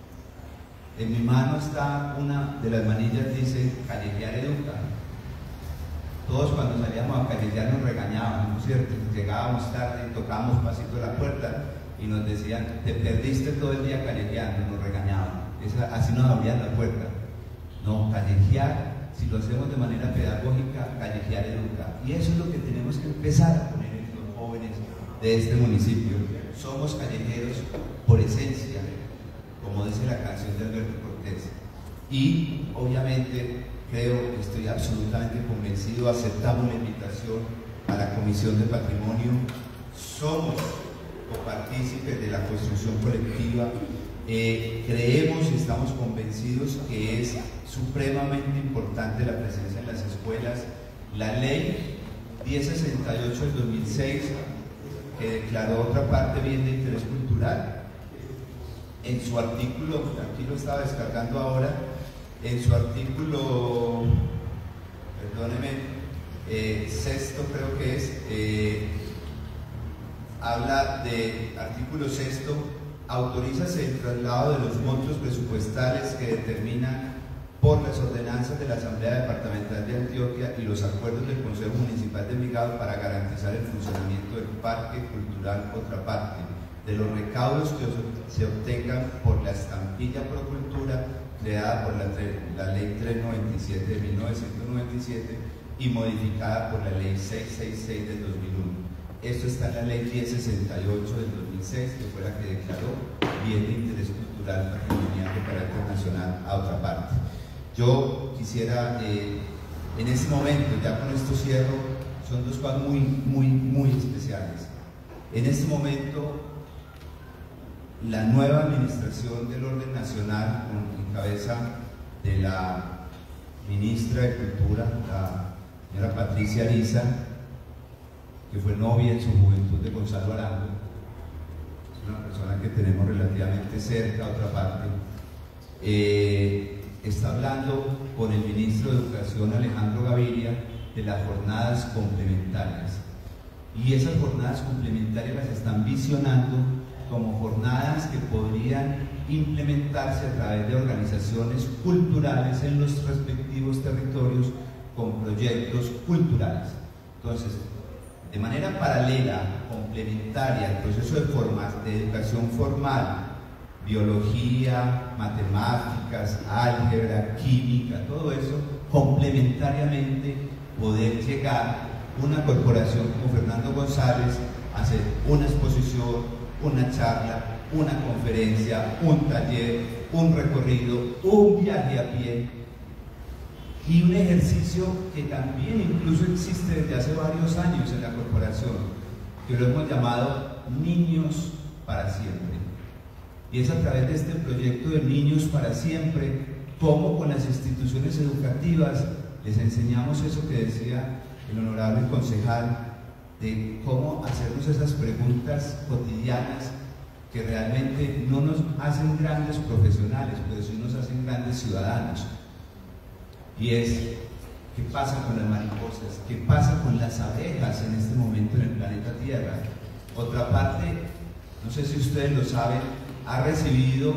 En mi mano está una de las manillas, dice Callejear Educa. Todos cuando salíamos a callejear nos regañaban, ¿no es cierto? Llegábamos tarde, tocábamos pasito a la puerta y nos decían, te perdiste todo el día callejeando, nos regañaban. Esa, así nos abrían la puerta. No, callejear, si lo hacemos de manera pedagógica, callejear educa. Y eso es lo que tenemos que empezar a poner en los jóvenes de este municipio. Somos callejeros por esencia, como dice la canción de Alberto Cortés. Y obviamente creo, estoy absolutamente convencido, aceptamos la invitación a la Comisión de Patrimonio, somos copartícipes de la construcción colectiva, eh, creemos y estamos convencidos que es supremamente importante la presencia en las escuelas. La ley diez sesenta y ocho del dos mil seis, que declaró otra parte bien de interés cultural, en su artículo, aquí lo estaba descargando ahora, en su artículo, perdóneme, eh, sexto creo que es, eh, habla de, artículo sexto, autorízase el traslado de los montos presupuestales que determinan por las ordenanzas de la Asamblea Departamental de Antioquia y los acuerdos del Consejo Municipal de Envigado para garantizar el funcionamiento del Parque Cultural Otra Parte, de los recaudos que se obtengan por la estampilla Procultura creada por la, la Ley trescientos noventa y siete de mil novecientos noventa y siete y modificada por la Ley seiscientos sesenta y seis del dos mil uno. Esto está en la Ley diez sesenta y ocho del dos mil seis, que fue la que declaró bien de interés cultural patrimonial de carácter nacional a Otra Parte. Yo quisiera, eh, en este momento, ya con esto cierro, son dos cosas muy, muy, muy especiales. En este momento, la nueva administración del orden nacional, en cabeza de la ministra de Cultura, la señora Patricia Ariza, que fue novia en su juventud de Gonzalo Arango, es una persona que tenemos relativamente cerca a Otra Parte, eh, está hablando con el ministro de Educación, Alejandro Gaviria, de las jornadas complementarias. Y esas jornadas complementarias las están visionando como jornadas que podrían implementarse a través de organizaciones culturales en los respectivos territorios con proyectos culturales. Entonces, de manera paralela, complementaria al proceso de, forma, de educación formal, biología, matemáticas, álgebra, química, todo eso, complementariamente poder llegar una corporación como Fernando González a hacer una exposición, una charla, una conferencia, un taller, un recorrido, un viaje a pie y un ejercicio que también incluso existe desde hace varios años en la corporación, que lo hemos llamado Niños para Siempre. Y es a través de este proyecto de Niños para Siempre, como con las instituciones educativas les enseñamos eso que decía el honorable concejal de cómo hacernos esas preguntas cotidianas que realmente no nos hacen grandes profesionales, pero sí nos hacen grandes ciudadanos. Y es, ¿qué pasa con las mariposas? ¿Qué pasa con las abejas en este momento en el planeta Tierra? Otra parte, no sé si ustedes lo saben, ha recibido,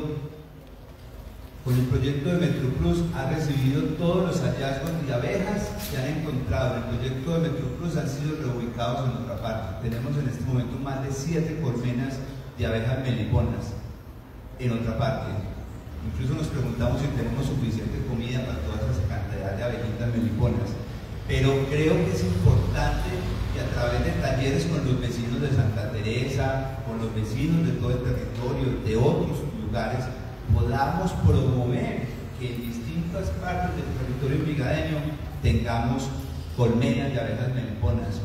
con el proyecto de Metrocruz, ha recibido todos los hallazgos de abejas que han encontrado en el proyecto de Metrocruz, han sido reubicados en otra parte. Tenemos en este momento más de siete colmenas de abejas meliponas en otra parte. Incluso nos preguntamos si tenemos suficiente comida para toda esa cantidad de abejitas meliponas. Pero creo que es importante que a través de talleres con los vecinos de Santa Teresa, con los vecinos de todo el territorio, de otros lugares, podamos promover que en distintas partes del territorio envigadeño tengamos colmenas de abejas meliponas.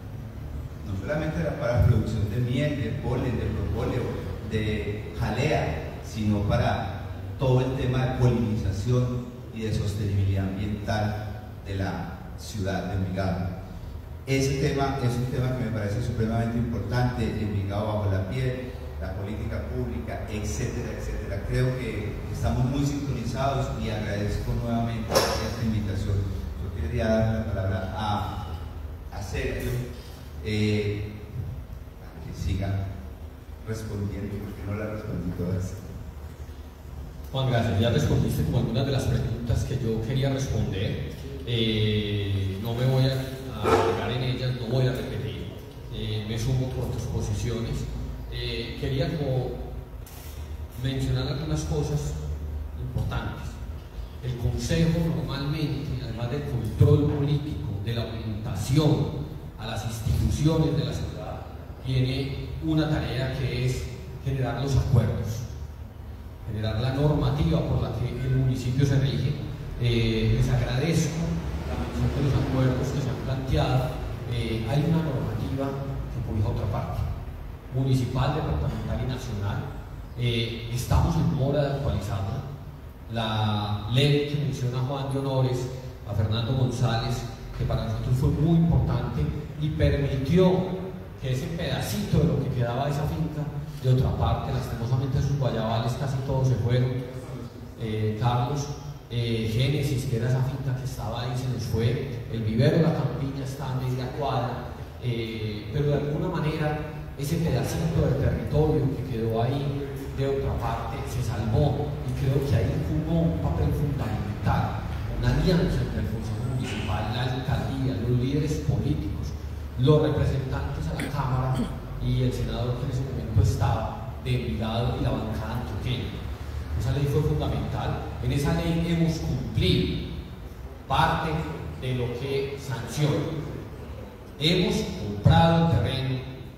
No solamente para la producción de miel, de polen, de propóleo, de jalea, sino para todo el tema de polinización y de sostenibilidad ambiental de la ciudad de Envigado. Ese tema es un tema que me parece supremamente importante, Envigado bajo la piel, la política pública, etcétera, etcétera. Creo que estamos muy sintonizados y agradezco nuevamente esta invitación. Yo quería dar la palabra a, a Sergio, eh, para que siga respondiendo, porque no la respondí todas. Juan, gracias. Ya respondiste como algunas de las preguntas que yo quería responder. Eh, no me voy a, a pegar en ellas, no voy a repetir. Eh, me sumo por tus posiciones. Eh, quería como mencionar algunas cosas importantes. El Consejo normalmente, además del control político, de la orientación a las instituciones de la ciudad, tiene una tarea que es generar los acuerdos, generar la normativa por la que el municipio se rige. Eh, les agradezco la mención de los acuerdos que se han planteado. Eh, hay una normativa que cobija otra parte, municipal, departamental y nacional. Eh, estamos en mora de actualizarla. La ley que menciona Juan de Honores a Fernando González, que para nosotros fue muy importante y permitió que ese pedacito de lo que quedaba de esa finca, de otra parte, lastimosamente sus guayabales casi todos se fueron, eh, Carlos, eh, Génesis, que era esa finca que estaba ahí, se nos fue, el vivero, la campiña está a media cuadra, eh, pero de alguna manera ese pedacito de territorio que quedó ahí de otra parte se salvó, y creo que ahí jugó un papel fundamental, una alianza entre el Consejo Municipal, la alcaldía, los líderes políticos, los representantes a la Cámara y el senador que en ese momento estaba de Envigado y la bancada antioqueña. Esa ley fue fundamental. En esa ley hemos cumplido parte de lo que sanciona. Hemos comprado el terreno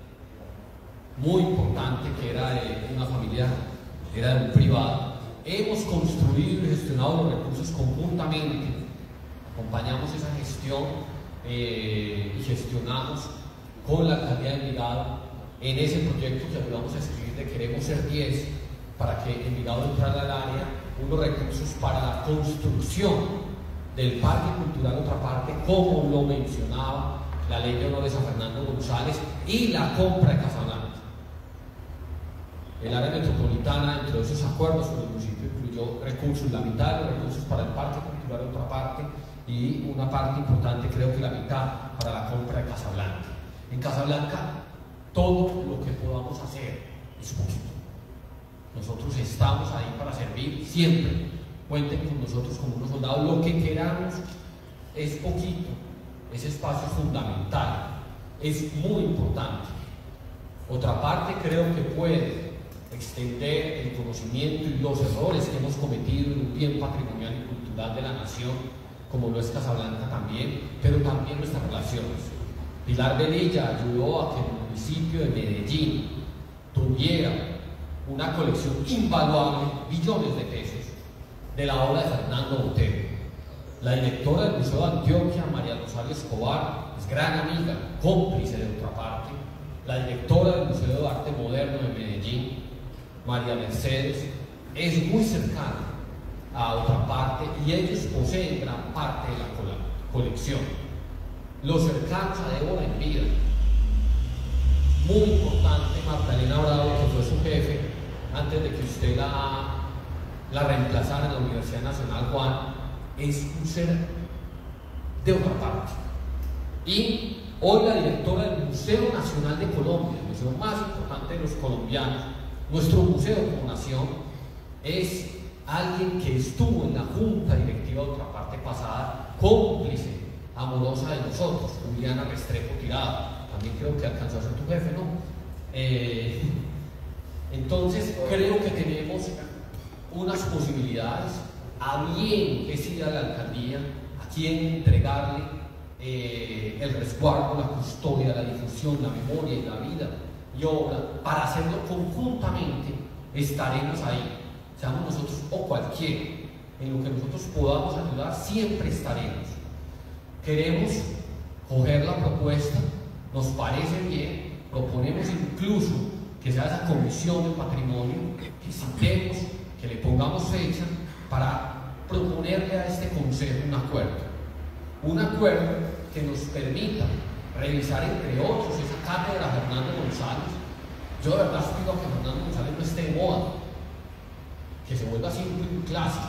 muy importante que era de una familia, era de un privado. Hemos construido y gestionado los recursos conjuntamente. Acompañamos esa gestión eh, y gestionamos con la alcaldía de Envigado en ese proyecto que ayudamos a escribir de Queremos Ser diez, para que Envigado entrara al área unos recursos para la construcción del Parque Cultural Otra Parte, como lo mencionaba la ley de honores a Fernando González, y la compra de Casablanca. El área metropolitana, entre esos acuerdos con el municipio, incluyó recursos, la mitad de los recursos para el Parque Cultural Otra Parte y una parte importante, creo que la mitad, para la compra de Casablanca. En Casablanca, todo lo que podamos hacer es poquito. Nosotros estamos ahí para servir siempre. Cuenten con nosotros como unos soldados. Lo que queramos es poquito. Ese espacio es fundamental. Es muy importante. Otra parte creo que puede extender el conocimiento y los errores que hemos cometido en un bien patrimonial y cultural de la nación, como lo es Casablanca también, pero también nuestras relaciones. Pilar Velilla ayudó a que el municipio de Medellín tuviera una colección invaluable, billones de pesos, de la obra de Fernando Botero. La directora del Museo de Antioquia, María Rosario Escobar, es gran amiga, cómplice de Otra Parte. La directora del Museo de Arte Moderno de Medellín, María Mercedes, es muy cercana a Otra Parte, y ellos poseen gran parte de la colección. los cercanos a Débora en vida. Muy importante, Magdalena Bravo, que fue su jefe, antes de que usted la, la reemplazara en la Universidad Nacional Juan, es un ser de otra parte. Y hoy la directora del Museo Nacional de Colombia, el museo más importante de los colombianos, nuestro museo como nación, es alguien que estuvo en la junta directiva de otra parte pasada, cómplice amorosa de nosotros, Juliana Restrepo Tirado. También creo que alcanzó a ser tu jefe, ¿no? Eh, entonces creo que tenemos unas posibilidades, a bien que sea la alcaldía, a quien entregarle eh, el resguardo, la custodia, la difusión, la memoria y la vida y obra. Para hacerlo conjuntamente estaremos ahí, seamos nosotros o cualquiera, en lo que nosotros podamos ayudar, siempre estaremos. Queremos coger la propuesta, nos parece bien, proponemos incluso que sea esa comisión de patrimonio, que citemos, que le pongamos fecha para proponerle a este consejo un acuerdo. Un acuerdo que nos permita revisar, entre otros, esa cátedra de Fernando González. Yo de verdad pido a que Fernando González no esté de moda, que se vuelva siempre un clásico.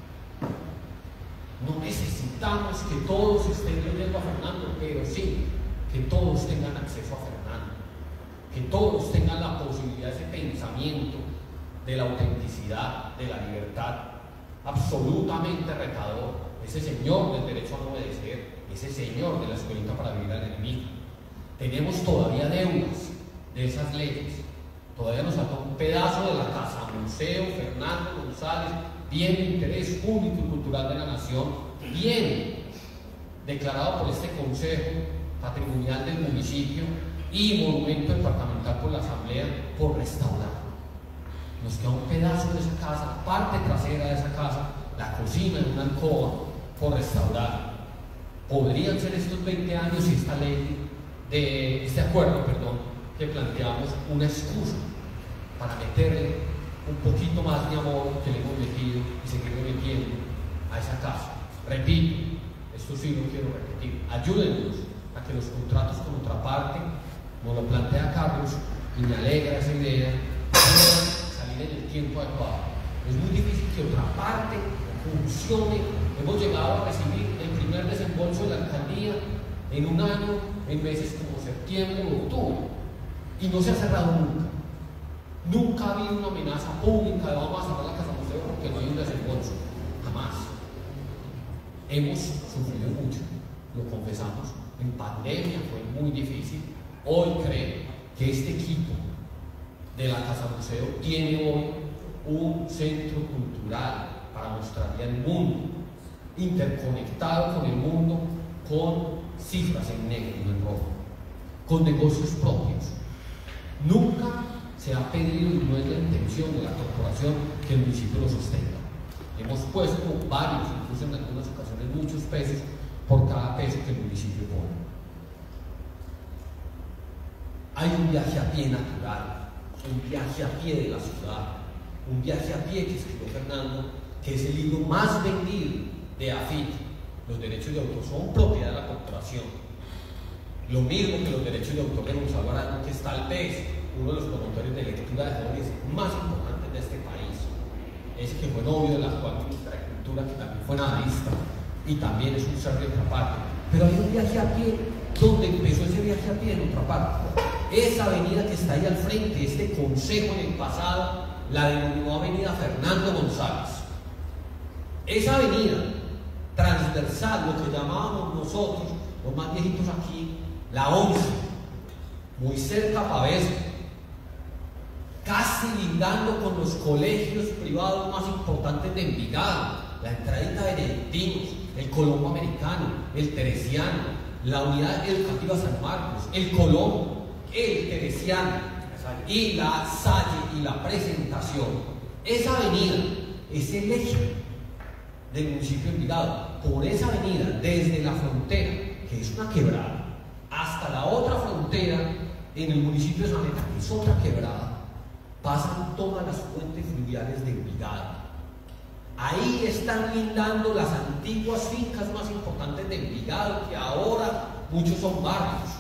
No necesitamos que todos estén leyendo a Fernando, pero sí que todos tengan acceso a Fernando, que todos tengan la posibilidad de ese pensamiento de la autenticidad, de la libertad, absolutamente retador, ese señor del derecho a no obedecer, ese señor de la escuelita para vivir al enemigo. Tenemos todavía deudas de esas leyes, todavía nos falta un pedazo de la casa museo Fernando González, bien de interés público y cultural de la nación, bien declarado por este Consejo Patrimonial del municipio y monumento departamental por la Asamblea, por restaurar. Nos queda un pedazo de esa casa, parte trasera de esa casa, la cocina en una alcoba, por restaurar. Podrían ser estos veinte años y esta ley, de este acuerdo, perdón, que planteamos, una excusa para meterle un poquito más de amor que le hemos metido y seguirle metiendo a esa casa. Repito, esto sí lo quiero repetir, ayúdennos a que los contratos con otra parte, nos lo plantea Carlos, y me alegra esa idea, puedan salir en el tiempo adecuado. Es muy difícil que otra parte funcione. Hemos llegado a recibir el primer desembolso de la alcaldía en un año, en meses como septiembre o octubre, y no se ha cerrado nunca. Nunca ha habido una amenaza pública de vamos a cerrar la casa museo porque no hay un desembolso. Jamás. Hemos sufrido mucho, lo confesamos. En pandemia fue muy difícil. Hoy creo que este equipo de la Casa Museo tiene hoy un centro cultural para mostrarle al mundo, interconectado con el mundo, con cifras en negro y en rojo, con negocios propios. Nunca se ha pedido, y no es la intención de la corporación, que el municipio lo sostenga. Hemos puesto varios, incluso en algunas ocasiones muchos pesos por cada peso que el municipio pone. Hay un viaje a pie natural, un viaje a pie de la ciudad, un viaje a pie que escribió Fernando, que es el libro más vendido de A F I T. Los derechos de autor son propiedad de la corporación. Lo mismo que los derechos de autor de Gonzalo Arango, que está al P E S, uno de los promotores de lectura de jóvenes más importantes de este país. Ese que fue novio de la actual ministra de Cultura, que también fue nadaísta y también es un ser de otra parte. Pero hay un viaje a pie. ¿Dónde empezó ese viaje a pie? En otra parte. Esa avenida que está ahí al frente, este consejo en el pasado, la denominó Avenida Fernando González. Esa avenida transversal, lo que llamábamos nosotros, los más viejitos aquí, la once, muy cerca a Pavesa, casi lindando con los colegios privados más importantes de Envigado, la entradita de Benedictinos, el Colombo Americano, el Teresiano, la Unidad Educativa San Marcos, el Colombo, el Teresiano y la Salle y la Presentación. Esa avenida es el eje del municipio de Envigado. Por esa avenida, desde la frontera, que es una quebrada, hasta la otra frontera en el municipio de Saneta, que es otra quebrada, pasan todas las fuentes fluviales de Envigado. Ahí están lindando las antiguas fincas más importantes de Envigado, que ahora muchos son barrios.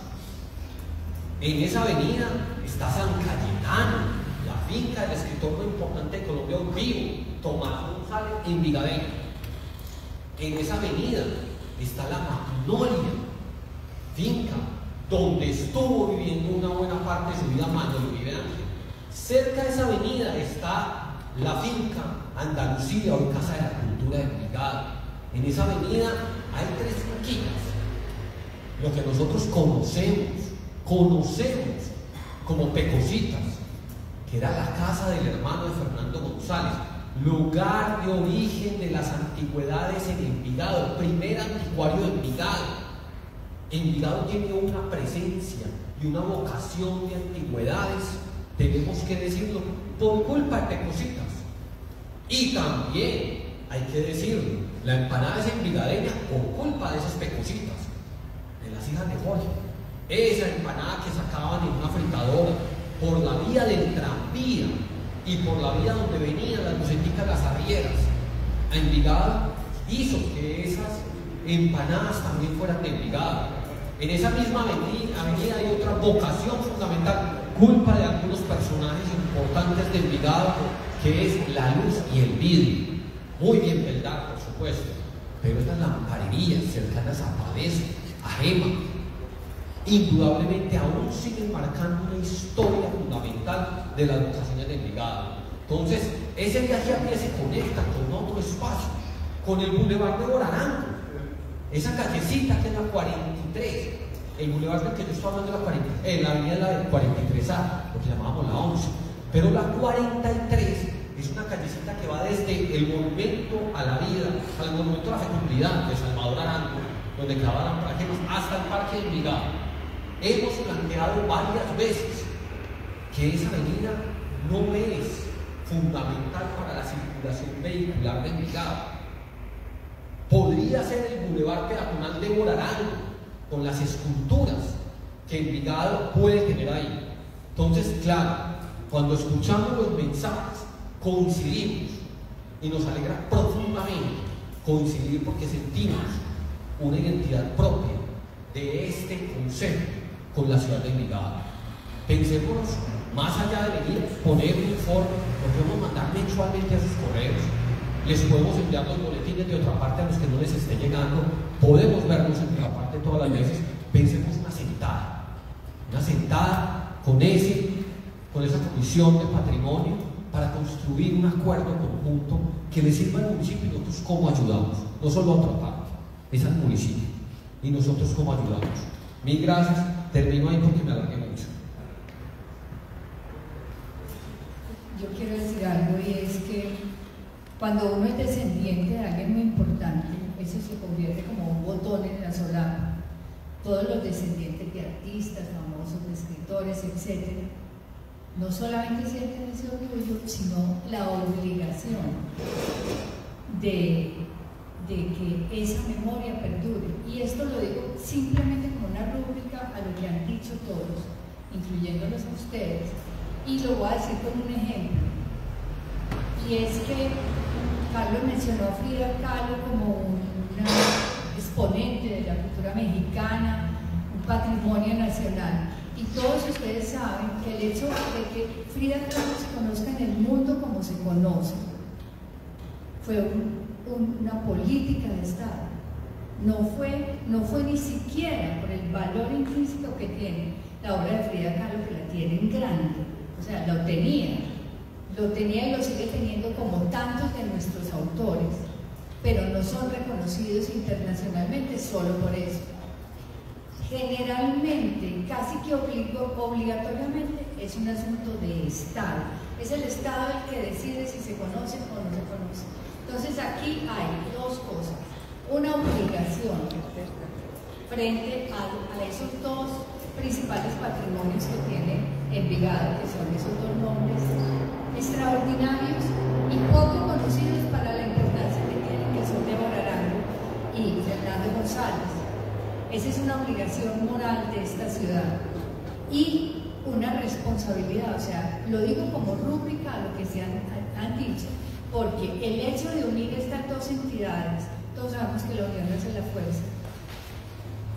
En esa avenida está San Cayetano, la finca del escritor muy importante de Colombia vivo, Tomás González, en Vigadeña. En esa avenida está la Magnolia, finca donde estuvo viviendo una buena parte de su vida Manuel Uribe Ángel. Cerca de esa avenida está la finca Andalucía, hoy Casa de la Cultura de Envigado. En esa avenida hay tres finquitas, lo que nosotros conocemos, conocemos como Pecositas, que era la casa del hermano de Fernando González, lugar de origen de las antigüedades en Envigado, primer anticuario de Envigado. Envigado tiene una presencia y una vocación de antigüedades, tenemos que decirlo, por culpa de Pecositas. Y también, hay que decirlo, la empanada es envigadeña por culpa de esas Pecositas, de las hijas de Jorge. Esa empanada que sacaban en una fritadora por la vía del tranvía y por la vía donde venían las luceticas, las arrieras a Envigado, hizo que esas empanadas también fueran de Envigado. En esa misma avenida, avenida hay otra vocación fundamental, culpa de algunos personajes importantes de Envigado, que es la luz y el vidrio. Muy bien Belda, por supuesto, pero estas lamparerías cercanas a Padeso, a Gema, indudablemente aún siguen marcando una historia fundamental de las vocaciones de Envigado. Entonces, ese viaje a pie se conecta con otro espacio, con el Boulevard de Borarango, esa callecita que es la cuarenta y tres, el Boulevard del que yo estoy hablando de la cuarenta, eh, la avenida es la del cuarenta y tres A, lo que llamábamos la once, pero la cuarenta y tres es una callecita que va desde el Monumento a la Vida, al Monumento a la Fecundidad de Salvador Arango, donde clavaban trajeros, hasta el Parque de Envigado. Hemos planteado varias veces que esa avenida no es fundamental para la circulación vehicular de Envigado. Podría ser el Boulevard Peatonal de Borarango, con las esculturas que Envigado puede tener ahí. Entonces, claro, cuando escuchamos los mensajes, coincidimos y nos alegra profundamente coincidir porque sentimos una identidad propia de este consejo con la ciudad de Envigado. Pensémonos, más allá de venir, poner un informe, lo podemos mandar mensualmente a sus correos, les podemos enviar los boletines de otra parte a los que no les esté llegando, podemos vernos en otra parte todas las veces. Pensemos una sentada, una sentada con, ese, con esa comisión de patrimonio para construir un acuerdo conjunto que le sirva al municipio y nosotros cómo ayudamos, no solo a otra parte, es al municipio y nosotros cómo ayudamos. Mil gracias, termino ahí porque me alargué mucho. Yo quiero decir algo y es que cuando uno es descendiente de alguien muy importante, eso se convierte como un botón en la solapa. Todos los descendientes de artistas, famosos, de escritores, etcétera, no solamente sienten ese orgullo, sino la obligación de, de que esa memoria perdure. Y esto lo digo simplemente como una rúbrica a lo que han dicho todos, incluyéndolos a ustedes, y lo voy a decir con un ejemplo. Y es que Carlos mencionó a Frida Kahlo como una exponente de la cultura mexicana, un patrimonio nacional. Y todos ustedes saben que el hecho de que Frida Kahlo se conozca en el mundo como se conoce fue un, un, una política de Estado. No fue, no fue ni siquiera por el valor intrínseco que tiene la obra de Frida Kahlo, que la tiene en grande. O sea, lo tenía. Lo tenía y lo sigue teniendo como tantos de nuestros autores, pero no son reconocidos internacionalmente solo por eso. Generalmente, casi que obligo, obligatoriamente, es un asunto de Estado. Es el Estado el que decide si se conoce o no se conoce. Entonces aquí hay dos cosas. Una obligación frente a, a esos dos principales patrimonios que tiene Envigado, que son esos dos nombres extraordinarios y poco conocidos para la importancia que tienen, que son de Borarango y Fernando González. Esa es una obligación moral de esta ciudad y una responsabilidad, o sea, lo digo como rúbrica a lo que se han, han dicho, porque el hecho de unir estas dos entidades, todos sabemos que la unión hace la fuerza.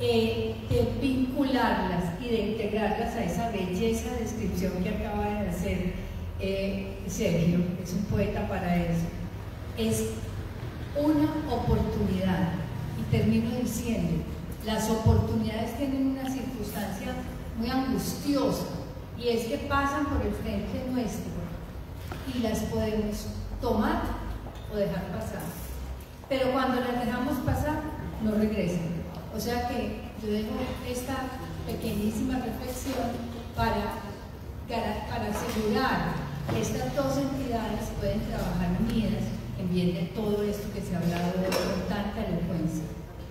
eh, de vincularlas y de integrarlas a esa belleza de descripción que acaba de hacer eh, Sergio, es un poeta para eso. Es una oportunidad, y termino diciendo, las oportunidades tienen una circunstancia muy angustiosa, y es que pasan por el frente nuestro y las podemos tomar o dejar pasar, pero cuando las dejamos pasar no regresan. O sea que yo dejo esta pequeñísima reflexión para, para asegurar que estas dos entidades pueden trabajar unidas en bien de todo esto que se ha hablado con tanta elocuencia.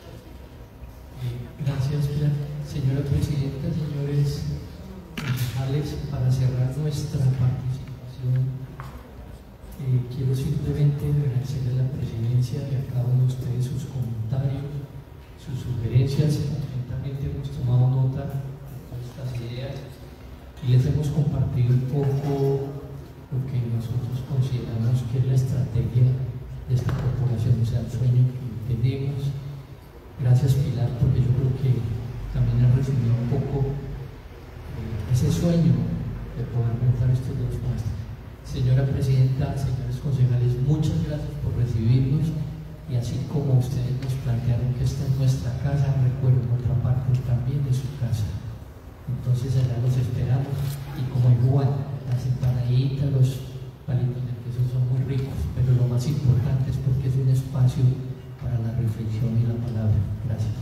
Gracias, Pilar. Señora Presidenta, señores concejales, para cerrar nuestra participación, eh, quiero simplemente agradecerle a la Presidencia y a cada uno de ustedes sus comentarios, sus sugerencias. Atentamente hemos tomado nota de todas estas ideas y les hemos compartido un poco lo que nosotros consideramos que es la estrategia de esta corporación, o sea, el sueño que tenemos. Gracias, Pilar, porque yo creo que también ha resumido un poco eh, ese sueño de poder montar estos dos másteres. Señora Presidenta, señores concejales, muchas gracias por recibirnos, y así como ustedes nos plantearon que esta es nuestra casa, recuerden, otra parte también de su casa. Entonces allá los esperamos, y como igual, las empanaditas, los palitos de queso son muy ricos, pero lo más importante es porque es un espacio para la reflexión y la palabra. Gracias.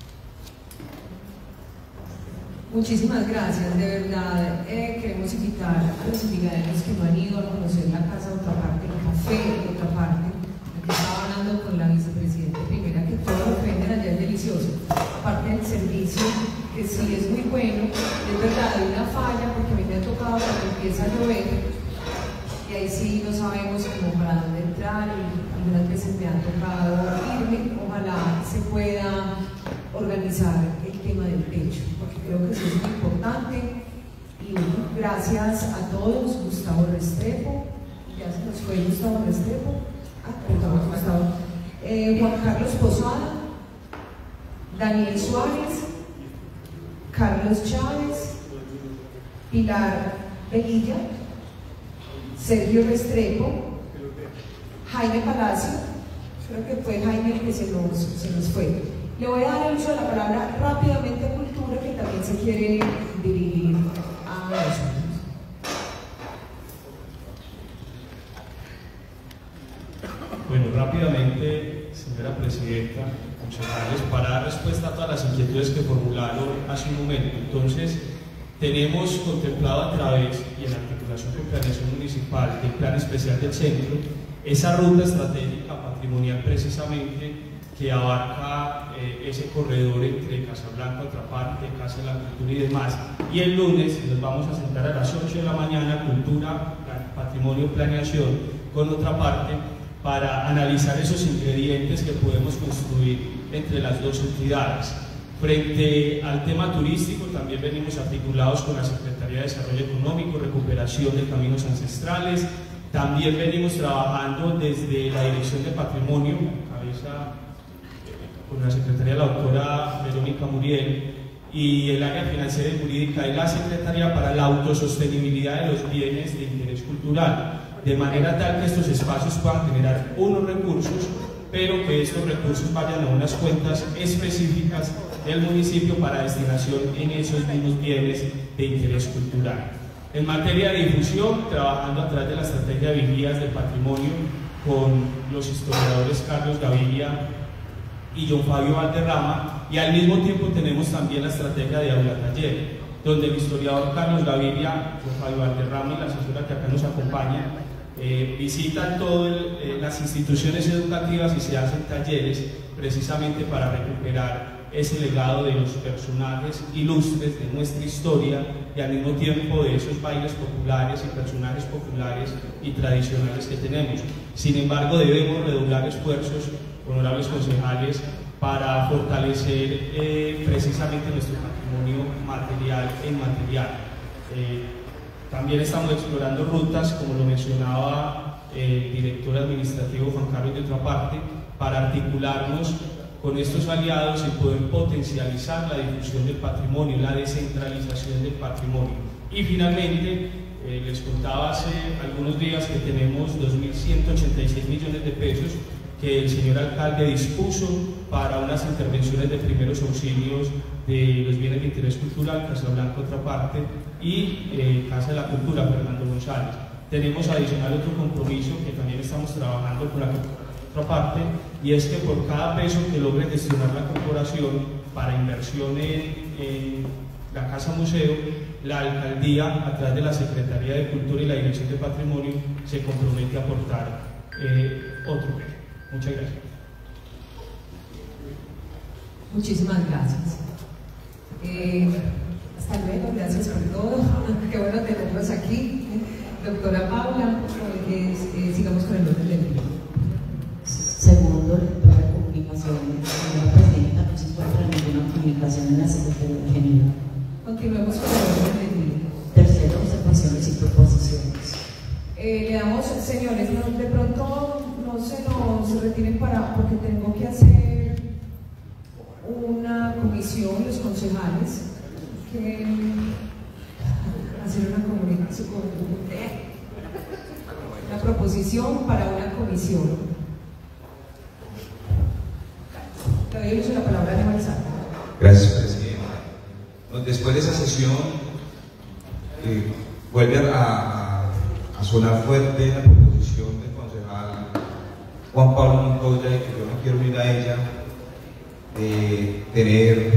Muchísimas gracias, de verdad. Eh, queremos invitar a los invigadeños que no han ido a conocer la casa de otra parte, el café de otra parte, la que estaba hablando con la vicepresidenta primera, que todo lo que venden allá es delicioso, aparte del servicio, que sí es muy bueno. Es verdad, hay una falla, porque a mí me ha tocado cuando empieza a llover, y ahí sí no sabemos cómo para dónde entrar, y algunas veces me ha tocado irme. Ojalá se pueda organizar el tema del techo, porque creo que eso es muy importante. Y bueno, gracias a todos. Gustavo Restrepo, ya se nos fue Gustavo Restrepo, ah, perdón, Gustavo, eh, Juan Carlos Posada, Daniel Suárez, Carlos Chávez, Pilar Velilla, Sergio Restrepo, Jaime Palacio, creo que fue Jaime el que se nos, se nos fue. Le voy a dar el uso de la palabra rápidamente a Cultura, que también se quiere dirigir a nosotros. Bueno, rápidamente, señora Presidenta, concejales, para dar respuesta a todas las inquietudes que formularon hace un momento. Entonces, tenemos contemplado a través y en articulación con Planeación Municipal del Plan Especial del Centro esa ruta estratégica patrimonial precisamente que abarca eh, ese corredor entre Casablanca, otra parte, Casa de la Cultura y demás. Y el lunes nos vamos a sentar a las ocho de la mañana, Cultura, Patrimonio, Planeación, con otra parte, para analizar esos ingredientes que podemos construir entre las dos entidades. Frente al tema turístico, también venimos articulados con la Secretaría de Desarrollo Económico, recuperación de caminos ancestrales. También venimos trabajando desde la Dirección de Patrimonio, cabeza con la Secretaría de la doctora Verónica Muriel, y el área financiera y jurídica de la Secretaría para la autosostenibilidad de los bienes de interés cultural, de manera tal que estos espacios puedan generar unos recursos, pero que estos recursos vayan a unas cuentas específicas del municipio para destinación en esos mismos bienes de interés cultural. En materia de difusión, trabajando a través de la estrategia de vigías del patrimonio con los historiadores Carlos Gaviria y John Fabio Valderrama, y al mismo tiempo tenemos también la estrategia de aula taller, donde el historiador Carlos Gaviria, John Fabio Valderrama y la asesora que acá nos acompaña eh, visitan todas eh, las instituciones educativas y se hacen talleres precisamente para recuperar ese legado de los personajes ilustres de nuestra historia y al mismo tiempo de esos bailes populares y personajes populares y tradicionales que tenemos. Sin embargo, debemos redoblar esfuerzos, honorables concejales, para fortalecer eh, precisamente nuestro patrimonio material e inmaterial. Eh, también estamos explorando rutas, como lo mencionaba el director administrativo Juan Carlos de otra parte, para articularnos con estos aliados y poder potencializar la difusión del patrimonio, la descentralización del patrimonio. Y finalmente, eh, les contaba hace algunos días que tenemos dos mil ciento ochenta y seis millones de pesos que el señor alcalde dispuso para unas intervenciones de primeros auxilios de los bienes de interés cultural, Casa Blanca otra parte, y eh, Casa de la Cultura, Fernando González. Tenemos adicional otro compromiso que también estamos trabajando con la otra parte, y es que por cada peso que logre gestionar la corporación para inversión en, en la Casa Museo, la alcaldía, a través de la Secretaría de Cultura y la Dirección de Patrimonio, se compromete a aportar eh, otro peso. Muchas gracias. Muchísimas gracias. Eh, hasta luego, gracias por todo. Qué bueno tenerlos aquí. Doctora Paula, eh, eh, sigamos con el orden del día. Segundo, lectura de comunicaciones. Señora Presidenta, no se encuentra ninguna comunicación en la Secretaría General. Continuemos con el orden del día. Tercero, observaciones y proposiciones. Eh, le damos, señores, no, de pronto no se nos retiren para, porque tengo que hacer una comisión, los concejales, que hacer una comunicación, una proposición para una comisión. Le doy el uso de la palabra a Marzal. Gracias, Presidenta. Después de esa sesión, eh, vuelve a, a, a sonar fuerte la proposición del concejal Juan Pablo Montoya, y que yo me quiero unir a ella, de tener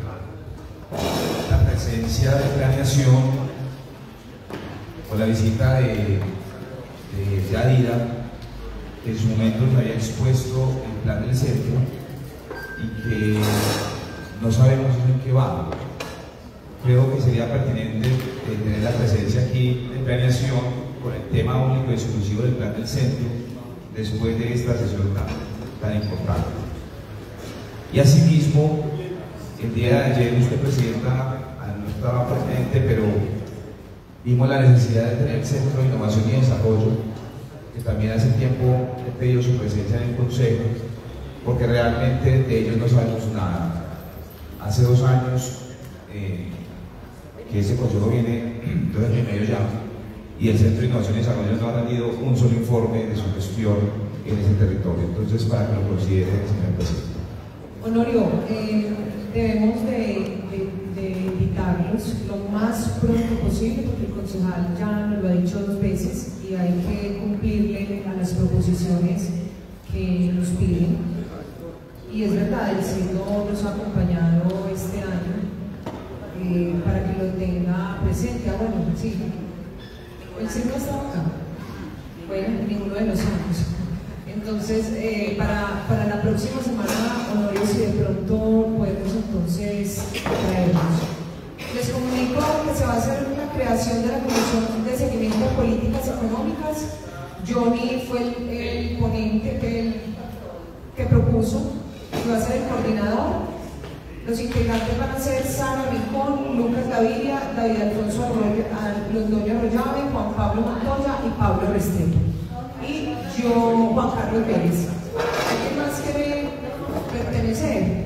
la presencia de planeación con la visita de, de Yadira, que en su momento nos había expuesto el plan del centro y que no sabemos en qué va. Creo que sería pertinente eh, tener la presencia aquí de planeación con el tema único y exclusivo del plan del centro después de esta sesión tan, tan importante. Y asimismo, el día de ayer usted, Presidenta, no estaba presente, pero vimos la necesidad de tener el Centro de Innovación y Desarrollo, que también hace tiempo he pedido su presencia en el Consejo, porque realmente de ellos no sabemos nada. Hace dos años eh, que ese Consejo viene, dos años y medio ya, y el Centro de Innovación y Desarrollo no ha tenido un solo informe de su gestión en ese territorio. Entonces, para que lo considere, señor Presidente. Honorio, eh, debemos de, de, de invitarlos lo más pronto posible, porque el concejal ya nos lo ha dicho dos veces y hay que cumplirle a las proposiciones que nos piden. Y es verdad, el signo nos ha acompañado este año eh, para que lo tenga presente. Ah, bueno, sí, el signo está acá. Bueno, ninguno de los años. Entonces, eh, para, para la próxima semana, Honorio, si de pronto podemos entonces traernos. Les comunico que se va a hacer la creación de la Comisión de Seguimiento de Políticas Económicas. Johnny fue el, el ponente que, el, que propuso, que va a ser el coordinador. Los integrantes van a ser Sara Rincón, Lucas Gaviria, David Alfonso Arroyo, Londoño Arroyave, Juan Pablo Montoya y Pablo Restrepo. Y yo, Juan Carlos Vélez. ¿Alguien más quiere pertenecer?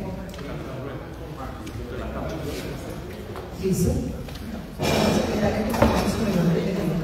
¿Listo? Secretaria, que estamos con el nombre de la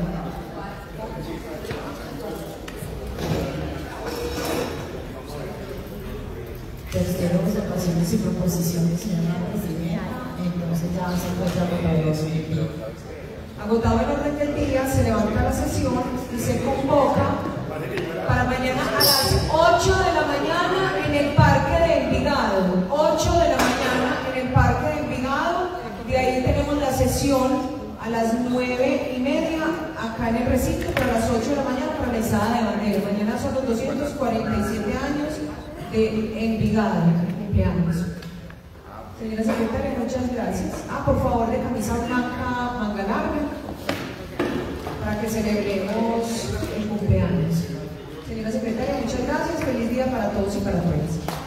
Tercero, observaciones y proposiciones, señora Presidenta. Entonces ya se encuentra agotado. Agotado el orden del día, se levanta la sesión y se convoca para mañana a las ocho de la mañana en el Parque de Envigado. ocho de la mañana en el Parque de Envigado. De ahí tenemos la sesión a las nueve y media acá en el recinto, para las ocho de la mañana para la izada de bandera. Mañana son los doscientos cuarenta y siete años de Envigado, cumpleaños. Señora Secretaria, muchas gracias. Ah, por favor, de camisa blanca, manga larga, para que celebremos el cumpleaños. Señora Secretaria, muchas gracias. Feliz día para todos y para todas.